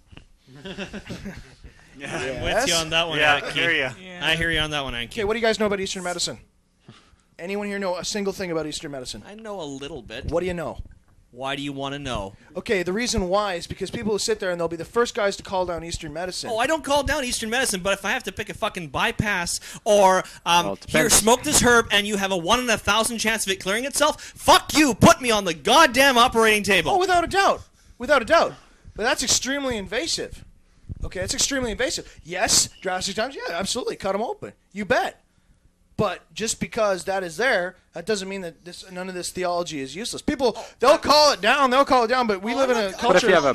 I'm with you on that one, Yeah, Enki. I hear you. I hear you on that one, Enki. Okay, what do you guys know about Eastern medicine? Anyone here know a single thing about Eastern medicine? I know a little bit. What do you know? Why do you want to know? Okay, the reason why is because people will sit there and they'll be the first guys to call down Eastern medicine. Oh, I don't call down Eastern medicine, but if I have to pick a fucking bypass or it here, smoke this herb and you have a 1 in 1,000 chance of it clearing itself, fuck you, put me on the goddamn operating table. Oh, without a doubt. Without a doubt. But that's extremely invasive. Okay, it's extremely invasive. Yes, drastic times, yeah, absolutely, cut them open. You bet. But just because that is there, that doesn't mean that none of this theology is useless. People, they'll call it down, but we live in a culture. But if you have a,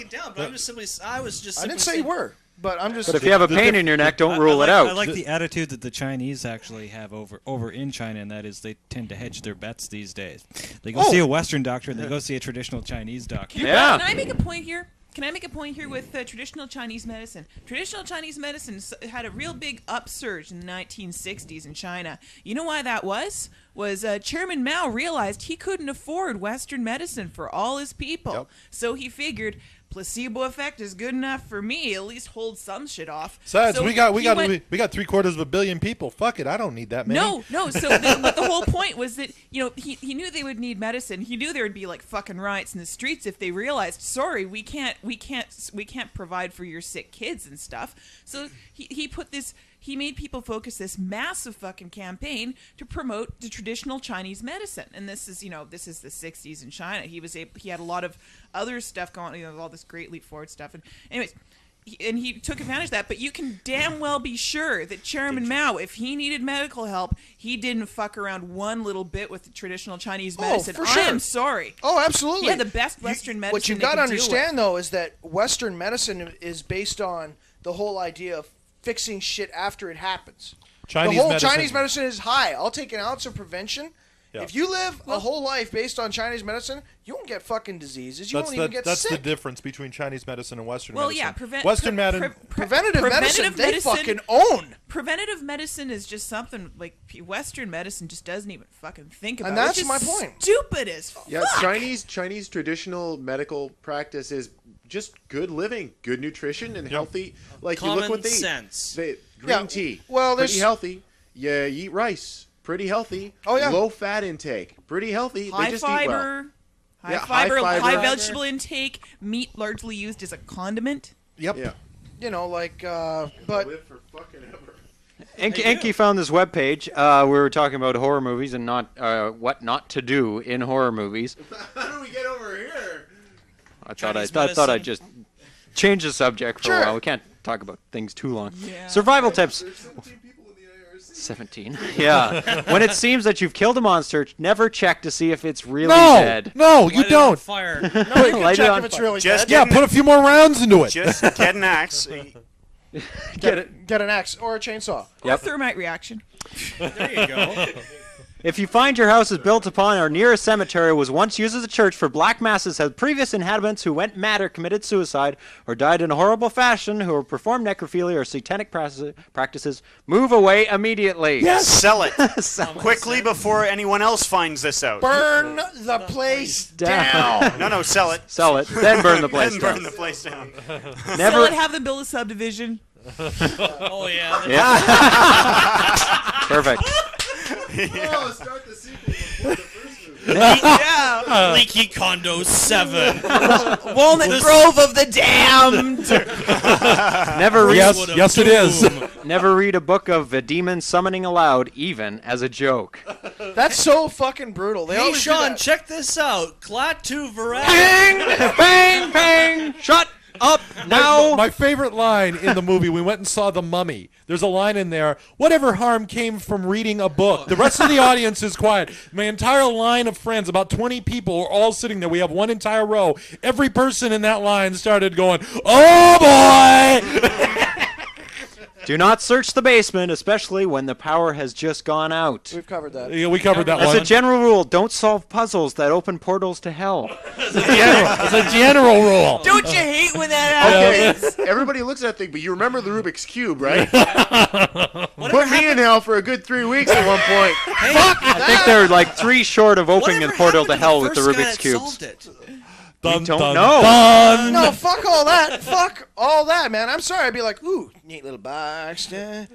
I didn't say you were, but I'm just. But if you have a pain in your neck, don't rule it out. I like the attitude that the Chinese actually have over in China, and that is they tend to hedge their bets these days. They go see a Western doctor, and they go see a traditional Chinese doctor. Can I make a point here? With traditional Chinese medicine? Traditional Chinese medicine had a real big upsurge in the 1960s in China. You know why that was? Chairman Mao realized he couldn't afford Western medicine for all his people. Yep. So he figured placebo effect is good enough for me. At least hold some shit off. Besides, so we got 750 million people. Fuck it, I don't need that many. No. So, but the whole point was that he knew they would need medicine. He knew there would be fucking riots in the streets if they realized, sorry, we can't provide for your sick kids and stuff. So he made people focus this massive fucking campaign to promote the traditional Chinese medicine. And this is the 60s in China. He had a lot of other stuff going on, all this Great Leap Forward stuff. And anyways, he took advantage of that. But you can damn well be sure that Chairman Mao, if he needed medical help, he didn't fuck around one little bit with the traditional Chinese medicine. For sure. I am sorry. Oh, absolutely. Yeah, the best Western medicine. What you've got to understand, though, is that Western medicine is based on the whole idea of fixing shit after it happens. Chinese medicine is high. I'll take an ounce of prevention. Yeah. If you live a whole life based on Chinese medicine, you won't get fucking diseases. You won't even get sick. That's the difference between Chinese medicine and Western medicine. Yeah, Western medicine, preventative medicine, they fucking own. Preventative medicine is just something Western medicine just doesn't even fucking think about. And that's my point. Stupid as fuck. Yeah, Chinese traditional medical practice is just good living, good nutrition, and healthy. Like common you look what they sense. eat. Green tea. Well, pretty healthy. Yeah, you eat rice. Pretty healthy. Oh yeah. Low fat intake. Pretty healthy. High they just fiber. Eat well. High fiber. High vegetable intake. Meat largely used as a condiment. Yep. Yeah. But live for fucking ever. Enki found this webpage. We were talking about horror movies and not what not to do in horror movies. How do we get over here? I Chinese thought I'd medicine. just change the subject for a Sure. while. We can't talk about things too long. Yeah. Survival tips. 17. Yeah. When it seems that you've killed a monster, never check to see if it's really dead. No, you don't. Fire. No, you can Light it check on if it's fire. really Just dead. Yeah, put a few more rounds into it. Just get an axe. Get an axe or a chainsaw. Or a thermite reaction. There you go. If you find your house is built upon or near a cemetery was once used as a church for black masses, had previous inhabitants who went mad or committed suicide or died in a horrible fashion, who have performed necrophilia or satanic practices, move away immediately. Yes. Sell it. Sell it. Quickly before anyone else finds this out. Burn the place down. No, sell it. Sell it. Then burn the place Then down. burn the place down. Sell it, have them build a subdivision. Oh, yeah. Perfect. Oh, start the sequel before the first movie. Yeah. Leaky Condo 7. Walnut Grove of the Damned. Never read. Yes, it is. Never read a book of a demon summoning aloud, even as a joke. That's so fucking brutal. They Hey, always do Sean, that. check this out. Klaatu Varel. Bang! Bang! Bang! Shut up now! My favorite line in the movie, we went and saw The Mummy. There's a line in there, whatever harm came from reading a book. The rest of the audience is quiet. My entire line of friends, about 20 people, are all sitting there. We have one entire row. Every person in that line started going, oh boy! Do not search the basement, especially when the power has just gone out. We've covered that. Yeah, we covered that As one. a general rule, don't solve puzzles that open portals to hell. As a general rule. Don't you hate when that happens? Okay, everybody looks at that thing, but you remember the Rubik's Cube, right? Put me in hell for a good 3 weeks at one point. Fuck! I think they're like 3 short of opening the portal to hell with the Rubik's Cubes. Dun, don't dun, know. Dun. No, fuck all that. Fuck all that, man. I'm sorry. I'd be like, ooh, neat little box.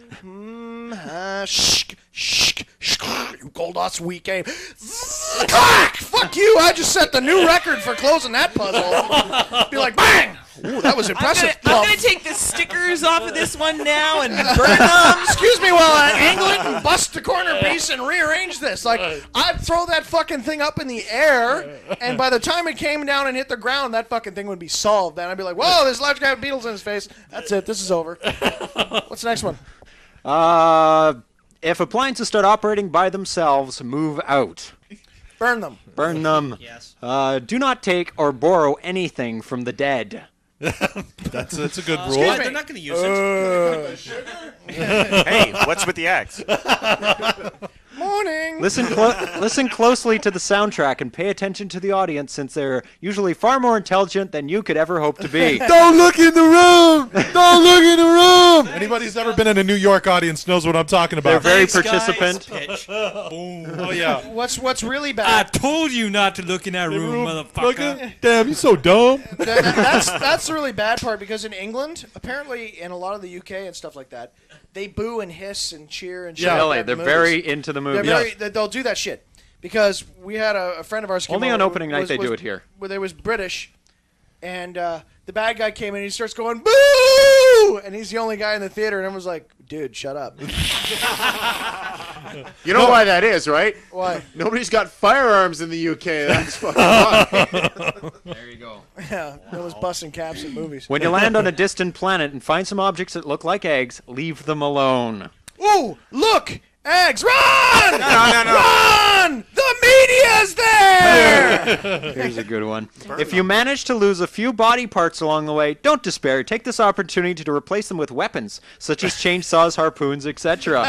You Goldust weekend. Fuck you. I just set the new record for closing that puzzle. Be like, bang. Ooh, that was impressive. I'm gonna take the stickers off of this one now and burn them. Excuse me while I angle it and bust the corner piece and rearrange this. Like, I'd throw that fucking thing up in the air, and by the time it came down and hit the ground, that fucking thing would be solved. And I'd be like, whoa, this large guy with beetles in his face. That's it. This is over. What's the next one? If appliances start operating by themselves, move out. Burn them. Burn them. Yes. Do not take or borrow anything from the dead. That's a good rule. They're not going to use it. Hey, what's with the axe? Morning. Listen closely to the soundtrack and pay attention to the audience, since they're usually far more intelligent than you could ever hope to be. Don't look in the room! Don't look in the room! Anybody who's ever been in a New York audience knows what I'm talking They're about. very Thanks, participant. guys. Pitch. Boom. Oh, yeah. What's really I bad? told you not to look in that room, motherfucker. Damn, you so dumb. That's the really bad part, because in England, apparently in a lot of the UK and stuff like that, they boo and hiss and cheer and shit. Yeah, like that they're in very movies. into the They're movie. they'll do that shit. Because we had a friend of ours came Only over on opening who night they do it here. Where they was British, and the bad guy came in and he starts going, boo! And he's the only guy in the theater, and everyone's like, dude, shut up. You know why that is, right? Why? Nobody's got firearms in the UK. That's fucking why. There you go. Yeah, that was busting caps in movies. When you land on a distant planet and find some objects that look like eggs, leave them alone. Ooh, look! Eggs! Run! No. Run! The media's there! Here's a good one. If you manage to lose a few body parts along the way, don't despair. Take this opportunity to replace them with weapons, such as chainsaws, harpoons, etc.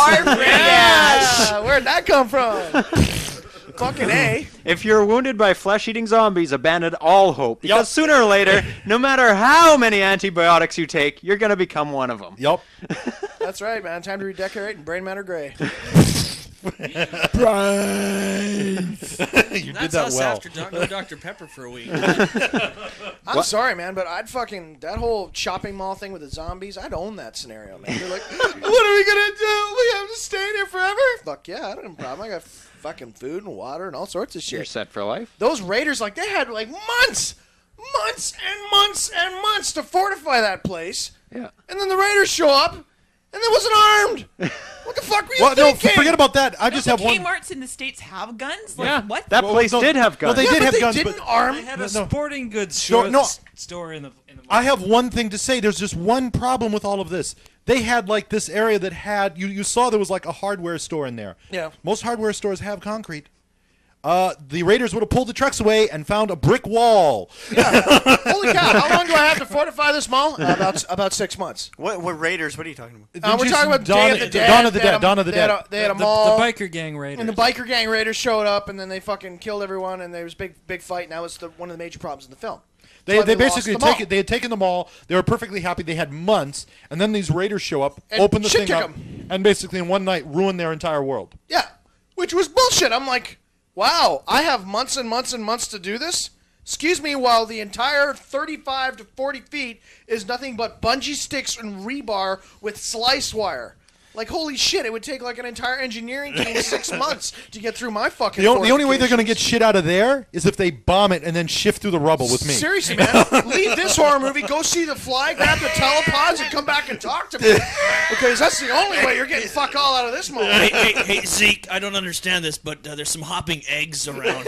Yeah! Where'd that come from? Fucking A. If you're wounded by flesh-eating zombies, abandon all hope, because sooner or later, no matter how many antibiotics you take, you're going to become one of them. Yup. That's right, man. Time to redecorate and brain matter gray. Brains. You That's did that us well. after Dr. Pepper for a week. I'm sorry, man, but I'd fucking that whole shopping mall thing with the zombies. I'd own that scenario, man. They're like, what are we gonna do? We have to stay here forever? Fuck yeah, I don't have a problem. I got fucking food and water and all sorts of shit. You're set for life. Those raiders, like, they had like months and months to fortify that place. Yeah. And then the raiders show up, And it wasn't armed. What the fuck were you Well, no, thinking? forget about that. I just have one. Kmart's in the States have guns? Like, Yeah, what? that place did have guns. Well, they did have guns, didn't but arm. They had a No. sporting goods Sure, store in the I have one thing to say. There's just one problem with all of this. They had like this area that had you saw there was like a hardware store in there. Yeah. Most hardware stores have concrete. The raiders would have pulled the trucks away and found a brick wall. Holy cow! How long do I have to fortify this mall? About 6 months. What raiders? What are you talking about? We're talking about Day of the Dead. Dawn of the Dead. Dawn of the Dead. They had a mall. The biker gang raiders. And the biker gang raiders showed up, and then they fucking killed everyone, and there was big fight, and that was one of the major problems in the film. They basically they had taken the mall. They were perfectly happy. They had months, and then these raiders show up, And open the shit thing kick up, 'em. and basically in one night ruin their entire world. Yeah, which was bullshit. I'm like, wow, I have months and months and months to do this? Excuse me, while the entire 35 to 40 feet is nothing but bungee sticks and rebar with slice wire. Like, holy shit, it would take like an entire engineering team 6 months to get through my fucking The only way they're fortifications. going to get shit out of there is if they bomb it and then shift through the rubble with me. Seriously, man. Leave this horror movie, go see The Fly, grab the telepods, and come back and talk to me. Because that's the only way you're getting fuck all out of this movie. Hey, Zeke, I don't understand this, but there's some hopping eggs around.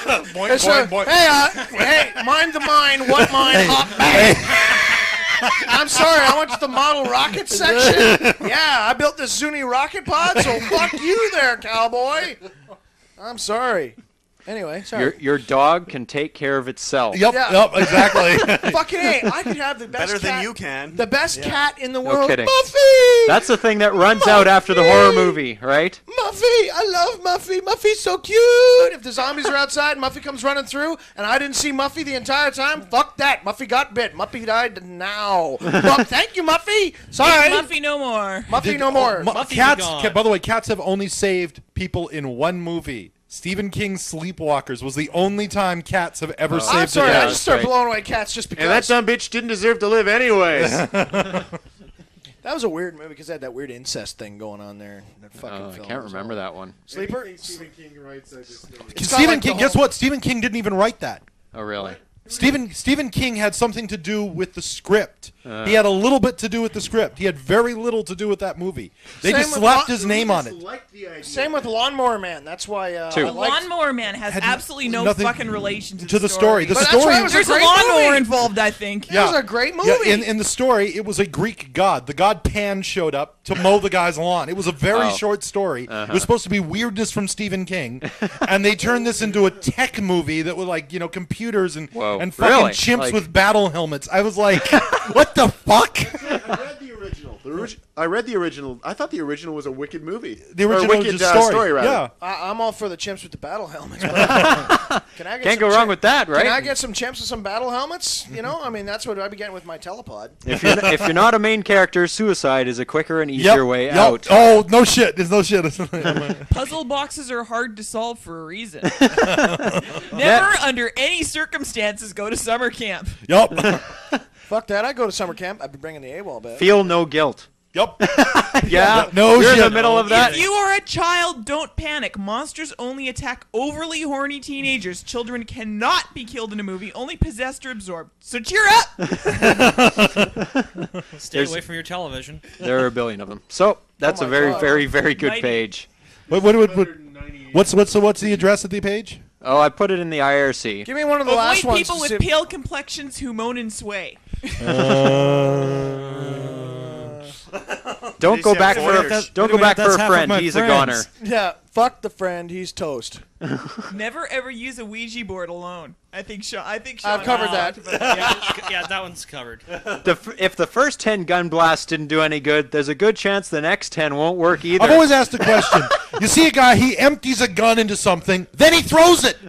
Hey, mind the mine, what mine, hop back. I'm sorry, I went to the model rocket section. Yeah, I built this Zuni rocket pod, so fuck you there, cowboy. I'm sorry. Anyway, sorry. Your dog can take care of itself. Yep, exactly. Fucking A, I could have the best Better than cat- you can. The best cat in the No world. kidding. Muffy! That's the thing that runs out after the horror movie, right? Muffy! I love Muffy. Muffy's so cute. If the zombies are outside and Muffy comes running through and I didn't see Muffy the entire time, fuck that. Muffy got bit. Muffy died now. Well, thank you, Muffy. Sorry. Muffy no more. Muffy no more. Cats. By the way, cats have only saved people in one movie. Stephen King's Sleepwalkers was the only time cats have ever saved. I'm sorry, a cat. I just started blowing away cats just because. And that dumb bitch didn't deserve to live anyways. That was a weird movie because it had that weird incest thing going on there. That fucking I film can't was remember all- that one. Sleeper? Stephen King writes, I just know. Stephen King. Guess what? Stephen King didn't even write that. Oh, really? Stephen King had something to do with the script. He had a little bit to do with the script. He had very little to do with that movie. They Same just with slapped his name on it. Same with Lawnmower Man. That's why. Two. I liked- Lawnmower Man has absolutely no nothing fucking relation to the story. The But story. that's why it was There's a a great lawnmower movie. involved, I think. It was a great movie. Yeah, in the story, it was a Greek god. The god Pan showed up to mow the guy's lawn. It was a very short story. It was supposed to be weirdness from Stephen King, and they turned this into a tech movie that was like computers and fucking really? chimps Like- with battle helmets. I was like, what the fuck? I read the original. I thought the original was a wicked movie. The original or a wicked was just story. rather. Yeah. I'm all for the chimps with the battle helmets. Can I get Can't some go wrong with that, right? Can I get some chimps with some battle helmets? You know, I mean, that's what I'd be getting with my telepod. If you're not a main character, suicide is a quicker and easier way out. Oh, no shit. There's no shit. Puzzle boxes are hard to solve for a reason. Never, under any circumstances, go to summer camp. Yup. Fuck that. I go to summer camp. I'd be bringing the AWOL back. Feel no guilt. Yup. Yeah. No you're shit. in the middle of that. If you are a child, don't panic. Monsters only attack overly horny teenagers. Children cannot be killed in a movie, only possessed or absorbed. So cheer up! Stay away from your television. There are a billion of them. So that's Oh a my very, God. very, very good 90. page. What's the address of the page? Oh, I put it in the IRC. Give me one of the last Avoid ones. people to with see- pale complexions who moan and sway. Don't go back for a friend. He's a goner. Yeah, fuck the friend. He's toast. Never ever use a Ouija board alone. I think Sean. I've covered that. Yeah, that one's covered. If the first 10 gun blasts didn't do any good, there's a good chance the next 10 won't work either. I've always asked the question. You see a guy, he empties a gun into something, then he throws it.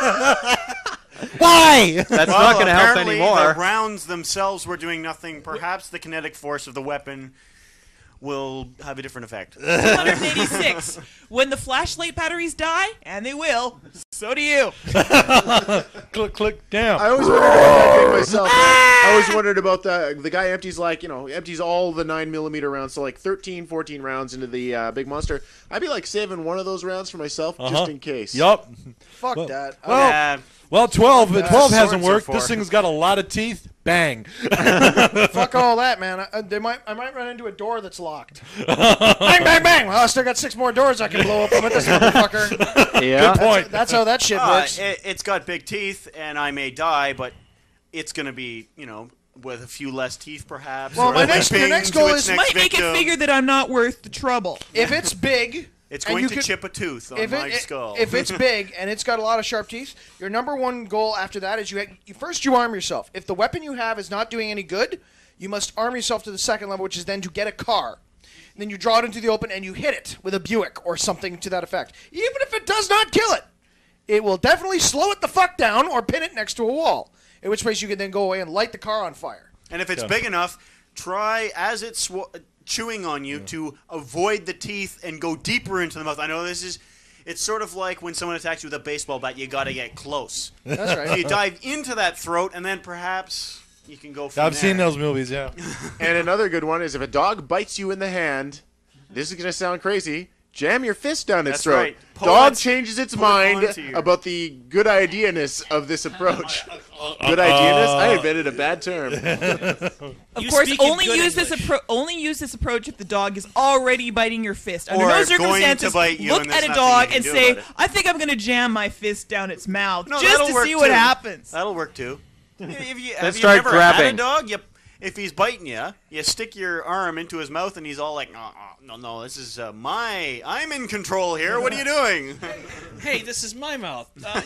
Why? That's not going to help apparently anymore. The rounds themselves were doing nothing. Perhaps the kinetic force of the weapon will have a different effect. 186. When the flashlight batteries die, and they will, so do you. Click, click, damn. I always wondered about that thing myself. I always wondered about the guy empties empties all the 9mm rounds, so like 13, 14 rounds into the big monster. I'd be like saving one of those rounds for myself just in case. Yup. Fuck that. Well, 12 hasn't Swords are worked. for. This thing's got a lot of teeth. Bang. Fuck all that, man. I might run into a door that's locked. Bang, bang, bang. Well, I still got 6 more doors I can blow open with this motherfucker. Yeah. Good point. That's how that shit works. It's got big teeth, and I may die, but it's going to be, with a few less teeth, perhaps. Well, or your next goal is might make it figure that I'm not worth the trouble. If it's big, it's going to chip a tooth on my skull. If it's big and it's got a lot of sharp teeth, your number one goal after that is you arm yourself. If the weapon you have is not doing any good, you must arm yourself to the second level, which is then to get a car. And then you draw it into the open and you hit it with a Buick or something to that effect. Even if it does not kill it, it will definitely slow it the fuck down or pin it next to a wall. In which case you can then go away and light the car on fire. And if it's big enough, try as it's chewing on you to avoid the teeth and go deeper into the mouth. I know it's sort of like when someone attacks you with a baseball bat, you got to get close. That's right. So you dive into that throat, and then perhaps you can go from I've there. seen those movies, yeah. And another good one is if a dog bites you in the hand, this is going to sound crazy, jam your fist down its That's throat. right. Dog changes its mind onto you. about the good idea-ness of this approach. Good idea-ness? I invented a bad term. Of course, only use this approach if the dog is already biting your fist. Under Or no going circumstances, to bite you look and there's at a nothing dog you can and do say, about it. "I think I'm going to jam my fist down its mouth No, just that'll to work see what too. happens." That'll work too. Have you start never grabbing. had a dog? If he's biting you, you stick your arm into his mouth, and he's all like, no, this is I'm in control here. What are you doing? Hey, this is my mouth.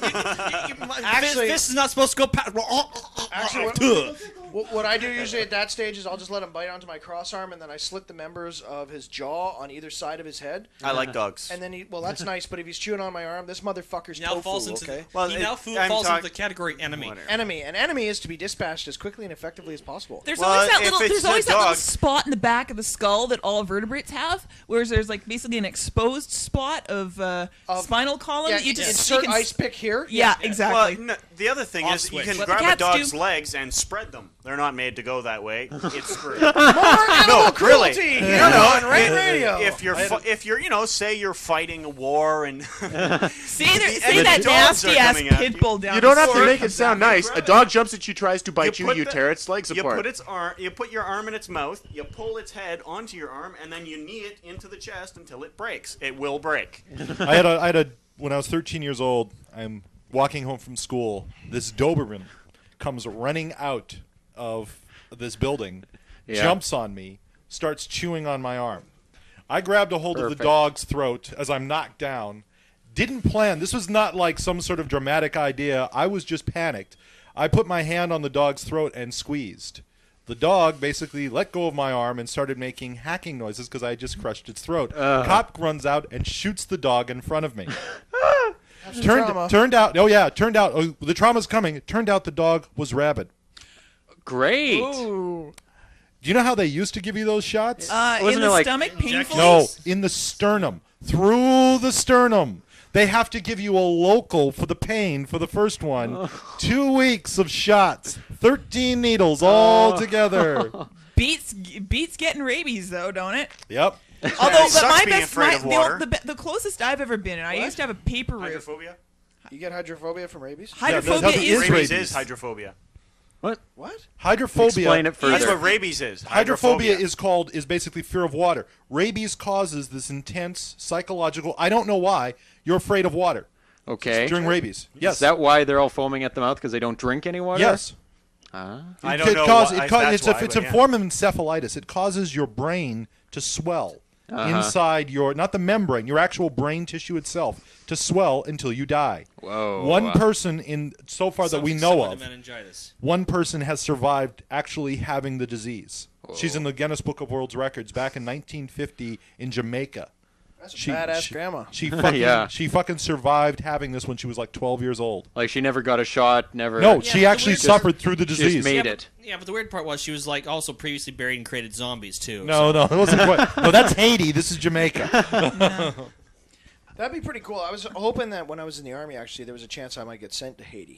Actually- this is not supposed to go past. Actually, what I do usually at that stage is I'll just let him bite onto my cross arm, and then I slit the members of his jaw on either side of his head. I like dogs. And then that's nice, but if he's chewing on my arm, this motherfucker's now tofu, falls into okay? he now falls into the category enemy. Enemy. An enemy is to be dispatched as quickly and effectively as possible. There's always that little spot in the back of the skull that all vertebrates have, whereas there's like basically an exposed spot of spinal column. Yeah, that you just insert you can ice pick here. Yeah, exactly. Well, the other thing is you can What the grab a cats dog's do. legs and spread them. They're not made to go that way. It's screwed. More animal really. cruelty here on Rain Radio. If you're say you're fighting a war and see and that the dogs nasty are ass coming at pit bull down. You don't the have to street. make it sound nice. A dog jumps at you, tries to bite you, put you the- tear its legs You apart. put your arm in its mouth, you pull its head onto your arm, and then you knee it into the chest until it breaks. It will break. I had when I was 13 years old, I'm walking home from school. This Doberman comes running out of this building, jumps on me, starts chewing on my arm. I grabbed a hold of the dog's throat as I'm knocked down. Didn't plan. This was not like some sort of dramatic idea. I was just panicked. I put my hand on the dog's throat and squeezed. The dog basically let go of my arm and started making hacking noises because I had just crushed its throat. Cop runs out and shoots the dog in front of me. Turned out, the trauma's coming. It turned out the dog was rabid. Great. Ooh. Do you know how they used to give you those shots? In the stomach, painfully? No, in the sternum. Through the sternum. They have to give you a local for the pain for the first one. 2 weeks of shots. 13 needles all together. Beats getting rabies though, don't it? Yep. Although, but my being best, afraid of water. the closest I've ever been, and I used to have a paper route. Hydrophobia? You get hydrophobia from rabies? Hydrophobia Rabies is hydrophobia. What? Hydrophobia. Explain it further. That's what rabies is. Hydrophobia is basically fear of water. Rabies causes this intense psychological. I don't know why you're afraid of water. Okay. During rabies. Yes. Is that why they're all foaming at the mouth because they don't drink any water? Yes. I don't know. It's a form of encephalitis. It causes your brain to swell inside not the membrane, your actual brain tissue itself to swell until you die. Whoa. One person that we know of, meningitis. one person has survived actually having the disease. Whoa. She's in the Guinness Book of World Records back in 1950 in Jamaica. That's a badass grandma. She fucking survived having this when she was like 12 years old. Like she never got a shot, never. No, she actually suffered through the disease. Just made it. Yeah, but the weird part was she was like also previously buried and created zombies too. No, it wasn't quite. No, that's Haiti. This is Jamaica. That'd be pretty cool. I was hoping that when I was in the Army, actually, there was a chance I might get sent to Haiti.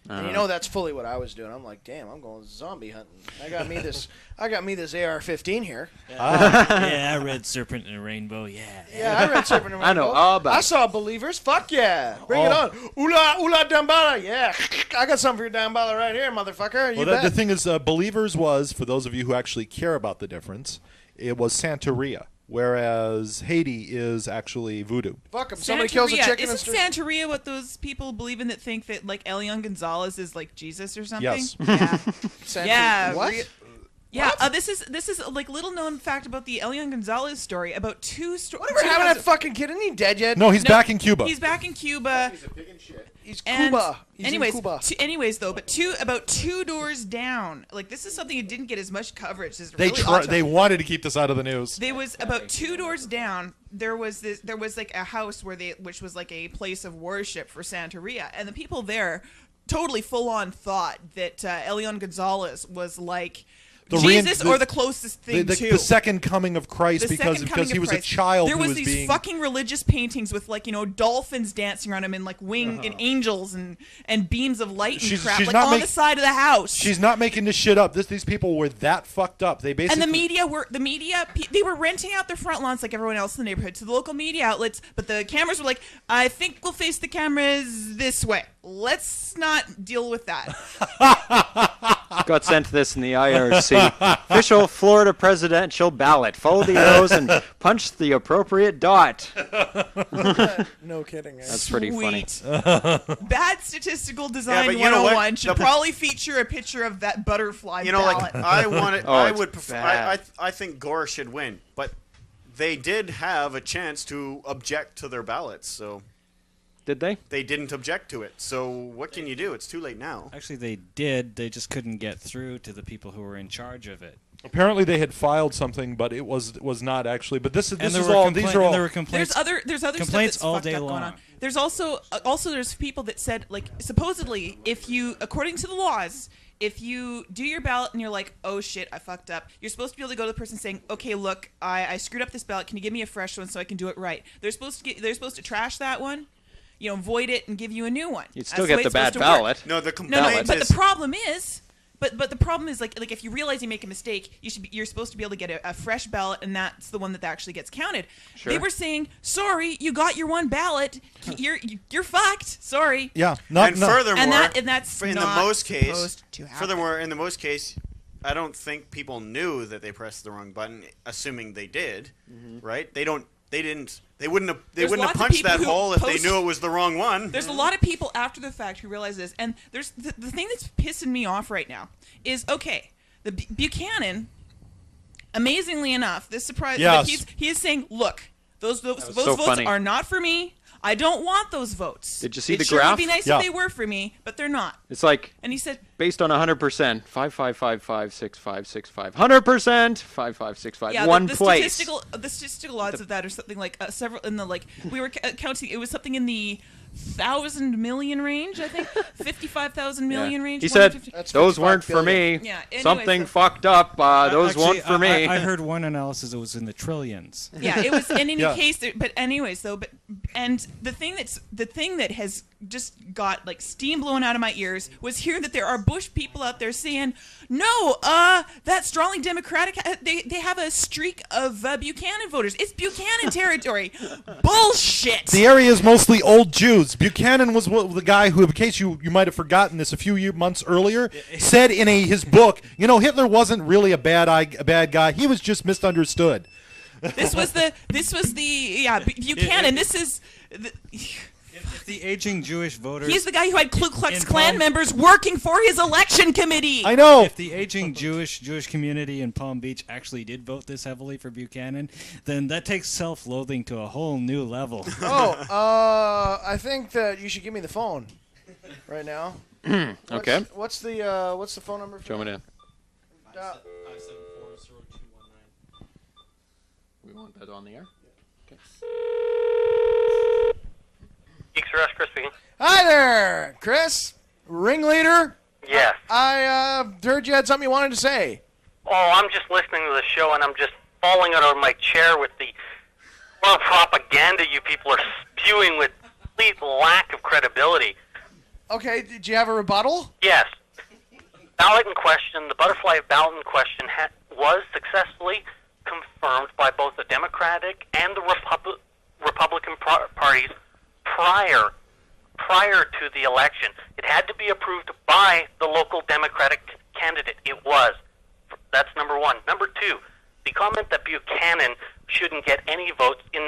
And you know that's fully what I was doing. I'm like, damn, I'm going zombie hunting. I got me this AR-15 here. Yeah, I read Serpent and a Rainbow. Yeah. Yeah, I read Serpent and a Rainbow. I know all about I saw Believers. Fuck yeah. Bring it on. Ula Dambala. Yeah. I got something for your Dambala right here, motherfucker. You bet. The thing is, Believers was, for those of you who actually care about the difference, it was Santeria. Whereas Haiti is actually voodoo. Fuck him. Somebody kills a chicken. Isn't Santeria what those people believe in that think that like Elian Gonzalez is like Jesus or something? Yes. Yeah. Yeah. What? Yeah. This is like little known fact about the Elian Gonzalez story about two stories. Whatever happened to that fucking kid? Isn't he dead yet? No, he's back in Cuba. He's back in Cuba. He's a pig in shit. He's And Cuba. He's anyways, in Cuba. anyways, though, but about two doors down, like this is something that didn't get as much coverage as They wanted to keep this out of the news. There was about two doors down. There was like a house which was like a place of worship for Santeria, and the people there totally full on thought that Elian Gonzalez was like Jesus or the closest thing to the second coming of Christ because he was a child. There who was was these being fucking religious paintings with like dolphins dancing around him and like and angels and beams of light and crap like on the side of the house. She's not making this shit up. These people were that fucked up. They basically and the media they were renting out their front lawns like everyone else in the neighborhood to the local media outlets, but the cameras were like, I think we'll face the cameras this way. Let's not deal with that. Got sent this in the IRC. Official Florida presidential ballot. Follow the arrows and punch the appropriate dot. No kidding. That's pretty funny. Bad statistical design but you know 101 what? should probably feature a picture of that butterfly ballot. Like I want it. Oh, I it's would prefer. bad. I think Gore should win, but they did have a chance to object to their ballots. So did they? They didn't object to it. So what can you do? It's too late now. Actually, they did. They just couldn't get through to the people who were in charge of it. Apparently, they had filed something, but it was not actually. But this There is were all. These are all. There were complaints. There's other complaints stuff that's all fucked day up long. going on. There's also there's people that said like supposedly if you according to the laws. If you do your ballot and you're like, oh shit, I fucked up, you're supposed to be able to go to the person saying, okay, look, I screwed up this ballot. Can you give me a fresh one so I can do it right? They're supposed to trash that one, void it and give you a new one. You'd still get the bad ballot. No, the complaint but the problem is. But the problem is like if you realize you make a mistake, you're supposed to be able to get a fresh ballot, and that's the one that actually gets counted. Sure. They were saying, sorry, you got your one ballot, you're fucked. Sorry. Yeah. Furthermore, and that's in not the most case, supposed to happen. furthermore, in the most case, I don't think people knew that they pressed the wrong button, assuming they did. Right? They didn't. They wouldn't have punched that hole if they knew it was the wrong one. There's a lot of people after the fact who realize this, and there's the thing that's pissing me off right now is the Buchanan. Amazingly enough, this surprise. Yes. He is saying, look, those votes funny. are not for me. I don't want those votes. Did you see the sure graph? It would be nice if they were for me, but they're not. It's like, and he said, based on 100%, 5,555,6565. 100%, 5,565. Yeah, one the place. statistical odds of that are something like several in the we were counting. It was something in the 1,000 million range, I think, 55,000 million range. He said those weren't for me. Yeah, anyways, something fucked up. Those weren't for me. I heard one analysis; it was in the trillions. Yeah, it was in any case. But anyways, though, and the thing that has just got like steam blown out of my ears was hearing that there are Bush people out there saying, no, that strongly Democratic, they have a streak of Buchanan voters. It's Buchanan territory. Bullshit. The area is mostly old Jews. Buchanan was the guy who, in case you might have forgotten this a few months earlier, said in his book, Hitler wasn't really a bad guy. He was just misunderstood. This was the Buchanan. This is. If the aging Jewish voters... He's the guy who had Ku Klux Klan members working for his election committee. I know. If the aging Jewish community in Palm Beach actually did vote this heavily for Buchanan, then that takes self-loathing to a whole new level. I think that you should give me the phone right now. Okay. What's the phone number? Show me that. 574-0219. We want that on the air? Okay. Geeks R Us, Chris speaking. Hi there, Chris. Ringleader? Yes. I heard you had something you wanted to say. Oh, I'm just listening to the show, and I'm just falling out of my chair with the more propaganda you people are spewing with complete lack of credibility. Okay, did you have a rebuttal? Yes. Ballot in question, the butterfly ballot in question was successfully confirmed by both the Democratic and the Republican parties prior to the election. It had to be approved by the local Democratic candidate. It was. That's number one. Number two, the comment that Buchanan shouldn't get any votes. In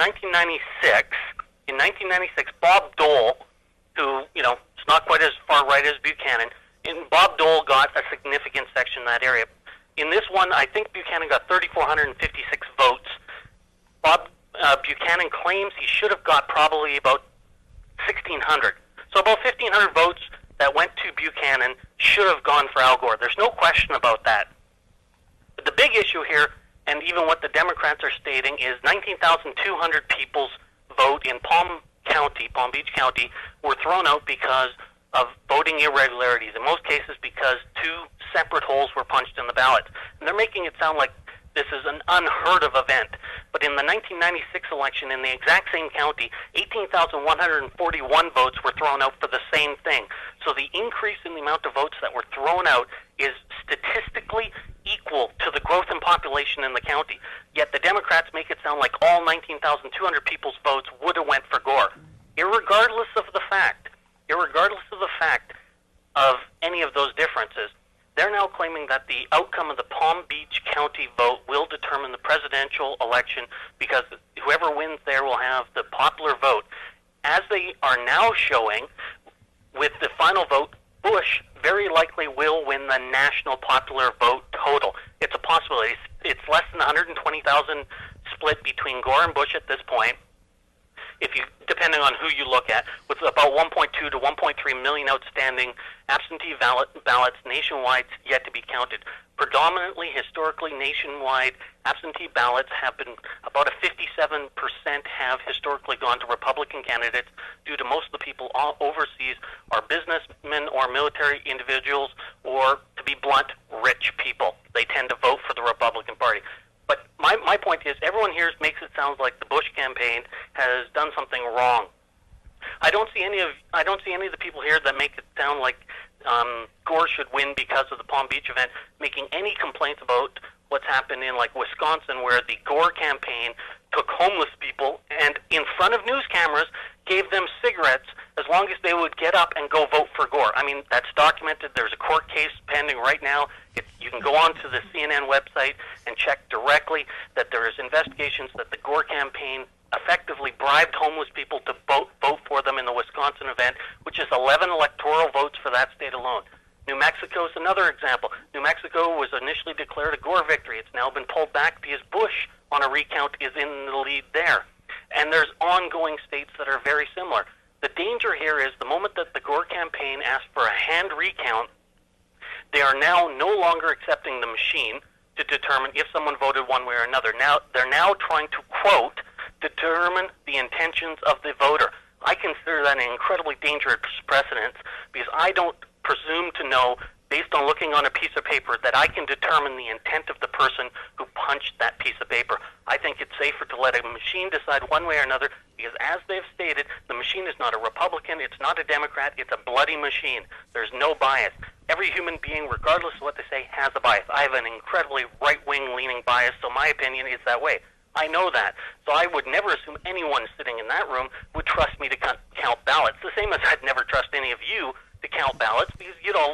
1996, Bob Dole, who, is not quite as far right as Buchanan, and Bob Dole got a significant section in that area. In this one, I think Buchanan got 3,456 votes. Buchanan claims he should have got probably about 1,600. So about 1,500 votes that went to Buchanan should have gone for Al Gore. There's no question about that. But the big issue here, and even what the Democrats are stating, is 19,200 people's vote in Palm Beach County, were thrown out because of voting irregularities, in most cases because two separate holes were punched in the ballot. And they're making it sound like this is an unheard of event. But in the 1996 election, in the exact same county, 18,141 votes were thrown out for the same thing. So the increase in the amount of votes that were thrown out is statistically equal to the growth in population in the county. Yet the Democrats make it sound like all 19,200 people's votes would have went for Gore. Irregardless of the fact of any of those differences, they're now claiming that the outcome of the Palm Beach County vote will determine the presidential election because whoever wins there will have the popular vote. As they are now showing, with the final vote, Bush very likely will win the national popular vote total. It's a possibility. It's less than 120,000 split between Gore and Bush at this point, depending on who you look at, with about 1.2 to 1.3 million outstanding absentee ballots nationwide yet to be counted. Predominantly, historically, nationwide absentee ballots have been about a 57% have historically gone to Republican candidates due to most of the people overseas are businessmen or military individuals or, to be blunt, rich people. They tend to vote for the Republican Party. But my point is, everyone here makes it sound like the Bush campaign has done something wrong. I don't see any of the people here that make it sound like Gore should win because of the Palm Beach event, making any complaints about what's happened in like Wisconsin, where the Gore campaign took homeless people and in front of news cameras gave them cigarettes as long as they would get up and go vote for Gore. I mean, that's documented. There's a court case pending right now. You can go onto the CNN website and check directly that there is investigations that the Gore campaign effectively bribed homeless people to vote for them in the Wisconsin event, which is 11 electoral votes for that state alone. New Mexico is another example. New Mexico was initially declared a Gore victory. It's now been pulled back because Bush, on a recount, is in the lead there. And there's ongoing states that are very similar. The danger here is the moment that the Gore campaign asked for a hand recount, they are now no longer accepting the machine to determine if someone voted one way or another. Now they're now trying to, quote, determine the intentions of the voter. I consider that an incredibly dangerous precedent because I don't presume to know, based on looking on a piece of paper, that I can determine the intent of the person who punched that piece of paper. I think it's safer to let a machine decide one way or another because, as they've stated, the machine is not a Republican, it's not a Democrat, it's a bloody machine. There's no bias. Every human being, regardless of what they say, has a bias. I have an incredibly right-wing leaning bias, so my opinion is that way. I know that. So I would never assume anyone sitting in that room would trust me to count ballots. The same as I'd never trust any of you to count ballots because,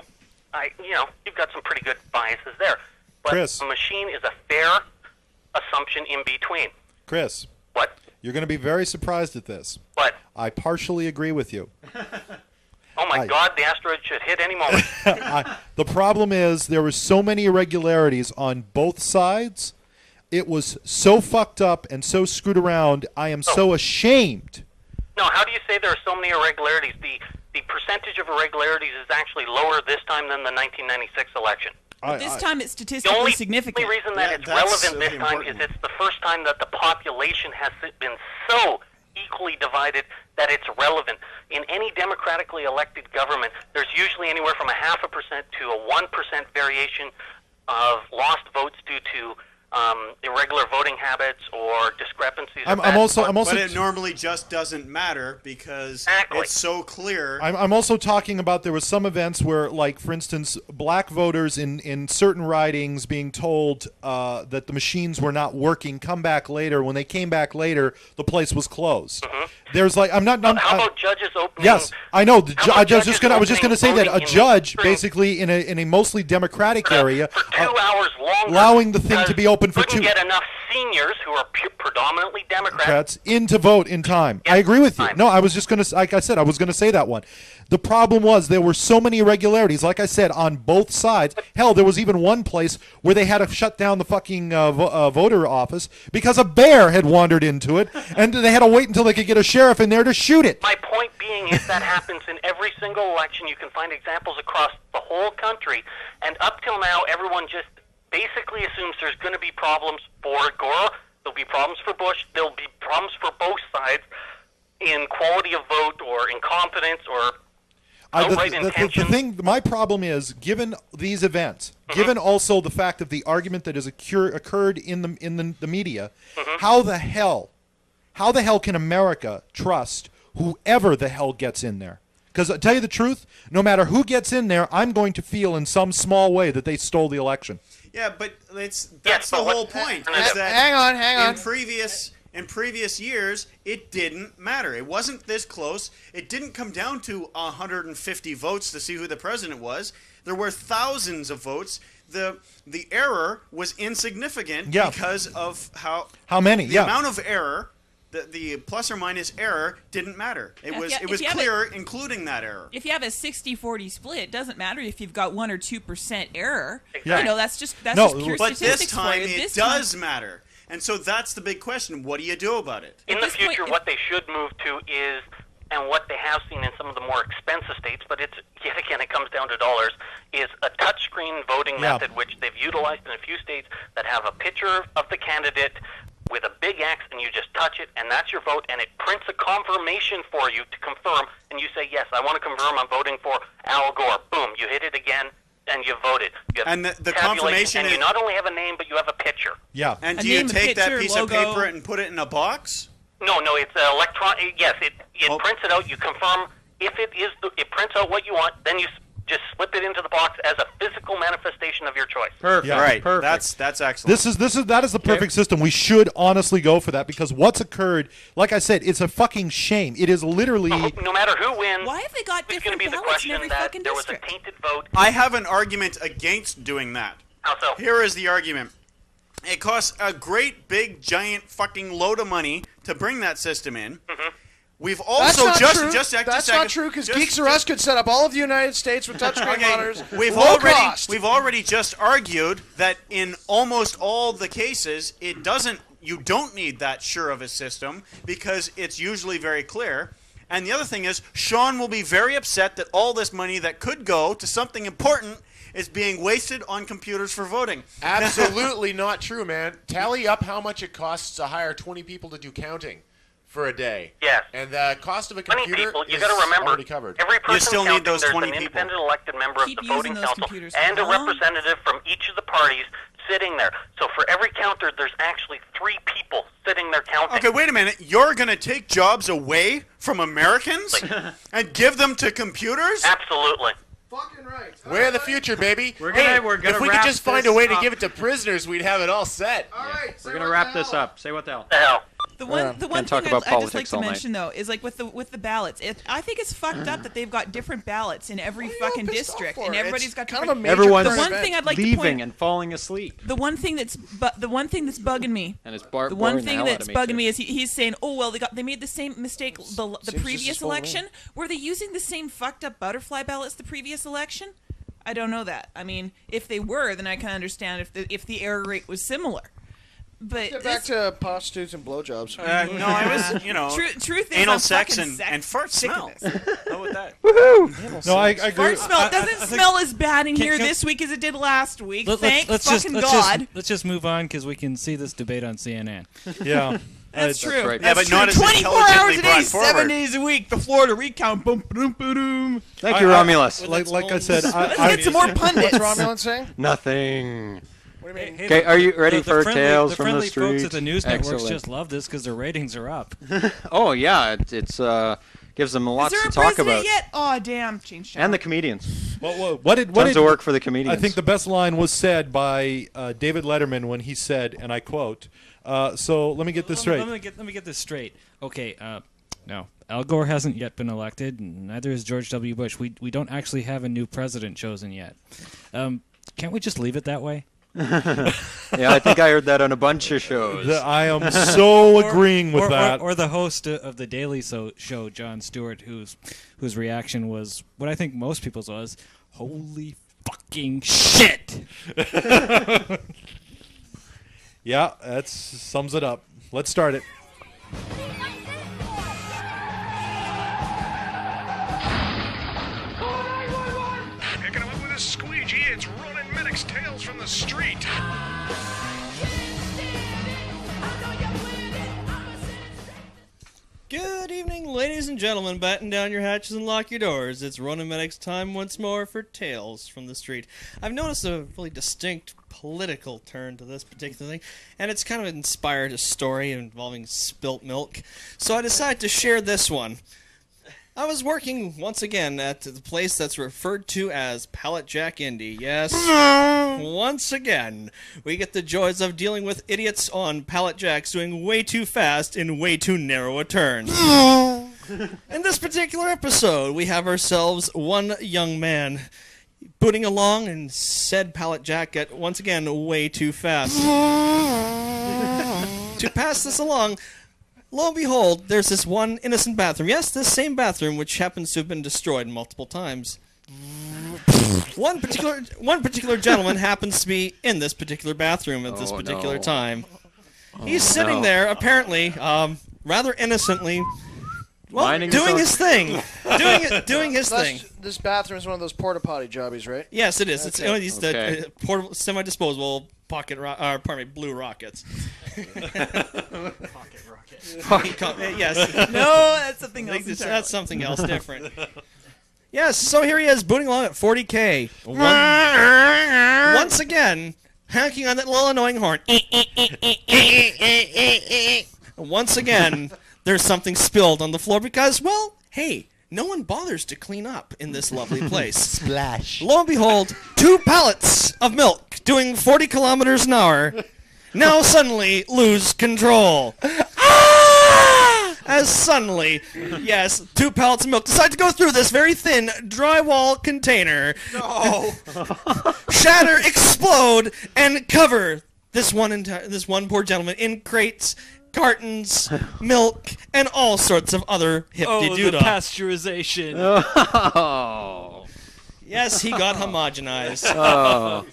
you've got some pretty good biases there. But Chris, a machine is a fair assumption in between. Chris. What? You're going to be very surprised at this. What? I partially agree with you. Oh, my God, the asteroid should hit any moment. The problem is there were so many irregularities on both sides. It was so fucked up and so screwed around. I am so ashamed. No, how do you say there are so many irregularities? The percentage of irregularities is actually lower this time than the 1996 election. But this time it's statistically significant. The only reason that it's relevant this time is it's the first time that the population has been so equally divided that it's relevant. In any democratically elected government, there's usually anywhere from 0.5% to a 1% variation of lost votes due to irregular voting habits or discrepancies. I'm also. But it normally just doesn't matter because it's so clear. I'm also talking about there was some events where, like, for instance, black voters in certain ridings being told that the machines were not working, come back later. When they came back later, the place was closed. There's like, how about judges opening? Yes, I know. I was just gonna say that a judge, basically in a mostly Democratic area, for 2 hours longer, allowing the thing to be open for couldn't get enough seniors who are predominantly Democrats in to vote in time. I agree with you. No, I was just gonna, like I said, I was gonna say that one. The problem was there were so many irregularities, like I said, on both sides. Hell, there was even one place where they had to shut down the fucking voter office because a bear had wandered into it, and they had to wait until they could get a sheriff in there to shoot it. My point being is that happens in every single election. You can find examples across the whole country, and up till now, everyone just basically assumes there's going to be problems for Gore, there'll be problems for Bush, there'll be problems for both sides in quality of vote or incompetence or the thing, my problem is, given these events, given also the fact of the argument that has occurred in the media, how the hell can America trust whoever the hell gets in there? Because I tell you the truth, no matter who gets in there, I'm going to feel in some small way that they stole the election. Yeah, but that's the whole point. Is that hang on. In previous years, it didn't matter. It wasn't this close. It didn't come down to 150 votes to see who the president was. There were thousands of votes. The error was insignificant because of how many. The amount of error, the plus or minus error didn't matter. It was clear, including that error. If you have a 60-40 split, it doesn't matter if you've got 1 or 2% error. Yeah. You know, that's just pure but statistics this time for you. it does matter. And so that's the big question. What do you do about it? In the future, what they should move to is, and what they have seen in some of the more expensive states, but it's yet again it comes down to dollars, is a touchscreen voting method, which they've utilized in a few states that have a picture of the candidate with a big X, and you just touch it, and that's your vote, and it prints a confirmation for you to confirm, and you say, yes, I want to confirm I'm voting for Al Gore. Boom, you hit it again, and you voted. You have and the confirmation and you not only have a name, but you have a picture. Yeah. And do you take that piece of paper and put it in a box? No, it's electronic. Yes, it prints it out. You confirm if it prints out what you want. Then you just slip it into the box as a physical manifestation of your choice. Perfect. Yeah, right. Perfect. That's excellent. That is the perfect system. We should honestly go for that because what's occurred, like I said, it's a fucking shame. It is literally. No matter who wins, why have they got different ballots ballots in every fucking there district? was a tainted vote. I have an argument against doing that. How so? Here is the argument. It costs a great big giant fucking load of money to bring that system in. We've also That's not true because Geeks R Us could set up all of the United States with touchscreen monitors. We've already just argued that in almost all the cases you don't need that sure of a system because it's usually very clear. And the other thing is Sean will be very upset that all this money that could go to something important is being wasted on computers for voting. Absolutely not true, man. Tally up how much it costs to hire 20 people to do counting for a day. Yes. And the cost of a computer you is got to remember, already covered. Every person you still counting, need those there's 20 an people. independent elected member of Keep the voting using those council computers and a for long. representative from each of the parties sitting there. So for every counter, there's actually 3 people sitting there counting. Okay, wait a minute. You're going to take jobs away from Americans and give them to computers? Absolutely. Fucking right. We're the future, baby. We're gonna if we could just find a way to give it to prisoners, we'd have it all set. All right. We're gonna wrap this up. Say what the hell. The hell. The one Can't talk thing about I'd just like politics to all night. mention though is like with the ballots. I think it's fucked up that they've got different ballots in every fucking district, and everybody's got kind of a different. major Everyone's The one thing I'd like to leaving point. and falling asleep. The one thing that's bugging me. And it's The boring one the thing hell that's out of me, bugging too. me is he's saying, oh well, they made the same mistake the just previous as full election. Were they using the same fucked up butterfly ballots the previous election? I don't know that. I mean, if they were, then I can understand if the error rate was similar. But Get back to prostitutes and blowjobs. No, I was, truth is, anal I'm sex fucking and fart sick of smell. this. How about that? Woohoo! No, I agree. Fart smell doesn't smell as bad in here can- this week as it did last week. Thank let's fucking God. Let's just move on because we can see this debate on CNN. Yeah. That's true. right. Yeah, but not as 24 intelligently hours a day, brought 7 forward. days a week. The Florida recount. Boom, boom, boom. Thank you, Romulus. Like I said, Let's get some more pundits. What's Romulan saying? Nothing. What do you mean? Okay, are you ready for Tales from the friendly Street? folks at the news networks Excellent. just love this because their ratings are up. Oh yeah, it's gives them lots Is there to a talk president about. yet? Oh damn, change channel. And the comedians. Tons of work for the comedians. I think the best line was said by David Letterman when he said, and I quote, so let me get this straight. Let me get this straight. Okay, no. Al Gore hasn't yet been elected, and neither is George W. Bush. We don't actually have a new president chosen yet. Can't we just leave it that way? Yeah, I think I heard that on a bunch of shows. I am so agreeing with that. Or the host of the Daily Show, Jon Stewart, whose reaction was what I think most people's was, holy fucking shit! Yeah, that sums it up. Let's start it. Picking him up with a squeegee, it's running medics Tales from the Street. Good evening, ladies and gentlemen. Batten down your hatches and lock your doors. It's Ronan Medics time once more for Tales from the Street. I've noticed a really distinct political turn to this particular thing, and it's kind of inspired a story involving spilt milk. So I decided to share this one. I was working once again at the place that's referred to as Pallet Jack Indy. Yes, once again, we get the joys of dealing with idiots on Pallet Jacks doing way too fast in way too narrow a turn. In this particular episode, we have ourselves one young man booting along and said Pallet Jack at, once again, way too fast. To pass this along, lo and behold, there's this one innocent bathroom. Yes, this same bathroom, which happens to have been destroyed multiple times. One particular gentleman happens to be in this particular bathroom at this particular time. He's sitting there, apparently, rather innocently, well, doing his thing. Doing his thing. This bathroom is one of those porta potty jobbies, right? Yes, it is. It's Okay. these the portable, semi-disposable blue rockets. Pocket rocket. Yes. No, that's something else. That's something else different. Yes, so here he is, booting along at 40K. Once again, honking on that little annoying horn. Once again, there's something spilled on the floor because, well, hey, no one bothers to clean up in this lovely place. Splash. Lo and behold, 2 pallets of milk doing 40 kilometers an hour now suddenly lose control. As suddenly, yes, 2 pallets of milk decide to go through this very thin drywall container. No. Shatter, explode, and cover this one poor gentleman in crates, cartons, milk, and all sorts of other hip-de-doo-dah. pasteurization. Oh. Yes, he got homogenized. Oh.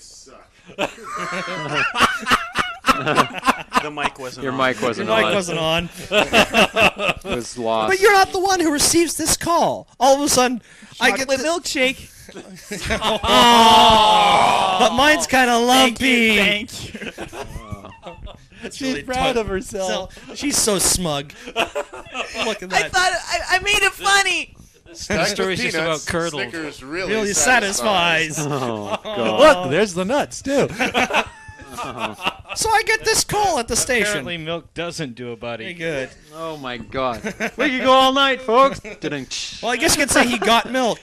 The mic wasn't Your on. mic wasn't Your on. mic wasn't on. It was lost. But you're not the one who receives this call. All of a sudden, I get Chocolate milkshake. But mine's kind of lumpy. Thank you. That's She's really proud of herself. She's so smug. Look at I that. thought I made it funny. Stacked with story's just peanuts, about curdled. Snickers really, Really satisfies. Oh, God. Look, there's the nuts, too. So I get this call at the station. Apparently milk doesn't do a buddy. Very good. Oh, my God. We could go all night, folks. Well, I guess you could say he got milk.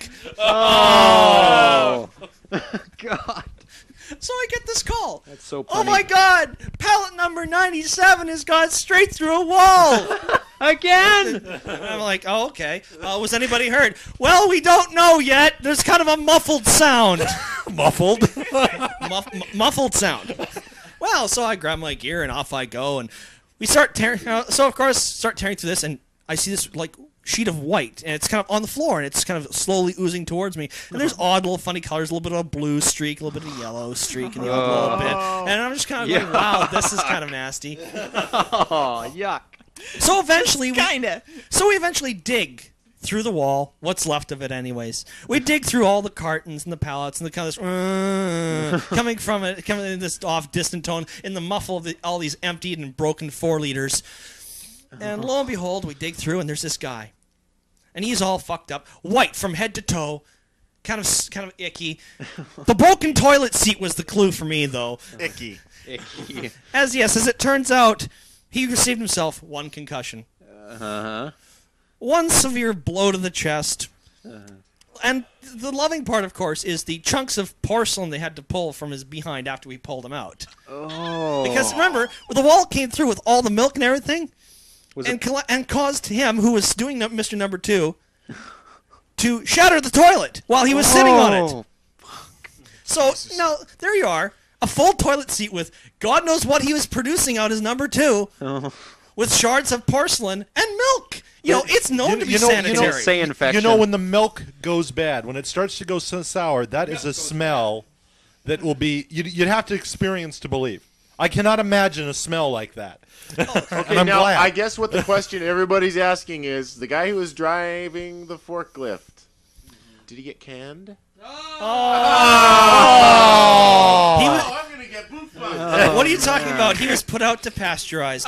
Oh. God. So I get this call. That's so Oh punny. my God! Pallet number 97 has gone straight through a wall. Again. And I'm like, oh, okay. Was anybody hurt? Well, we don't know yet. There's kind of a muffled sound. Muffled? Muffled sound. Well, so I grab my gear and off I go, and we start tearing. So of course, start tearing through this, and I see this like sheet of white, and it's kind of on the floor, and it's kind of slowly oozing towards me. And there's odd little funny colors, a little bit of a blue streak, a little bit of a yellow streak, and the other little bit. And I'm just kind of going, wow, this is kind of nasty. Oh, yuck. So eventually, we Kinda. eventually dig through the wall. What's left of it, anyways? We dig through all the cartons and the pallets and the kind of coming in this off distant tone in the muffle of all these emptied and broken 4 liters. And lo and behold, we dig through and there's this guy, and he's all fucked up, white from head to toe, kind of icky. The broken toilet seat was the clue for me, though. Icky. As it turns out, he received himself one concussion. One severe blow to the chest. And the loving part, of course, is the chunks of porcelain they had to pull from his behind after we pulled him out. Oh. Because remember, the wall came through with all the milk and everything, and caused him, who was doing Mr. Number 2, to shatter the toilet while he was sitting on it. So, now, there you are. A full toilet seat with God knows what he was producing out as Number 2, with shards of porcelain and milk. It's known to be sanitary. You know when the milk goes bad, when it starts to go sour, that is a smell that will be, you'd have to experience to believe. I cannot imagine a smell like that. Okay, I'm now glad. I guess what the question everybody's asking is, the guy who was driving the forklift, did he get canned? I'm going to get boot What are you talking about? He was put out to pasteurized.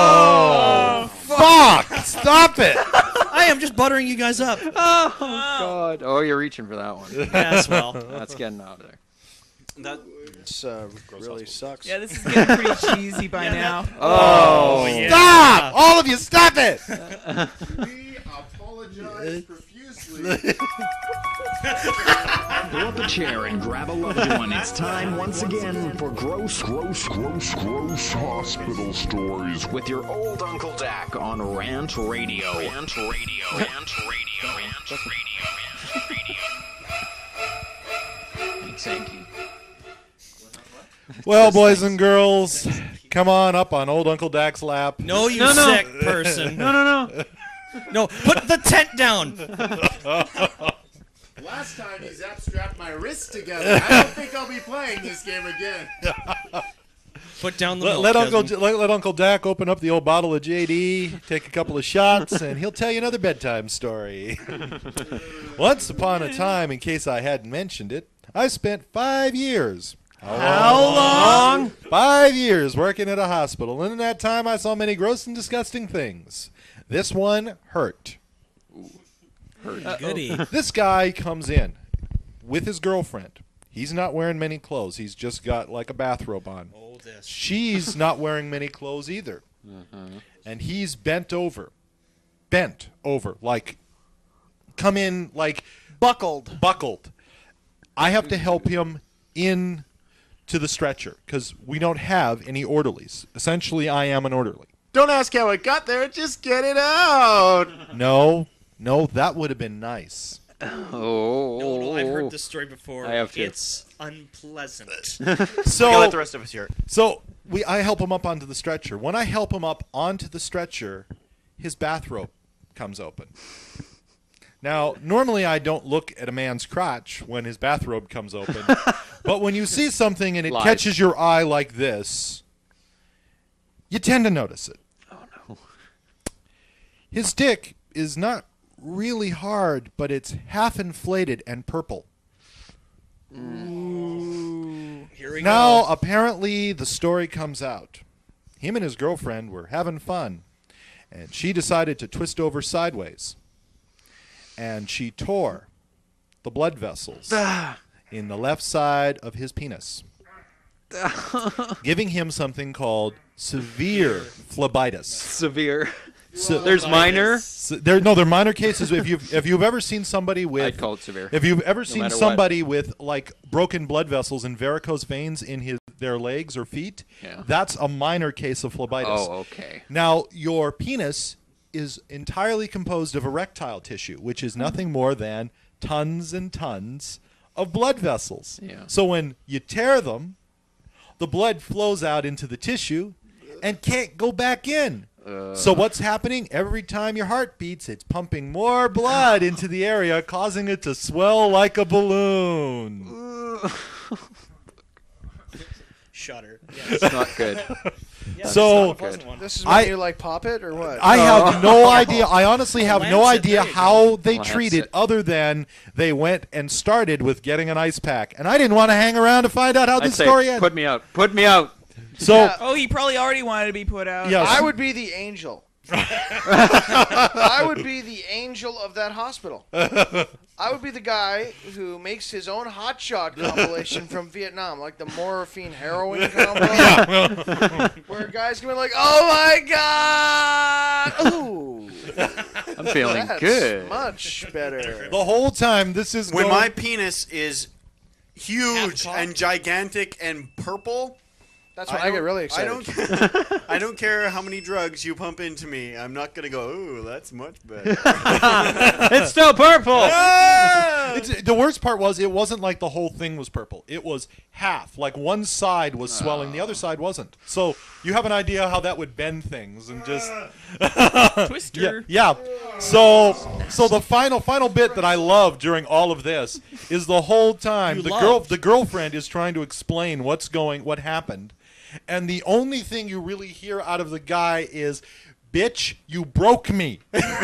Fuck! Stop it! I am just buttering you guys up. Oh, God. Oh, you're reaching for that one. Yes, well. That's getting out there. This really sucks. Yeah, this is getting pretty cheesy by now. Oh, yeah. Stop! All of you, stop it! We apologize profusely. Pull up a chair and grab a loved one. It's time once again for gross hospital stories with your old Uncle Dak on Rant Radio. Rant Radio. Thanks, Enki. Well, boys and girls, come on up on old Uncle Dak's lap. No, you sick person. No. No, put the tent down. Last time he strapped my wrists together. I don't think I'll be playing this game again. Put down the milk, let Uncle Dak open up the old bottle of JD, take a couple of shots, and he'll tell you another bedtime story. Once upon a time, in case I hadn't mentioned it, I spent 5 years. How long? 5 years working at a hospital, and in that time I saw many gross and disgusting things. This one hurt. Goody. This guy comes in with his girlfriend. He's not wearing many clothes. He's just got like a bathrobe on. She's not wearing many clothes either. And he's bent over, like come in like buckled. I have to help him in to the stretcher because we don't have any orderlies. Essentially, I am an orderly. Don't ask how it got there. Just get it out. No, that would have been nice. No, I've heard this story before. I have too. It's unpleasant. So let the rest of us hear it. So I help him up onto the stretcher. When I help him up onto the stretcher, his bathrobe comes open. Now, normally I don't look at a man's crotch when his bathrobe comes open, but when you see something and it catches your eye like this, you tend to notice it. Oh, no. His dick is not really hard, but it's half inflated and purple. Ooh. Here we Now, go. apparently, the story comes out. Him and his girlfriend were having fun, and she decided to twist over sideways. And she tore the blood vessels in the left side of his penis, giving him something called severe phlebitis. Severe. There's minor. They're minor cases. If you've ever seen somebody with, I'd call it severe. If you've ever seen somebody with like broken blood vessels and varicose veins in their legs or feet, that's a minor case of phlebitis. Oh, okay. Now your penis is entirely composed of erectile tissue, which is nothing more than tons and tons of blood vessels. Yeah. So when you tear them, the blood flows out into the tissue and can't go back in. So what's happening? Every time your heart beats, it's pumping more blood into the area, causing it to swell like a balloon. Shudder. It's not good. So this is when you like pop it or what? I have no idea. I honestly have no Lancet, idea there you how they Lancet. treated other than they went and started with getting an ice pack. And I didn't want to hang around to find out how I'd this say, story ended. put me out. Put me out. So Oh, he probably already wanted to be put out. Yes. I would be the angel. I would be the angel of that hospital. I would be the guy who makes his own hotshot compilation from Vietnam, like the morphine heroin combo, where guys can be like, "Oh my god, ooh, I'm feeling that's good." much better." The whole time this is when going- my penis is huge and gigantic and purple. That's when I get really excited. I don't care how many drugs you pump into me. I'm not gonna go. Ooh, that's much better. It's still purple. The worst part was it wasn't like the whole thing was purple. It was half. Like one side was swelling, the other side wasn't. So you have an idea how that would bend things and just Twister. Yeah. So the final bit that I love during all of this is the whole time the girlfriend is trying to explain what happened. And the only thing you really hear out of the guy is, "Bitch, you broke me."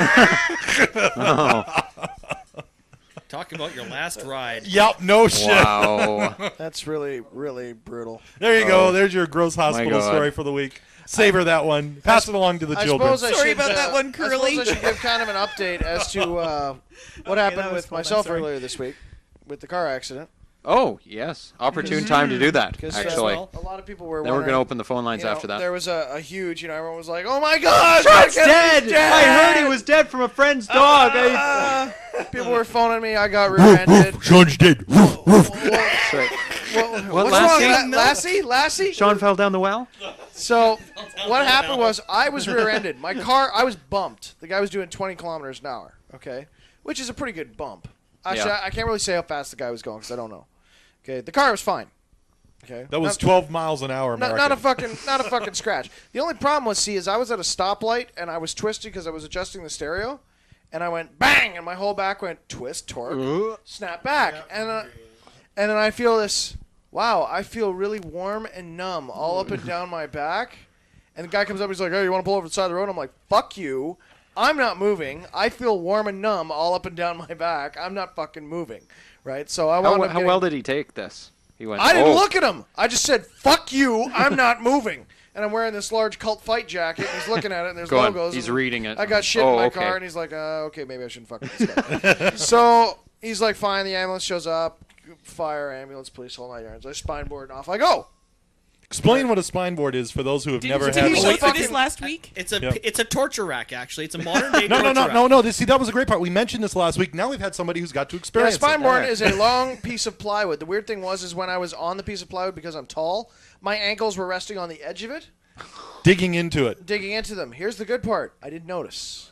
Talk about your last ride. Yep, no shit. Wow. That's really, really brutal. There you go. There's your gross hospital God. story for the week. Savor that one. Pass it along to the children. Sorry about that one, Curly. I suppose I should give kind of an update as to what happened with myself earlier this week with the car accident. Oh, yes. Opportune time to do that, actually. A lot of people were Then we're going to open the phone lines you know, after that. There was a huge, everyone was like, "Oh my God, Sean's dead! dead! I heard he was dead from a friend's dog. People were phoning me. I got rear-ended. Sean's dead. What's Lassie? wrong, Lassie? Sean fell down the well? So what happened was I was rear-ended. My car, I was bumped. The guy was doing 20 kilometers an hour, okay, which is a pretty good bump. Actually, I can't really say how fast the guy was going because I don't know. Okay, the car was fine. Okay, that was 12 miles an hour. Not a fucking scratch. The only problem was, is I was at a stoplight and I was twisted because I was adjusting the stereo, and I went bang, and my whole back went twist, torque, snap back, and then I feel this. Wow, I feel really warm and numb all up and down my back. And the guy comes up, he's like, "Hey, you want to pull over to the side of the road?" I'm like, "Fuck you. I'm not moving. I feel warm and numb all up and down my back. I'm not fucking moving." Right? So I wound up How well did he take this? He went, I didn't look at him. I just said, "Fuck you. I'm not moving." And I'm wearing this large cult fight jacket, and he's looking at it, and there's logos. He's reading it. I got shit in my car, and he's like, "Okay, maybe I shouldn't fuck with this guy." So he's like, "Fine." The ambulance shows up. Fire, ambulance, police, whole 9 yards. I spine board, and off I go. Explain what a spine board is for those who have never had Did one. you for this last week? It's a torture rack, actually. It's a modern day torture rack. No. See, that was a great part. We mentioned this last week. Now we've had somebody who's got to experience a spine it. board is a long piece of plywood. The weird thing is when I was on the piece of plywood, because I'm tall, my ankles were resting on the edge of it. Digging into it. Digging into them. Here's the good part. I didn't notice.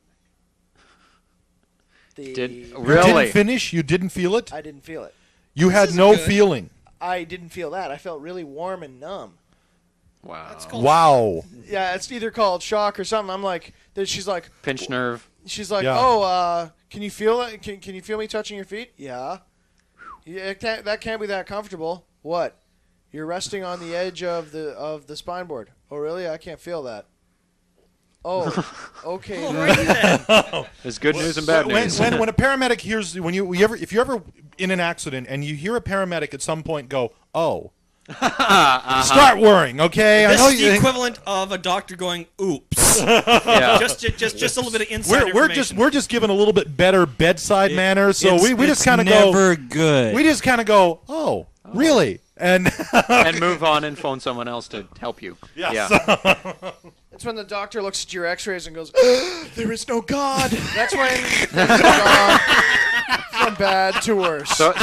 You didn't finish? You didn't feel it? I didn't feel it. You had no feeling. I didn't feel that. I felt really warm and numb. Wow. Wow. Yeah, it's either called shock or something. I'm like, she's like, pinched nerve. She's like, can you feel it? Can you feel me touching your feet? Yeah. That can't be that comfortable. What? You're resting on the edge of the spine board. Oh, really? I can't feel that. Oh, okay. There's good news and bad news. When a paramedic hears if you're ever in an accident and you hear a paramedic at some point go, "Oh," start worrying. Okay, This I know is the equivalent of a doctor going, "Oops." Yeah. Just a little bit of inside we're information. just giving a little bit better bedside manner. So we just kind of go. Never good. We just kind of go, "Oh, really?" And move on and phone someone else to help you. Yes. Yeah. It's when the doctor looks at your x-rays and goes, "There is no God." That's when things have gone from bad to worse. So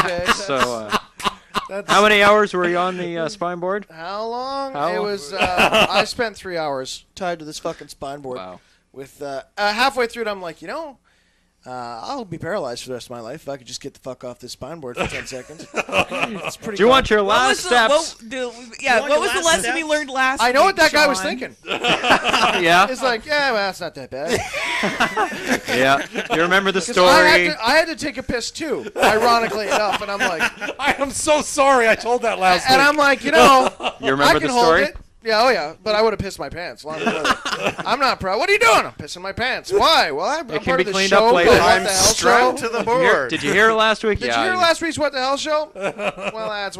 how many hours were you on the spine board? How long? How It long? was. I spent 3 hours tied to this fucking spine board. Wow. With halfway through it, I'm like, I'll be paralyzed for the rest of my life if I could just get the fuck off this spine board for 10 seconds. It's pretty. Do you want your last steps? What was the lesson we learned last week, I know what that guy was Sean? thinking. Yeah. It's like, well, that's not that bad. Yeah. You remember the 'Cause story? I had to take a piss too, ironically enough, and I'm like, I am so sorry. I told that last week. and I'm like, You I remember can the hold story? it. Yeah, oh yeah, but I would have pissed my pants long before that. I'm not proud. What are you doing? I'm pissing my pants. Why? Well, I'm It can part be of the cleaned show up later. called What I'm the Hell strapped Show. to the board. Did you hear last week? Did you hear last week's What the Hell show? Well, that's why.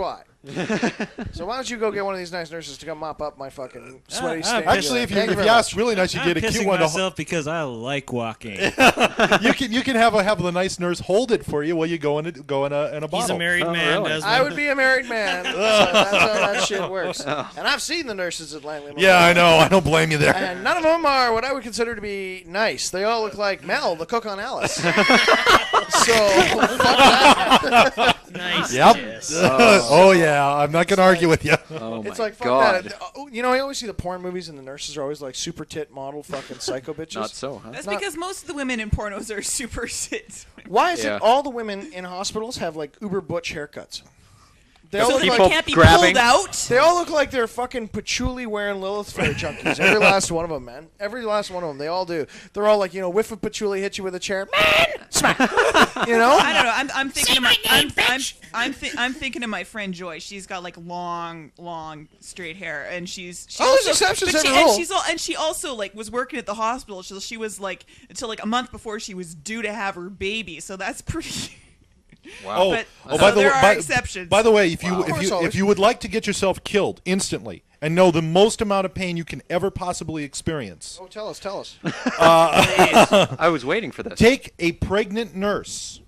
So why don't you go get one of these nice nurses to come mop up my fucking sweaty stain? Actually, if you ask really nice, you get a cute one. Myself because I like walking. you can have the nice nurse hold it for you while you go in a bottle. He's a married man. Really? I would be a married man. So that's how that shit works. And I've seen the nurses at Langley. Yeah, I know. I don't blame you there. And none of them are what I would consider to be nice. They all look like Mel, the cook on Alice. So, fuck that. Nice. Yep. Yes. Oh yeah, I'm not gonna argue with you. Oh It's my like, fuck God. that. You know, I always see the porn movies and the nurses are always like super tit model fucking psycho bitches. Not so, huh? That's because most of the women in pornos are super sit. Why is Yeah. it all the women in hospitals have like uber butch haircuts? They So all look they like can't be grabbing. pulled out. they all look like they're fucking patchouli wearing Lilith Fair junkies. Every last one of them, man. Every last one of them. They all do. They're all like, whiff of patchouli, hit you with a chair, man, smack. You know? I don't know. I'm thinking of my I'm thinking of my friend Joy. She's got like long straight hair, and she's there's exceptions but to she, every and rule. she also like was working at the hospital. So she was like until like a month before she was due to have her baby. So that's pretty. Wow. But there are exceptions. By the way, if you would like to get yourself killed instantly and know the most amount of pain you can ever possibly experience, Tell us. I was waiting for this. take a pregnant nurse.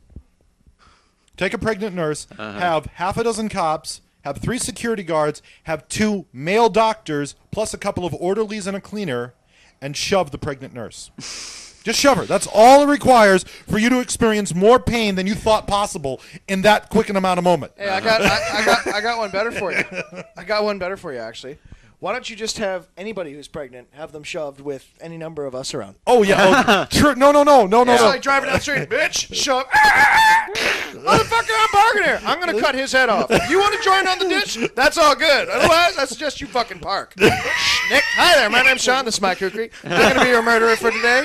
Have half a dozen cops, have 3 security guards, have 2 male doctors, plus a couple of orderlies and a cleaner, and shove the pregnant nurse. Just shove her. That's all it requires for you to experience more pain than you thought possible in that quick an amount of moment. Hey, I got one better for you. I got one better for you, actually. Why don't you just have anybody who's pregnant have them shoved with any number of us around? Oh yeah. Sure. No. It's like driving down the street, bitch. Shove. Motherfucker, I'm parking here. I'm gonna cut his head off. If you want to join on the ditch, that's all good. Otherwise, I suggest you fucking park. Nick, hi there. My name's Sean. This is my kookery. I'm gonna be your murderer for today.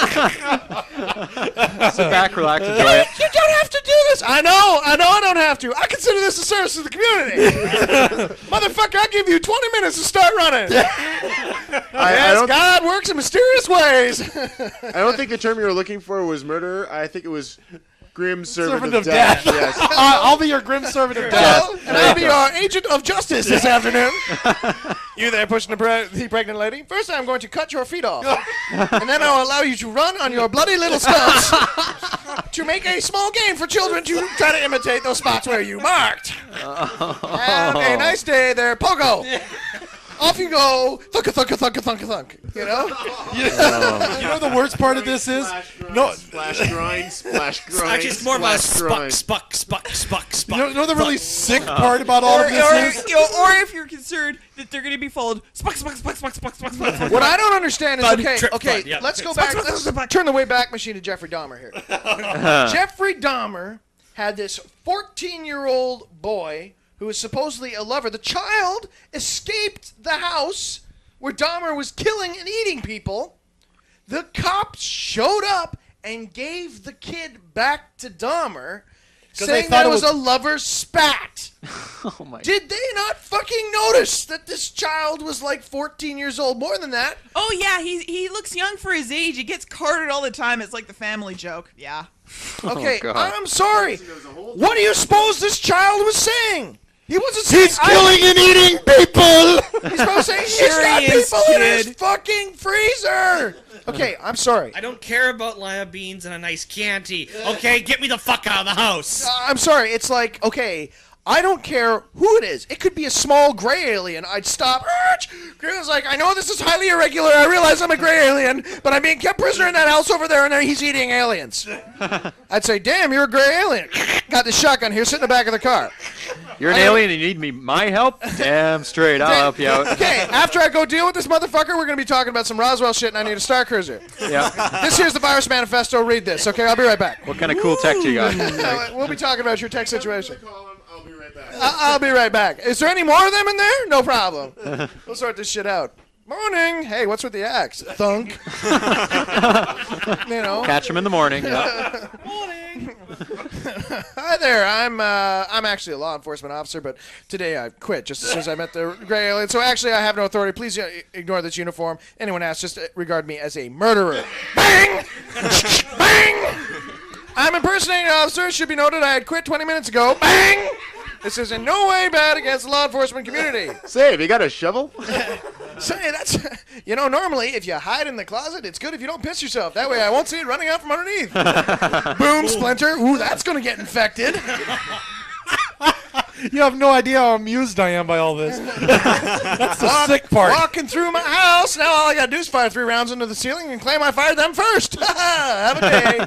Sit back, relax, enjoy it. You don't have to do this. I know. I don't have to. I consider this a service to the community. Motherfucker, I give you 20 minutes to start running. God works in mysterious ways. I don't think the term you were looking for was murderer. I think it was grim servant of death. Yes. I'll be your grim servant of death. And I'll be your agent of justice this afternoon. You there pushing the pregnant lady? First, I'm going to cut your feet off. And then I'll allow you to run on your bloody little stumps to make a small game for children to try to imitate those spots where you marked. Have a nice day there, Pogo. Off you go, thunk. You know? You know the worst part of this is? Splash grind. Actually, it's more about spuck. You know the really sick part about all of this is? Or if you're concerned that they're going to be followed, spuck. What I don't understand is, okay, yeah. let's go back. Let's turn the way back machine to Jeffrey Dahmer here. Jeffrey Dahmer had this 14-year-old boy who was supposedly a lover. The child escaped the house where Dahmer was killing and eating people. The cops showed up and gave the kid back to Dahmer, saying that it was a lover's spat. Oh my. Did they not fucking notice that this child was like 14 years old? More than that. Oh yeah, he looks young for his age. He gets carded all the time. It's like the family joke. Yeah. Okay, God. I'm sorry. What do you suppose this child was saying? He wasn't saying He's killing and eating people! He's supposed to say he's got people in his fucking freezer! Okay, I'm sorry. I don't care about lima beans and a nice Chianti. Okay, get me the fuck out of the house. I'm sorry. It's like, okay, I don't care who it is. It could be a small gray alien. I'd stop. It's like, I know this is highly irregular. I realize I'm a gray alien, but I'm being kept prisoner in that house over there, and there he's eating aliens. I'd say, damn, you're a gray alien. Got this shotgun here, sit in the back of the car. You're an alien and you need my help? Damn straight, I'll help you out. Okay, after I go deal with this motherfucker, we're going to be talking about some Roswell shit, and I need a Star Cruiser. Yeah. This here's the Virus Manifesto. Read this, okay? I'll be right back. What kind of cool tech do you got? We'll be talking about your tech situation. I'll be right back. Is there any more of them in there? No problem. We'll sort this shit out. Morning. Hey, what's with the axe? Thunk. You know. Catch him in the morning. Yeah. Morning. Hi there. I'm actually a law enforcement officer, but today I quit just as soon as I met the gray alien. So actually, I have no authority. Please ignore this uniform. Anyone asks, just regard me as a murderer. Bang! Bang! I'm impersonating an officer. It should be noted I had quit 20 minutes ago. Bang! This is in no way bad against the law enforcement community. Say, have you got a shovel? Say, that's, normally if you hide in the closet, it's good if you don't piss yourself. That way I won't see it running out from underneath. Boom, splinter. Ooh, that's going to get infected. You have no idea how amused I am by all this. That's the sick part. Walking through my house, now all I got to do is fire 3 rounds into the ceiling and claim I fired them first. Have a day.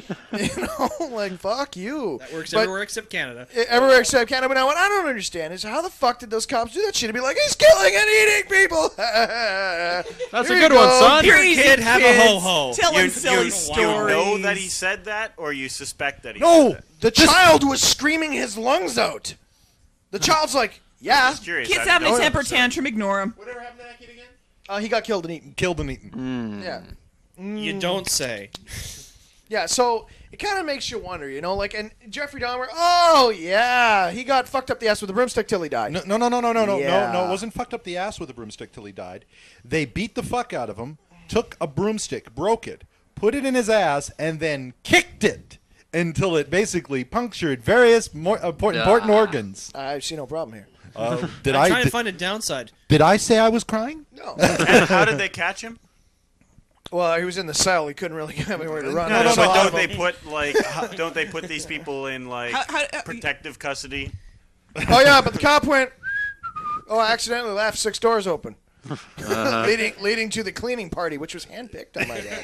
Fuck you. That works everywhere except Canada. Everywhere except Canada. But now what I don't understand is how the fuck did those cops do that shit and be like, he's killing and eating people. That's a good one, son. Here, kid, have a ho-ho. Telling silly stories. You know that he said that, or you suspect that he said No, that? the child was screaming his lungs out. The child's like, yeah. Kid's having a temper tantrum, ignore him. Whatever happened to that kid again? He got killed and eaten. Killed and eaten. Yeah. You don't say. Yeah, so it kind of makes you wonder, and Jeffrey Dahmer, oh, yeah, he got fucked up the ass with a broomstick till he died. No, it wasn't fucked up the ass with a broomstick till he died. They beat the fuck out of him, took a broomstick, broke it, put it in his ass, and then kicked it until it basically punctured various important organs. I see no problem here. I'm trying to find a downside. Did I say I was crying? No. And how did they catch him? Well, he was in the cell. He couldn't really have anywhere to run. But don't they put these people in protective custody? Oh yeah, but the cop went. Oh, I accidentally left 6 doors open. Leading to the cleaning party, which was handpicked, I might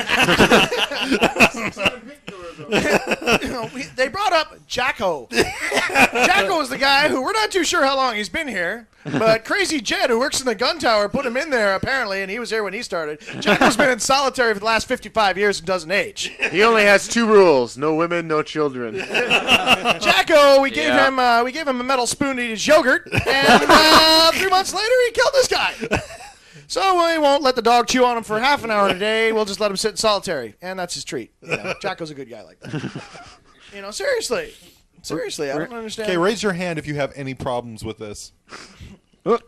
add. They brought up Jacko. Jacko is the guy who we're not too sure how long he's been here, but Crazy Jed, who works in the gun tower, put him in there apparently, and he was here when he started. Jacko's been in solitary for the last 55 years and doesn't age. He only has 2 rules: no women, no children. Jacko, we gave him a metal spoon to eat his yogurt, and 3 months later he killed this guy. So we won't let the dog chew on him for half an hour a day. We'll just let him sit in solitary, and that's his treat. Jacko's a good guy like that. Seriously, I don't understand. Okay, raise your hand if you have any problems with this. No.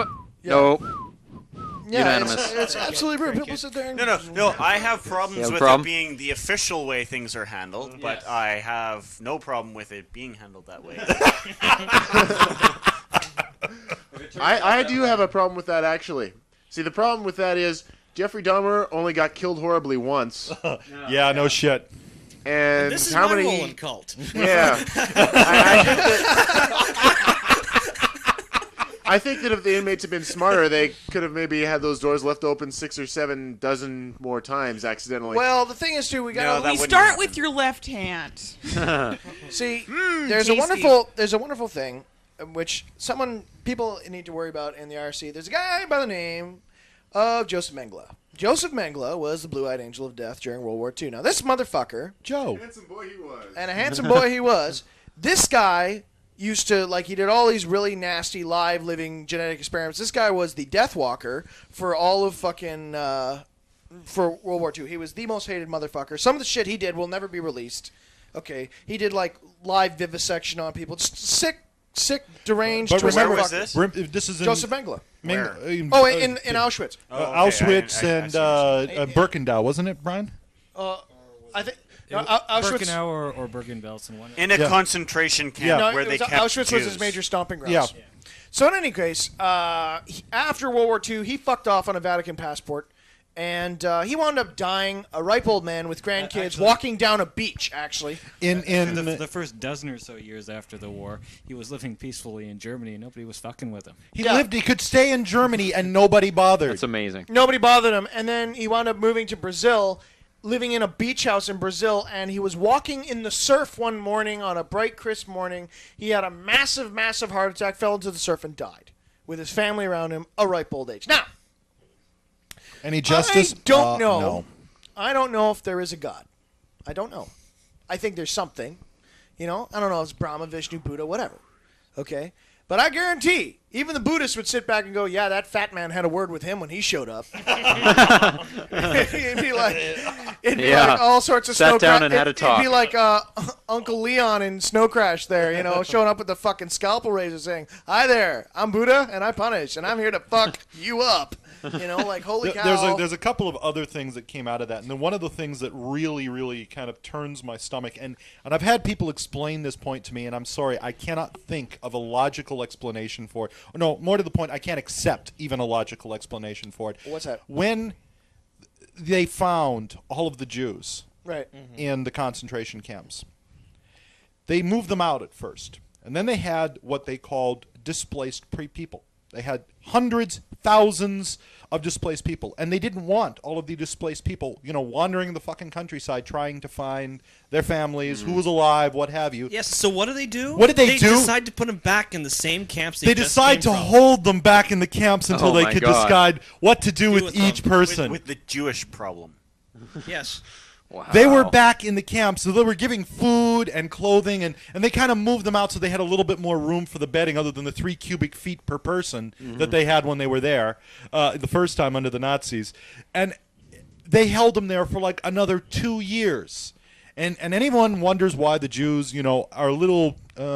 Yeah, Unanimous. it's absolutely rude. People sit there and... No. I have problems with it being the official way things are handled, but I have no problem with it being handled that way. I do have a problem with that, actually. See, the problem with that is Jeffrey Dahmer only got killed horribly once. Yeah, no shit. And this is how my many? role in cult. Yeah. I think that if the inmates had been smarter, they could have maybe had those doors left open 6 or 7 dozen more times accidentally. Well, the thing is, too, we start with your left hand. See, there's a wonderful thing, which people need to worry about in the RC. There's a guy by the name of Joseph Mengele. Joseph Mengele was the blue-eyed angel of death during World War II. Now, this motherfucker, Joe, a handsome boy he was. This guy used to, he did all these really nasty live living genetic experiments. This guy was the death walker for all of fucking for World War II. He was the most hated motherfucker. Some of the shit he did will never be released. Okay, he did live vivisection on people, just sick, deranged. But remember, where was this? This is in Joseph Mengele. In Auschwitz. Auschwitz and Birkenau, wasn't it, Brian? I think Auschwitz. Birkenau or Bergen-Belsen. In a concentration camp where they kept Auschwitz Jews. was his major stomping grounds. Yeah. So in any case, after World War II, he fucked off on a Vatican passport. And he wound up dying, a ripe old man with grandkids, walking down a beach, actually. In the first dozen or so years after the war, he was living peacefully in Germany, and nobody was fucking with him. He could stay in Germany, and nobody bothered. That's amazing. Nobody bothered him. And then he wound up moving to Brazil, living in a beach house in Brazil, and he was walking in the surf one morning on a bright, crisp morning. He had a massive, massive heart attack, fell into the surf, and died, with his family around him, a ripe old age. Now, any justice? I don't know. No. I don't know if there is a God. I don't know. I think there's something. I don't know if it's Brahma, Vishnu, Buddha, whatever. Okay? But I guarantee, even the Buddhists would sit back and go, yeah, that fat man had a word with him when he showed up. He'd be like, It'd be like all sorts of Sat Snow down Crash. and had a talk. It'd be like Uncle Leon in Snow Crash there, you know, showing up with the fucking scalpel razor saying, "Hi there, I'm Buddha and I punish and I'm here to fuck you up." You know, like, holy cow. There's a couple of other things that came out of that. And then one of the things that really, really kind of turns my stomach, and I've had people explain this point to me, and I'm sorry, I cannot think of a logical explanation for it. No, more to the point, I can't accept even a logical explanation for it. What's that? When they found all of the Jews Right. in the concentration camps, they moved them out at first. And then they had what they called displaced people. They had hundreds, thousands of displaced people, and they didn't want all of the displaced people, you know, wandering the fucking countryside trying to find their families, who was alive, what have you. Yes. So what do they do? What did they do? They decide to put them back in the same camps. They decide to hold them back in the camps until they could decide what to do with each person. With the Jewish problem. Yes. Wow. They were back in the camp, so they were giving food and clothing, and they kind of moved them out so they had a little bit more room for the bedding other than the 3 cubic feet per person that they had when they were there the first time under the Nazis. And they held them there for like another 2 years. And anyone wonders why the Jews, you know, are a little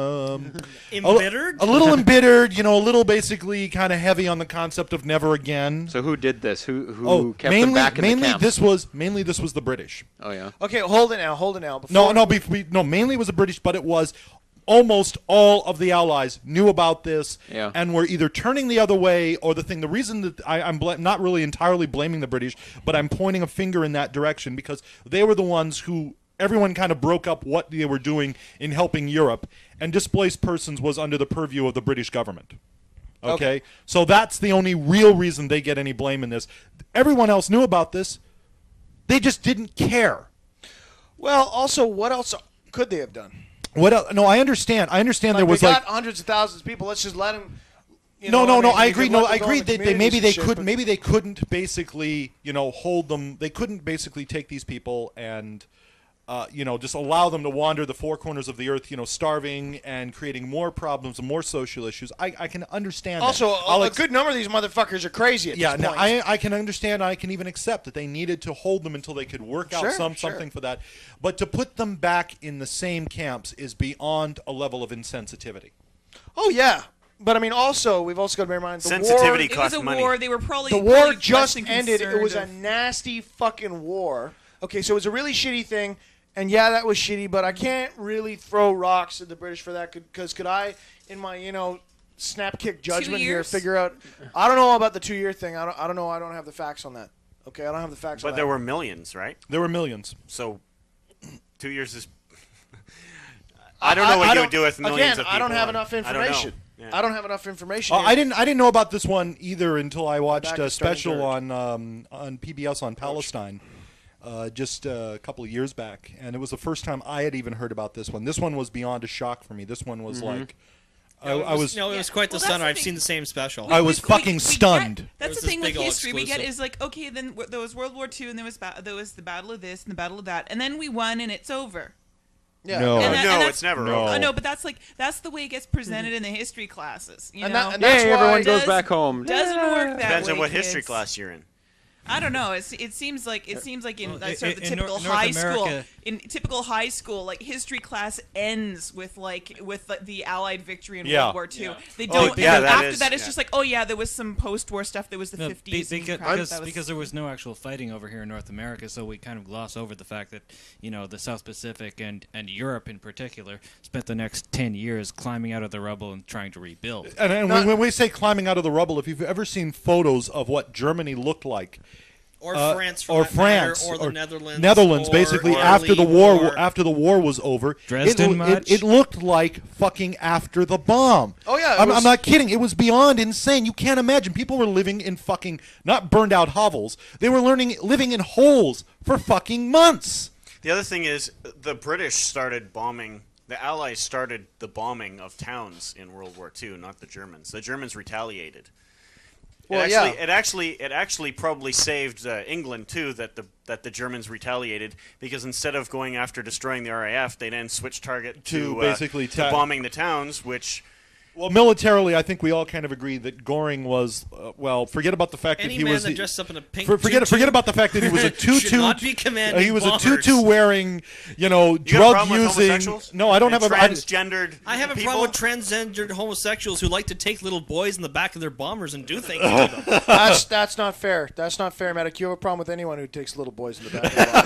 embittered? A little embittered, you know, a little basically kind of heavy on the concept of never again. So who did this? Who kept them back in the camp? Mainly this was the British. Oh yeah. Okay, hold it now. Mainly it was the British, but it was almost all of the Allies knew about this and were either turning the other way or the reason that I'm not really entirely blaming the British, but I'm pointing a finger in that direction because they were the ones who everyone kind of broke up what they were doing in helping Europe, and displaced persons was under the purview of the British government. Okay? So that's the only real reason they get any blame in this. Everyone else knew about this. They just didn't care. Well, also, what else could they have done? What else? No, I understand. There was we got hundreds of thousands of people. Let's just let them. I agree. No, I agree that maybe they couldn't basically, you know, hold them. They couldn't basically take these people and, you know, just allow them to wander the four corners of the earth, you know, starving and creating more problems and more social issues. I can understand. Also, that. a good number of these motherfuckers are crazy at this point. I can understand. I can even accept that they needed to hold them until they could work out something for that. But to put them back in the same camps is beyond a level of insensitivity. Oh yeah. But I mean, also we've also got to bear in mind the sensitivity war. costs money. War. They were probably the war just ended. It was a nasty fucking war. Okay, so it was a really shitty thing, and yeah, that was shitty. But I can't really throw rocks at the British for that because could I, in my snap kick judgment here, figure out? I don't know about the 2-year thing. I don't know. I don't have the facts on that. Okay, I don't have the facts on that. But there were millions, right? There were millions. So 2 years is. I don't know what you would do with millions of people. I don't have enough information. I don't have enough information. I didn't know about this one either until I watched a special on PBS on Palestine just a couple of years back, and it was the first time I had even heard about this one. This one was beyond a shock for me. This one was like. It was quite the stunner. I've seen the same special. I was fucking stunned. That's the thing with history. We get is like, okay, then there was World War II, and there was the Battle of this and the Battle of that, and then we won, and it's over. Yeah. No, it's never over. No, but that's the way it gets presented in the history classes. You know? And that's why everyone goes back home. Doesn't work that Depends way. on what history class you're in. I don't know. It seems like in the typical North high America, school. In typical high school, like history class ends with the Allied victory in World War II. Yeah. They don't. After that, it's just like, oh yeah, there was some post-war stuff. There was the 50s. Because there was no actual fighting over here in North America, so we kind of gloss over the fact that the South Pacific and Europe in particular spent the next 10 years climbing out of the rubble and trying to rebuild. And when we say climbing out of the rubble, if you've ever seen photos of what Germany looked like. Or France, or the Netherlands. Netherlands, basically after the war was over. Dresden much? It looked like fucking after the bomb. Oh yeah, I'm not kidding. It was beyond insane. You can't imagine. People were living in fucking not burned out hovels. They were living in holes for fucking months. The other thing is the British started bombing. The Allies started the bombing of towns in World War II, not the Germans. The Germans retaliated. It actually probably saved England too that the Germans retaliated, because instead of going after destroying the RAF, they then switched target to basically to bombing the towns, which Well, militarily, I think we all kind of agree that Goring was forget about the fact Any that he man was that dressed up in a pink forget about the fact that he was a tutu. should not be commanding he was bombers. a tutu wearing, You got a drug problem with using. homosexuals? No, I don't have a transgendered. I have a people? problem with transgendered homosexuals who like to take little boys in the back of their bombers and do things to them. That's not fair. That's not fair, Medic. You have a problem with anyone who takes little boys in the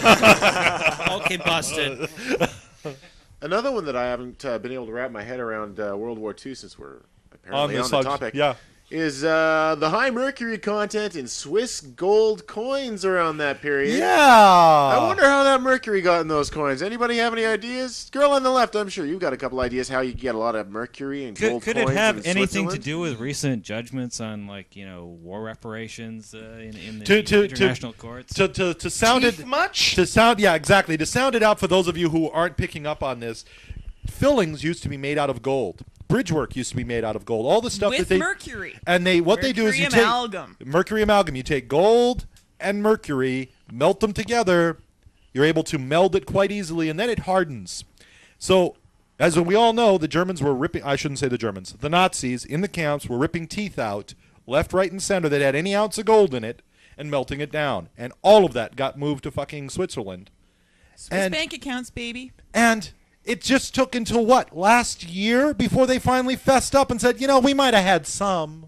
back. Okay, busted. Another one that I haven't been able to wrap my head around World War II since we're apparently on the topic is the high mercury content in Swiss gold coins around that period. Yeah. I wonder how that mercury got in those coins. Anybody have any ideas? Girl on the left, I'm sure you've got a couple ideas how you get a lot of mercury and gold Could coins it have in anything to Switzerland? do with recent judgments on, war reparations in the international courts? To sound it much? To sound exactly. To sound it out for those of you who aren't picking up on this, fillings used to be made out of gold. Bridge work used to be made out of gold. All the stuff With that they mercury. And they do is you amalgam. take mercury amalgam. You take gold and mercury, melt them together. You're able to meld it quite easily, and then it hardens. So, as we all know, the Germans were ripping. I shouldn't say the Germans. The Nazis in the camps were ripping teeth out, left, right, and center that had any ounce of gold in it, and melting it down. And all of that got moved to fucking Switzerland. Swiss bank accounts, baby. And it just took until last year before they finally fessed up and said, we might have had some.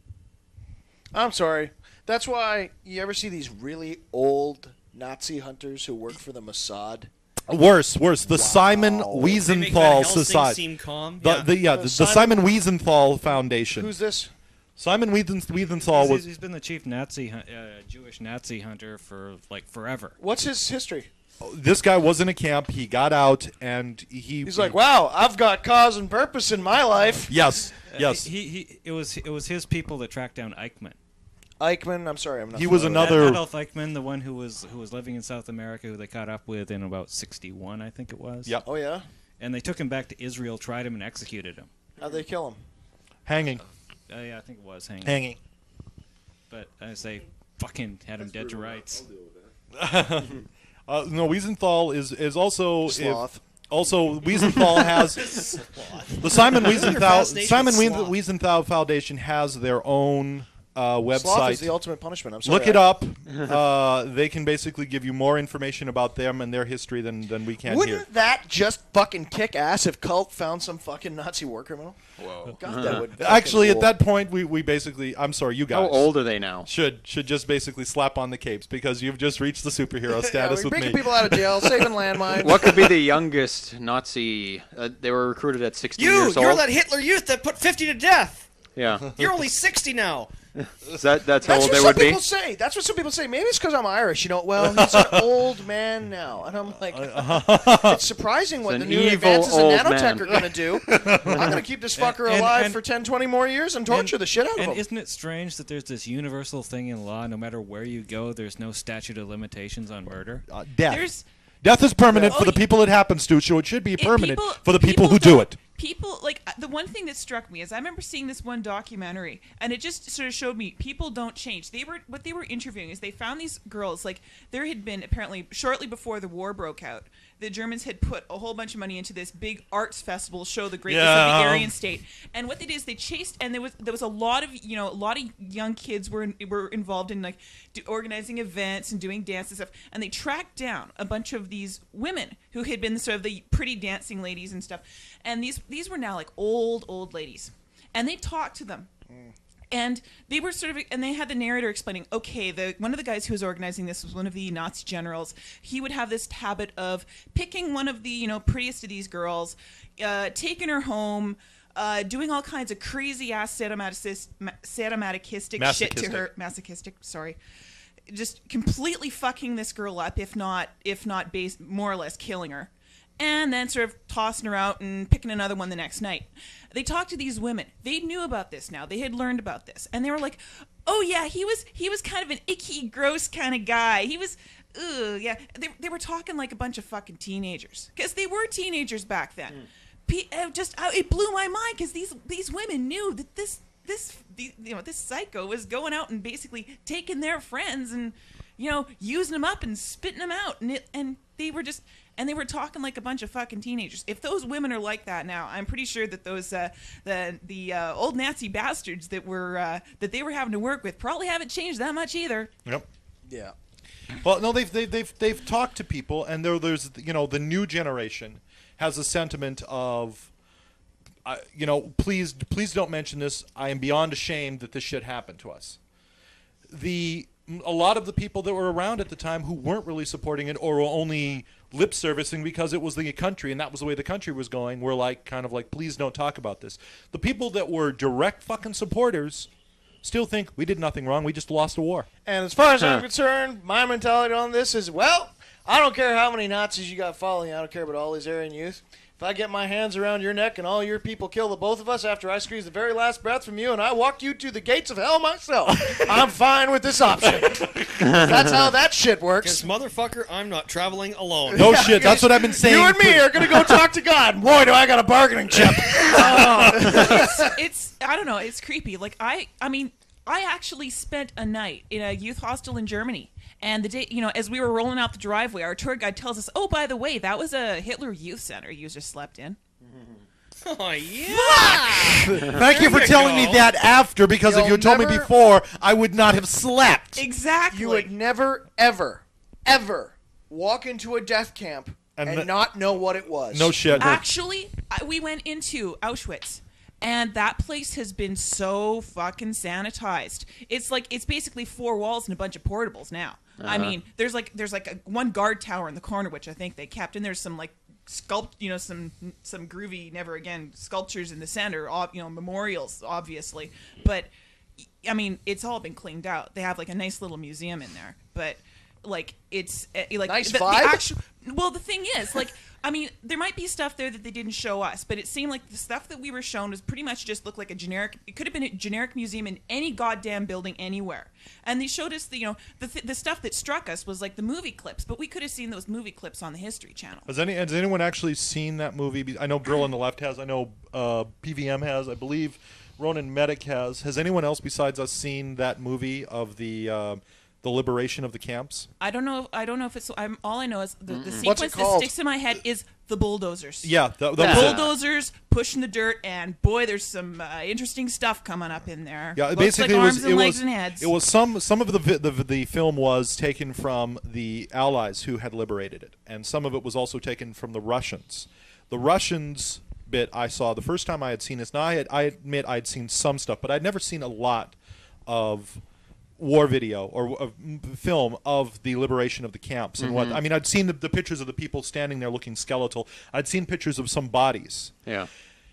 I'm sorry. That's why you ever see these really old Nazi hunters who work for the Mossad? Worse. The Simon Wiesenthal Society. The Simon Wiesenthal Foundation. Who's this? Simon Wiesenthal was. He's been the chief Jewish Nazi hunter for forever. What's his history? This guy was in a camp. He got out, and he's like, "Wow, I've got cause and purpose in my life." Yes. It was his people that tracked down Eichmann. I'm sorry, I'm not. He was another Adolf Eichmann, the one who was living in South America, who they caught up with in about '61, I think it was. Yep. Oh yeah. And they took him back to Israel, tried him, and executed him. How'd they kill him? Hanging. Yeah, I think it was hanging. Hanging. But I say, fucking had him dead to rights. No, Wiesenthal is also sloth. Also, Wiesenthal has the Simon Wiesenthal Foundation has their own website. Sloth is the ultimate punishment. I'm sorry. Look it up. They can basically give you more information about them and their history than we can Wouldn't here. that just fucking kick ass if Cult found some fucking Nazi war criminal? Whoa. God, that would Actually, rule. at that point, we basically, I'm sorry, you guys. How old are they now? Should just basically slap on the capes because you've just reached the superhero status we're with me. breaking people out of jail, saving landmines. What could be the youngest Nazi? They were recruited at 16 years old. You're that Hitler youth that put 50 to death. Yeah. You're only 60 now. That's how old what they some would be? people say. That's what some people say. Maybe it's because I'm Irish. Well, he's an old man now. And I'm like, it's surprising what the new advances in nanotech are going to do. I'm going to keep this fucker alive for 10, 20 more years and torture the shit out of him. And isn't it strange that there's this universal thing in law, no matter where you go, there's no statute of limitations on murder? Death. Death is permanent for the people it happens to, so it should be permanent for the people who do it. People, the one thing that struck me is I remember seeing this one documentary, and it just sort of showed me people don't change. What they were interviewing is they found these girls, there had been, apparently, shortly before the war broke out, the Germans had put a whole bunch of money into this big arts festival to show the greatness of the Aryan state. And what they did is they chased, and there was a lot of young kids were involved in organizing events and doing dance and stuff. And they tracked down a bunch of these women who had been sort of the pretty dancing ladies and stuff. And these were now old ladies, and they talked to them. And they were and they had the narrator explaining, okay, one of the guys who was organizing this was one of the Nazi generals. He would have this habit of picking one of the, prettiest of these girls, taking her home, doing all kinds of crazy ass sadomasochistic shit to her. Masochistic, sorry. Just completely fucking this girl up, if not more or less killing her. And then sort of tossing her out and picking another one the next night. They talked to these women. They knew about this now. They had learned about this. And they were like, oh yeah, he was kind of an icky, gross kind of guy. He was, yeah. They were talking like a bunch of fucking teenagers. Because they were teenagers back then. It blew my mind because these women knew that this psycho was going out and basically taking their friends and, using them up and spitting them out. And they were just... and they were talking like a bunch of fucking teenagers. If those women are like that now, I'm pretty sure that those the old Nazi bastards that they were having to work with probably haven't changed that much either. Yep. Yeah. Well, no, they've talked to people, and there's the new generation has a sentiment of, please don't mention this. I am beyond ashamed that this shit happened to us. A lot of the people that were around at the time who weren't really supporting it or were only lip servicing because it was the country and that was the way the country was going were kind of like, please don't talk about this. The people that were direct fucking supporters still think we did nothing wrong. We just lost a war. And as far as I'm concerned, my mentality on this is, well, I don't care how many Nazis you got following you. I don't care about all these Aryan youth. If I get my hands around your neck and all your people kill the both of us after I squeeze the very last breath from you and I walk you to the gates of hell myself, I'm fine with this option. That's how that shit works. Because, motherfucker, I'm not traveling alone. No shit, that's what I've been saying. You and me are going to go talk to God. Boy, do I got a bargaining chip. It's I don't know, it's creepy. Like, I mean, I actually spent a night in a youth hostel in Germany. And the day, as we were rolling out the driveway, our tour guide tells us, "Oh, by the way, that was a Hitler Youth Center you just slept in." Oh yeah! Thank you for telling me that after, because if you had told me before, I would not have slept. Exactly. You would never, ever, ever walk into a death camp and not know what it was. No shit. Actually, we went into Auschwitz. And that place has been so fucking sanitized. It's basically 4 walls and a bunch of portables now. I mean, there's one guard tower in the corner, which I think they kept, and there's some some groovy never again sculptures in the center, memorials obviously. But I mean, it's all been cleaned out. They have a nice little museum in there, but it's nice vibe. The thing is, I mean, there might be stuff there that they didn't show us, but it seemed like the stuff that we were shown was pretty much just looked like a generic. It could have been a generic museum in any goddamn building anywhere. And they showed us the stuff that struck us was the movie clips, but we could have seen those movie clips on the History Channel. Has anyone actually seen that movie? I know Girl on the Left has. I know PVM has. I believe Ronan Medic has. Has anyone else besides us seen that movie of the liberation of the camps? I don't know if it's. All I know is the sequence that sticks in my head is the bulldozers. Yeah, the bulldozers pushing the dirt, and boy, there's some interesting stuff coming up in there. Yeah, Looks basically like arms and legs and heads. It was some of the film was taken from the Allies who had liberated it, and some of it was also taken from the Russians. The Russians bit I saw the first time I had seen this. Now I admit I'd seen some stuff, but I'd never seen a lot of war video or film of the liberation of the camps and what I mean. I'd seen the pictures of the people standing there looking skeletal. I'd seen pictures of some bodies. Yeah.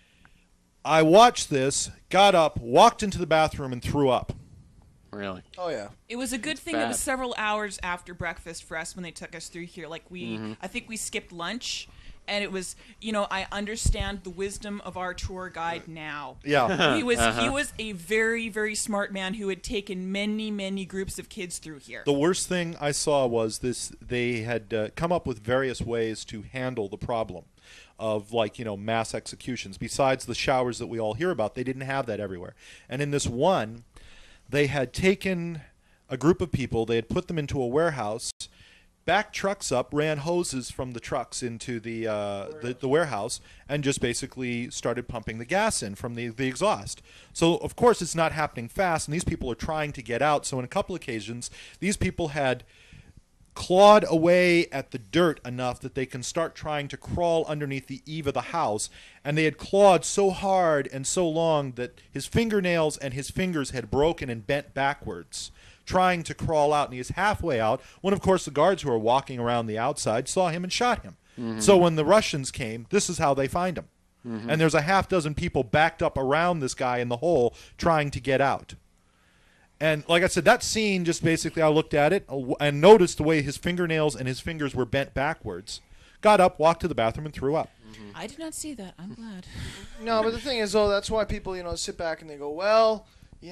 I watched this, got up, walked into the bathroom, and threw up. Really? Oh yeah. It was a good thing bad. it was several hours after breakfast for us when they took us through here. I think we skipped lunch. And it was, I understand the wisdom of our tour guide now. Yeah. He was a very, very smart man who had taken many, many groups of kids through here. The worst thing I saw was this: they had come up with various ways to handle the problem of mass executions. Besides the showers that we all hear about, they didn't have that everywhere. And in this one, they had taken a group of people, they had put them into a warehouse, backed trucks up, ran hoses from the trucks into the warehouse, and just basically started pumping the gas in from the exhaust. So, of course, it's not happening fast, and these people are trying to get out. So on a couple occasions, these people had clawed away at the dirt enough that they can start trying to crawl underneath the eave of the house, and they had clawed so hard and so long that his fingernails and his fingers had broken and bent backwards, trying to crawl out, and he is halfway out when, of course, the guards who are walking around the outside saw him and shot him. So when the Russians came, this is how they find him. And there's a half dozen people backed up around this guy in the hole trying to get out. And like I said, that scene, just basically I looked at it and noticed the way his fingernails and his fingers were bent backwards. Got up, walked to the bathroom, and threw up. I did not see that. I'm glad. No, but the thing is, though, that's why people, sit back and they go, well,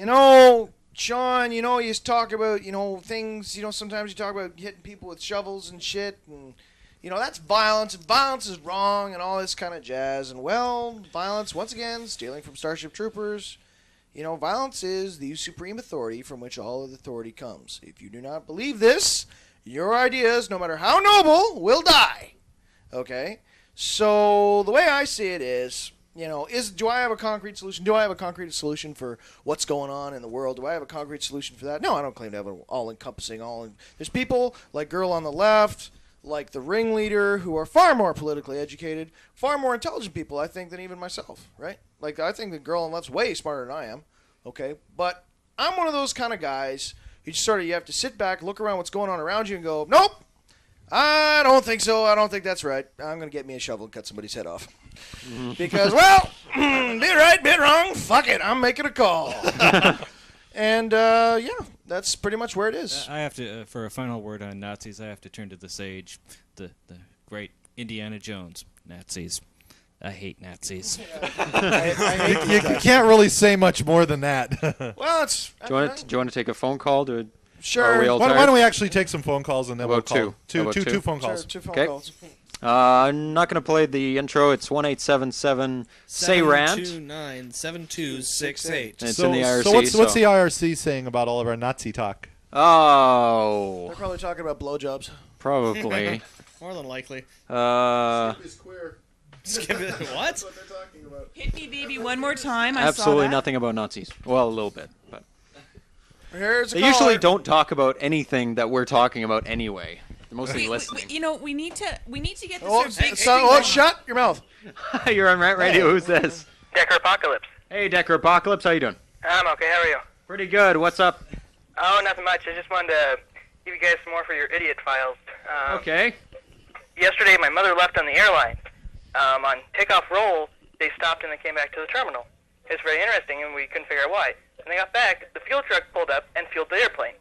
Sean, you talk about, things, sometimes you talk about hitting people with shovels and shit, and, that's violence, and violence is wrong, and all this kind of jazz, and, well, violence, once again, stealing from Starship Troopers, violence is the supreme authority from which all of authority comes. If you do not believe this, your ideas, no matter how noble, will die. Okay? So the way I see it is, do I have a concrete solution? Do I have a concrete solution for what's going on in the world? Do I have a concrete solution for that? No, I don't claim to have an all-encompassing, There's people like Girl on the Left, like the ringleader, who are far more politically educated, far more intelligent people, I think, than even myself, right? Like, I think the Girl on the Left's way smarter than I am, okay? But I'm one of those kind of guys who just you have to sit back, look around what's going on around you, and go, nope, I don't think so. I don't think that's right. I'm going to get me a shovel and cut somebody's head off. Because, well, bit right, bit wrong, fuck it, I'm making a call. And, that's pretty much where it is. I have to, for a final word on Nazis, I have to turn to the sage, the great Indiana Jones. Nazis. I hate Nazis. I hate you can't really say much more than that. Well, it's... Do you want to take a phone call? Sure. Are we all Why don't we actually take some phone calls and then we'll call two phone calls. Sure, 2 phone Okay. calls. I'm not going to play the intro. It's 1-877 say rant. 729-7268. It's in the IRC. So what's the IRC saying about all of our Nazi talk? Oh. They're probably talking about blowjobs. Probably. More than likely. Skip is queer. Skip it. What? That's what they're talking about. Hit me, baby, one more time. Absolutely I saw that. nothing about Nazis. Well, a little bit, but Here's a they caller. usually don't talk about anything that we're talking about anyway. They're mostly listening. We need to get this. Shut your mouth. You're on Rant Radio. Who's this? Decker Apocalypse. Hey, Decker Apocalypse. How you doing? I'm okay. How are you? Pretty good. What's up? Oh, nothing much. I just wanted to give you guys some more for your idiot files. Okay. Yesterday, my mother left on the airline. On takeoff roll, they stopped and they came back to the terminal. It was very interesting, and we couldn't figure out why. When they got back, the fuel truck pulled up and fueled the airplane.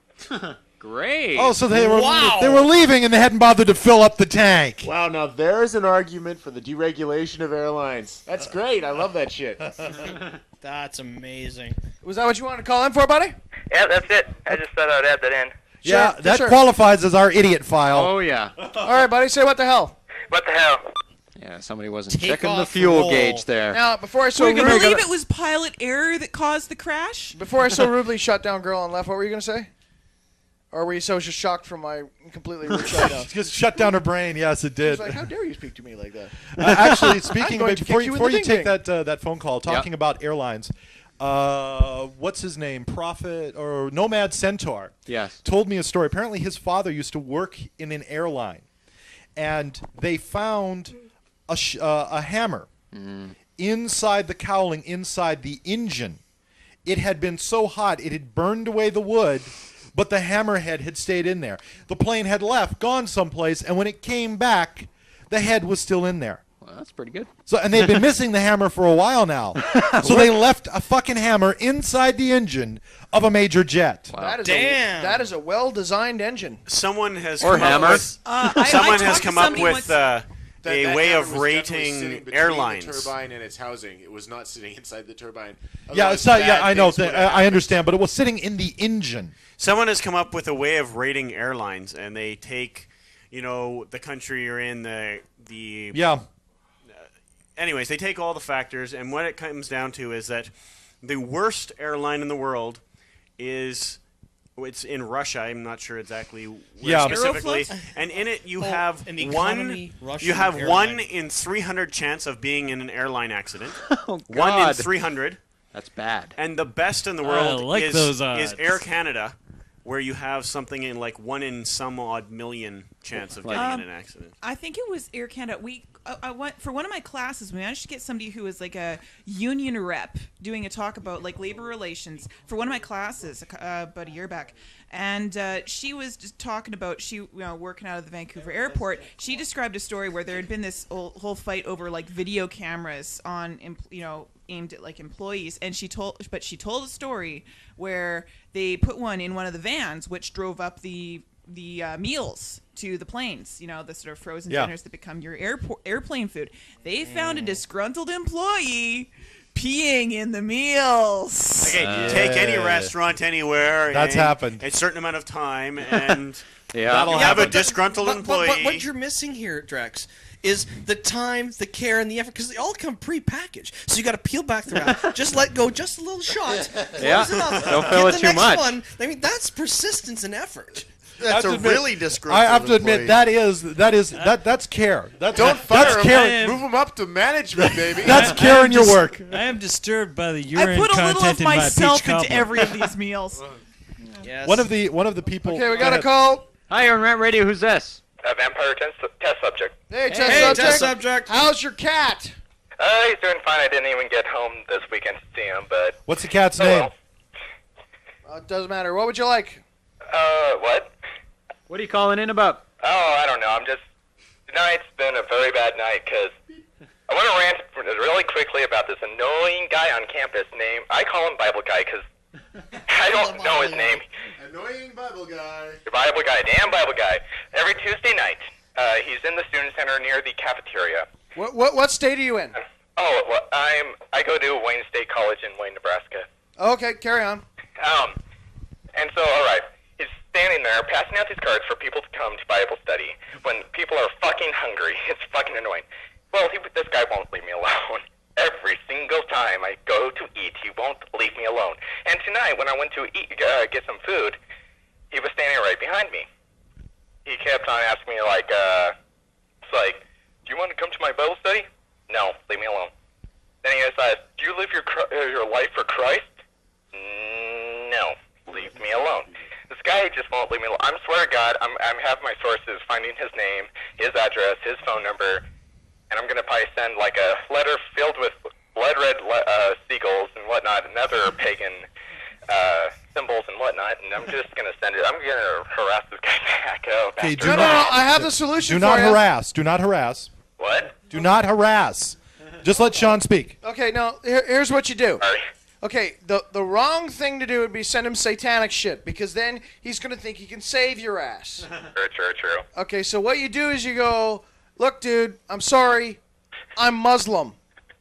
Great. Oh, so they were leaving and they hadn't bothered to fill up the tank. Wow, now there's an argument for the deregulation of airlines. That's great. I love that shit. That's amazing. Was that what you wanted to call in for, buddy? Yeah, that's it. I just thought I'd add that in. Yeah, Sure, that sure. qualifies as our idiot file. Oh, yeah. All right, buddy, say what the hell. What the hell? Yeah, somebody wasn't Take checking the off fuel roll. gauge there. Now, before I so We're gonna rudely, believe it was pilot error that caused the crash. before I so rudely shut down Girl on Left, what were you going to say? Or were you so just shocked from my completely rude shutdown? Just shut down her brain. Yes, it did. It's like, how dare you speak to me like that? Actually, speaking of I'm it, going to before kick you you in the take ding-ding. that phone call, talking about airlines, what's his name? Prophet or Nomad Centaur. Yes. Told me a story. Apparently, his father used to work in an airline, and they found a hammer inside the cowling, inside the engine. It had been so hot, it had burned away the wood, but the hammerhead had stayed in there. The plane had left, gone someplace, and when it came back, the head was still in there. Well, that's pretty good. So, and they've been missing the hammer for a while now. So they left a fucking hammer inside the engine of a major jet. Wow. That is a well-designed engine. Someone has Or come hammer. up with someone has talked to come up somebody with once- a way hammer of was definitely sitting rating between airlines. The turbine and its housing. It was not sitting inside the turbine. Yeah, Otherwise, it's not, yeah, bad I know. things would have I understand, but it was sitting in the engine. Someone has come up with a way of rating airlines, and they take, the country you're in, the Yeah. Anyways, they take all the factors, and what it comes down to is that the worst airline in the world is. It's in Russia. I'm not sure exactly where specifically. Aeroflot? And in it, you have an economy one. Russian You have airline. 1 in 300 chance of being in an airline accident. Oh, 1 in God. 300. That's bad. And the best in the I world like is those odds. Air Canada, where you have something in like 1 in some odd million chance of getting in an accident. I think it was Air Canada. I went for one of my classes. We managed to get somebody who was like a union rep doing a talk about like labor relations for one of my classes about a year back, and she was just talking about working out of the Vancouver airport. She described a story where there had been this whole fight over like video cameras on aimed at like employees, and she told a story where they put one in one of the vans, which drove up the meals to the planes, the sort of frozen dinners that become your airplane food. They found a disgruntled employee peeing in the meals. Okay, take any restaurant anywhere. That's happened. A certain amount of time, and Yeah. have a disgruntled employee. But what you're missing here, Drex, is the time, the care, and the effort, because they all come pre-packaged. So you got to peel back the wrap, just let go, just a little shot. Yeah. Close enough, Don't fill get it the too next much. One. I mean, that's persistence and effort. That's a really disgruntled I have to admit employee. that's care. Don't fire care. Move him up to management, baby. That's care in your work. I am disturbed by the I urine put a little content of in my myself peach into cobbler. every of these meals. Yes. One of the people. Okay, we got a call. Hi, you're on Rant Radio. Who's this? A vampire test subject. Hey, test subject. How's your cat? He's doing fine. I didn't even get home this weekend to see him, but... What's the cat's name? It doesn't matter. What would you like? What? What are you calling in about? Oh, I don't know. Tonight's been a very bad night, because I want to rant really quickly about this annoying guy on campus named... I call him Bible Guy, because I don't know his name. Annoying Bible guy. The Bible Guy, damn Bible Guy. Every Tuesday night, he's in the student center near the cafeteria. What state are you in? Oh, well, I go to Wayne State College in Wayne, Nebraska. Okay, carry on. And so, all right, he's standing there passing out these cards for people to come to Bible study when people are fucking hungry. It's fucking annoying. Well, this guy won't leave me alone. Every single time I go to eat, he won't leave me alone. And tonight, when I went to eat, get some food, he was standing right behind me. He kept on asking me, like, it's like, do you want to come to my Bible study? No, leave me alone. Then he says, do you live your life for Christ? No, leave me alone. This guy just won't leave me alone. I swear to God, I'm have my sources, finding his name, his address, his phone number, and I'm going to probably send like a letter filled with blood red seagulls and whatnot, and other pagan symbols and whatnot, and I'm just going to send it. I'm going to harass this guy back. Oh, Okay, No, I have the solution Do for not you. harass. Do not harass. What? Do not harass. Just let Sean speak. Okay, now here's what you do. Sorry. Okay, the wrong thing to do would be send him satanic shit, because then he's going to think he can save your ass. True. Okay, so what you do is you go, look, dude, I'm sorry, I'm Muslim.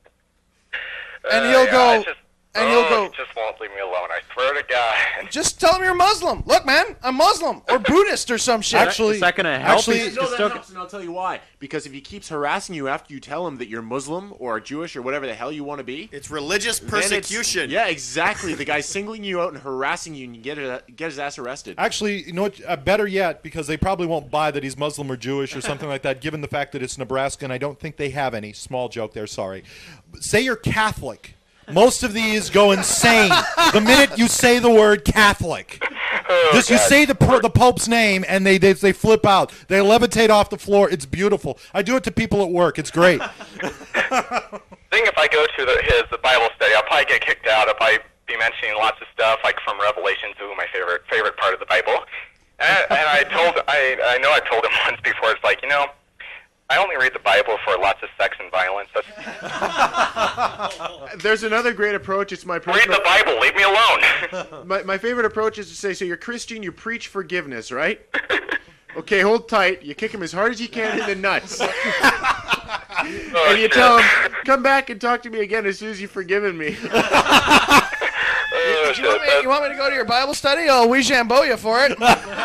And he'll go, he just won't leave me alone. I swear to God. just tell him you're Muslim. Look, man, I'm Muslim or Buddhist or some shit. Actually, is that gonna help? No, that helps, and I'll tell you why. Because if he keeps harassing you after you tell him that you're Muslim or Jewish or whatever the hell you want to be, It's religious then it's- persecution. Yeah, exactly. The guy's singling you out and harassing you, and you get his ass arrested. Actually, you know what? Better yet, because they probably won't buy that he's Muslim or Jewish or something like that, given the fact that it's Nebraska, and I don't think they have any. Small joke there, sorry. Say you're Catholic. Most of these go insane the minute you say the word Catholic. Just you say the Pope's name, and they flip out. They levitate off the floor. It's beautiful. I do it to people at work. It's great. I think if I go to the Bible study, I'll probably get kicked out. I'll probably be mentioning lots of stuff like from Revelation, to my favorite part of the Bible. And I know I told him once before. It's like, I only read the Bible for lots of sex and violence. There's another great approach. It's my Read personal... the Bible. Leave me alone. My favorite approach is to say, so you're Christian, you preach forgiveness, right? Okay, hold tight. You kick him as hard as you can in the nuts. And you tell him, come back and talk to me again as soon as you've forgiven me. You want me to go to your Bible study? Oh, we jambo you for it.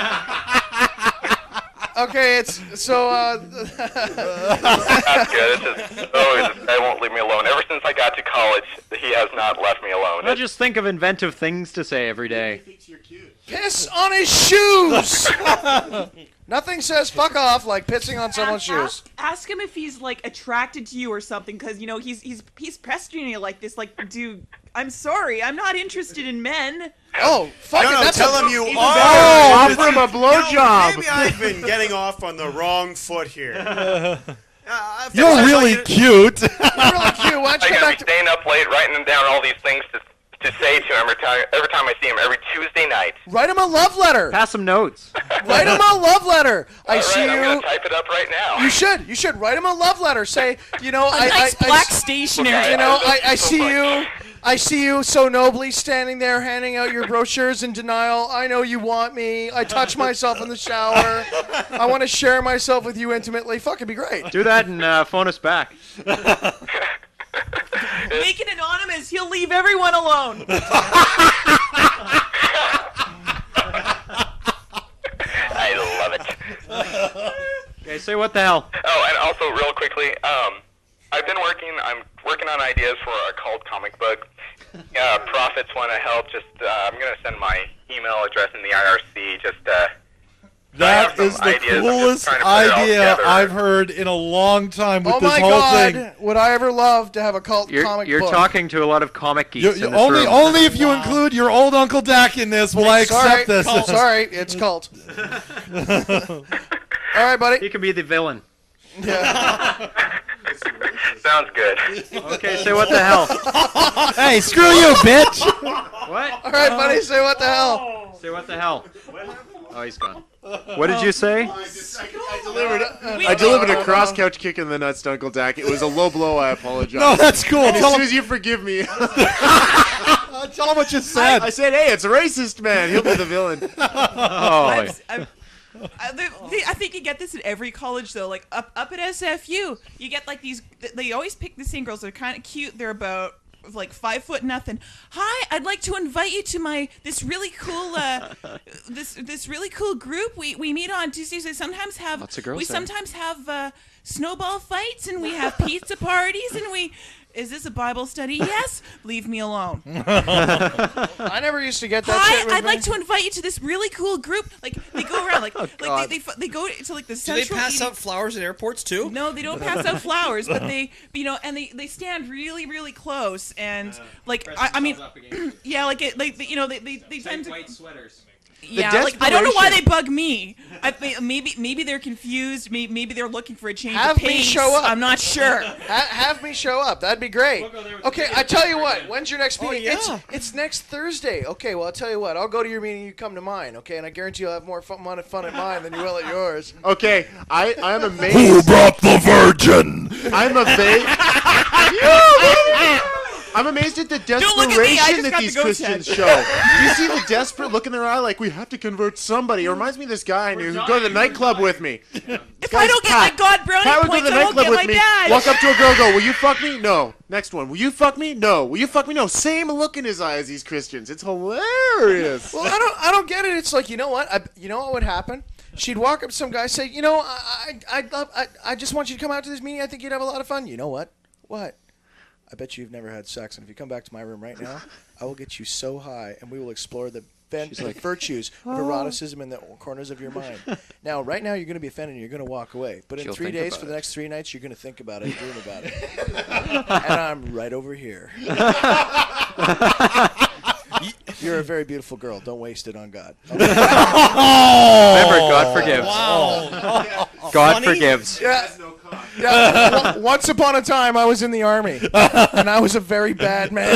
Okay, it's so. That's good. It's just, this guy won't leave me alone. Ever since I got to college, he has not left me alone. Well, just think of inventive things to say every day. Piss on his shoes. Nothing says fuck off like pissing on someone's shoes. Ask him if he's like attracted to you or something, because he's pestering you like this. Like, dude, I'm sorry, I'm not interested in men. Oh, fuck No, it. That's tell him you are. Offer him a blowjob. Maybe I've been getting off on the wrong foot here. You're really cute. You're really cute. Why don't you I come gotta back be to... staying up late, writing down all these things to say to him every time I see him, every Tuesday night. Write him a love letter. Pass some notes. Write him a love letter. I All see right, I'm you. gonna type it up right now. You should write him a love letter. Say, Nice black stationery. I see you so nobly standing there handing out your brochures in denial. I know you want me. I touch myself in the shower. I want to share myself with you intimately. Fuck, it'd be great. Do that and phone us back. Make it anonymous. He'll leave everyone alone. I love it. Okay, say what the hell. Oh, and also real quickly, I'm working on ideas for a cult comic book. Profits want to help. I'm gonna send my email address in the IRC. is the ideas. I'm just coolest trying to put it all idea together. I've heard in a long time with Oh this my whole God! thing. Would I ever love to have a cult comic You're book? talking to a lot of comic geeks in this Only, room. only if you include your old Uncle Dak in this will I accept this. Cult. Sorry, it's cult. All right, buddy. You can be the villain. Sounds good. Okay, say what the hell. Hey, screw you, bitch! What? All right, buddy, say what the hell. Say what the hell. Oh, he's gone. What did you say? I delivered a cross couch kick in the nuts to Uncle Dak. It was a low blow. I apologize. No, that's cool. And as Tell soon him- as you forgive me, Tell him what you said. I said, "Hey, it's a racist man. He'll be the villain." Oh. I think you get this at every college though. Like up at SFU, you get like these. They always pick the same girls. They're kind of cute. They're about like 5 foot nothing. Hi, I'd like to invite you to this really cool this really cool group. We meet on Tuesdays. We sometimes have Lots of girls we there. sometimes have snowball fights and we have pizza parties and we. Is this a Bible study? Yes. Leave me alone. I never used to get that shit Hi, with I'd me. like to invite you to this really cool group. Like they go around, like God. they go to like the Do central. they pass eating- out flowers at airports too? No, they don't pass out flowers, but they and they stand really really close and like I mean, yeah, like they tend to white sweaters. yeah, like I don't know why they bug me. I think maybe they're confused. Maybe they're looking for a change Have of me pace. show up. I'm not sure. Have me show up. That'd be great. Okay, I tell you what. When's your next meeting? yeah. It's next Thursday. Okay, well I'll tell you what. I'll go to your meeting. You come to mine. Okay, and I guarantee you'll have more fun at mine than you will at yours. Okay, I'm amazed. Who brought the virgin? I'm I'm amazed at the Don't look at me, I desperation just that got these the ghost Christians head. show. You see the desperate look in their eye, like we have to convert somebody. It reminds me of this guy I knew who'd go to the nightclub with me. If I don't get my God brownie Pat would go to points, the I won't nightclub get with my me. badge. Walk up to a girl, go, "Will you fuck me?" No. Next one, "Will you fuck me?" No. "Will you fuck me?" No. Same look in his eye as these Christians. It's hilarious. Well, I don't get it. It's like, you know what? You know what would happen? She'd walk up to some guy, say, "You know, I just want you to come out to this meeting. I think you'd have a lot of fun." You know what? What? I bet you've never had sex, and if you come back to my room right now, I will get you so high, and we will explore the virtues of eroticism in the corners of your mind. Now, right now, you're going to be offended, and you're going to walk away. But in She'll 3 think days, about for the it. next 3 nights, you're going to think about it, dream about it. And I'm right over here. You're a very beautiful girl. Don't waste it on God. Remember, God forgives. Wow. God forgives. Yeah, once upon a time, I was in the army, and I was a very bad man.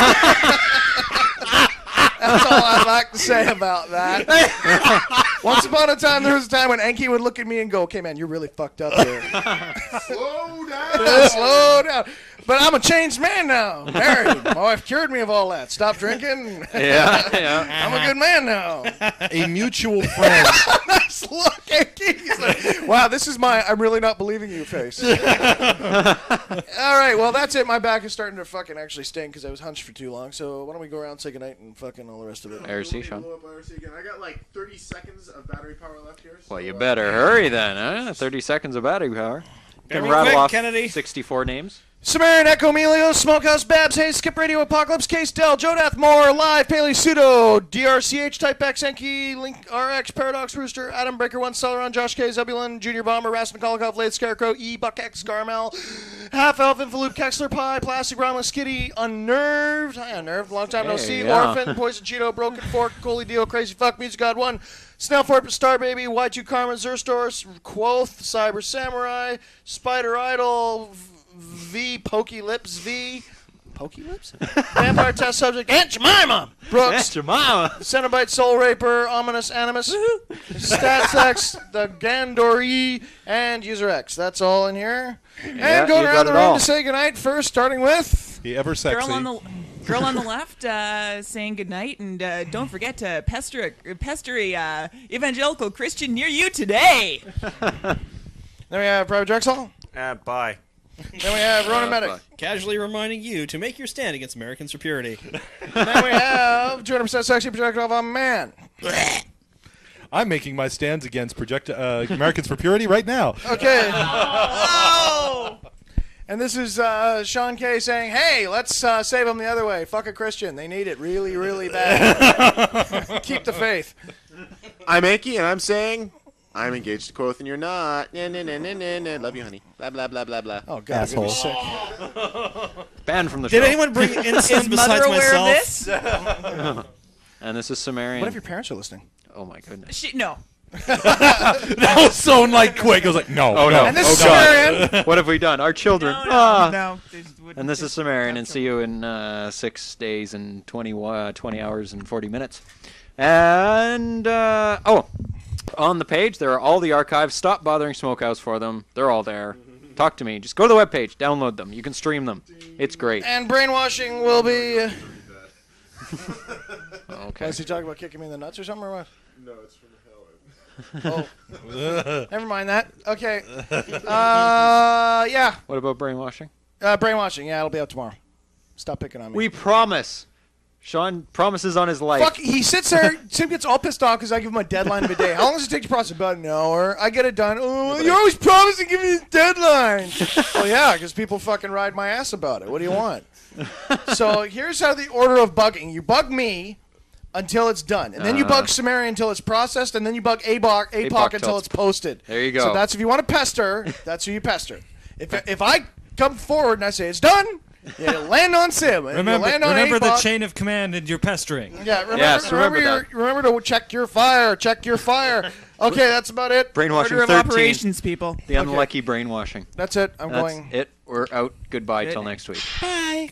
That's all I'd like to say about that. Once upon a time, there was a time when Enki would look at me and go, "Okay, man, you're really fucked up here. Slow down. Yeah, slow down." But I'm a changed man now. Married. My wife cured me of all that. Stop drinking. Yeah. I'm a good man now. A mutual friend. Nice look, Enki. He's like, wow, this is my I'm really not believing you face. All right, well, that's it. My back is starting to fucking actually sting because I was hunched for too long. So why don't we go around, say goodnight, and fucking all the rest of it. IRC, Sean. Blow up IRC again. I got like 30 seconds of battery power left here. Well, you better hurry then, huh? 30 seconds of battery power. Can Very rattle quick, off Kennedy. 64 names. Cimmerian, Echo, Melio, Smokehouse, Babs, Hayes, Skip Radio, Apocalypse, Case, Dell, Jodath, Moore, Live, Paley, Pseudo, DRCH, Type X, Enki, Link, RX, Paradox, Rooster, Adam Breaker, 1, Celeron, Josh K, Zebulon, Junior Bomber, Rasmus, Kolokov, Late Scarecrow, E, Buck X, Garmel, Half Elf, Infaloop, Kexler, Pie, Plastic, Romulus, Kitty, Unnerved, hi, Unnerved, long time no Hey, see, yeah. Orphan, Poison Cheeto, Broken Fork, Coley Dio, Crazy Fuck, Music God 1, Snellfort, Star Baby, Y2 Carmen, Zerstor, Quoth, Cyber Samurai, Spider Idol, V, Pokey Lips, V, Pokey Lips? Vampire Test Subject, Aunt Jemima, Brooks, Aunt Jemima. Cenobite Soul Raper, Ominous Animus, Stats X, the Gandori, and User X. That's all in here. And Yeah, going you around got the it room all. to say goodnight first, starting with The ever sexy. Girl on the left saying goodnight, and don't forget to pester a evangelical Christian near you today. Then we have Private Drexoll. Bye. Then we have Ronan Medic. Casually reminding you to make your stand against Americans for purity. Then we have 200% sexy projectile of a man. I'm making my stands against Americans for Purity right now. Okay. Oh! And this is Sean K saying, "Hey, let's save them the other way. Fuck a Christian. They need it really, really bad. Keep the faith." I'm Enki, and I'm saying, I'm engaged to Quoth and you're not. Nah, nah, nah, nah, nah, nah. Love you, honey. Blah, blah, blah, blah, blah. Oh, God. Asshole. Sick. Banned from the show. Did anyone bring incense besides myself? And this is Cimmerian. What if your parents are listening? Oh, my goodness. No. That was so like quick. I was like, no. Oh, no. And this is Cimmerian. What have we done? Our children. No. And this is Cimmerian, and see you in 6 days and 20 hours and 40 minutes. And, on the page, there are all the archives. Stop bothering Smokehouse for them. They're all there. Talk to me. Just go to the webpage. Download them. You can stream them. It's great. And brainwashing will be... Okay. Was he talking about kicking me in the nuts or something, or what? No, it's from hell. Oh. Never mind that. Okay. Yeah. What about brainwashing? Brainwashing. Yeah, it'll be out tomorrow. Stop picking on me. We promise. Sean promises on his life. Fuck, he sits there. Tim gets all pissed off because I give him a deadline of a day. How long does it take to process? About an hour. I get it done. Oh, you're always promising to give me a deadline. Well, yeah, because people fucking ride my ass about it. What do you want? So here's how the order of bugging. You bug me until it's done. And then you bug Cimmerian until it's processed. And then you bug APOC until it's posted. There you go. So that's if you want to pester, that's who you pester. If I come forward and I say it's done, you land on Sim. Remember the chain of command and your pestering. Yeah, remember to check your fire. Check your fire. Okay, that's about it. Brainwashing Order of 13. operations, people. The unlucky brainwashing. That's it. I'm That's going. it. We're out. Goodbye till next week. Bye.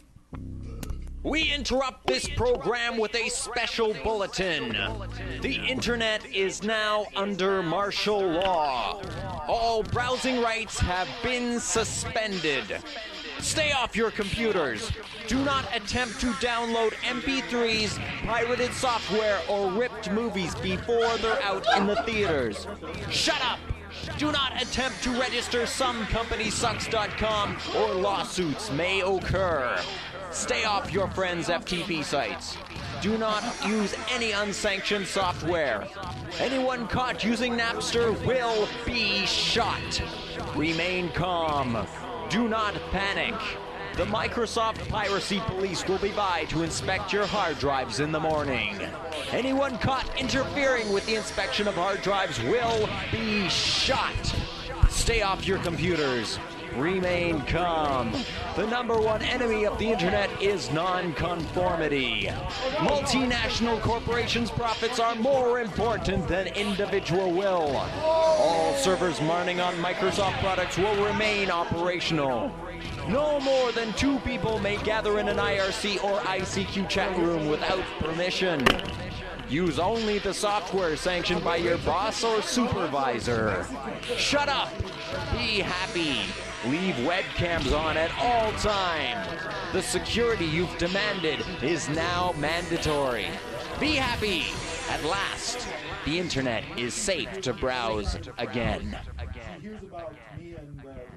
We interrupt this program with a special bulletin. The internet is now under martial law. All browsing rights have been suspended. Stay off your computers. Do not attempt to download MP3s, pirated software, or ripped movies before they're out in the theaters. Shut up! Do not attempt to register somecompanysucks.com or lawsuits may occur. Stay off your friends' FTP sites. Do not use any unsanctioned software. Anyone caught using Napster will be shot. Remain calm. Do not panic. The Microsoft Piracy Police will be by to inspect your hard drives in the morning. Anyone caught interfering with the inspection of hard drives will be shot. Stay off your computers. Remain calm. The #1 enemy of the internet is nonconformity. Multinational corporations' profits are more important than individual will. All servers running on Microsoft products will remain operational. No more than 2 people may gather in an IRC or ICQ chat room without permission. Use only the software sanctioned by your boss or supervisor. Shut up. Be happy. Leave webcams on at all times. The security you've demanded is now mandatory. Be happy. At last, the internet is safe to browse again. Here's about me and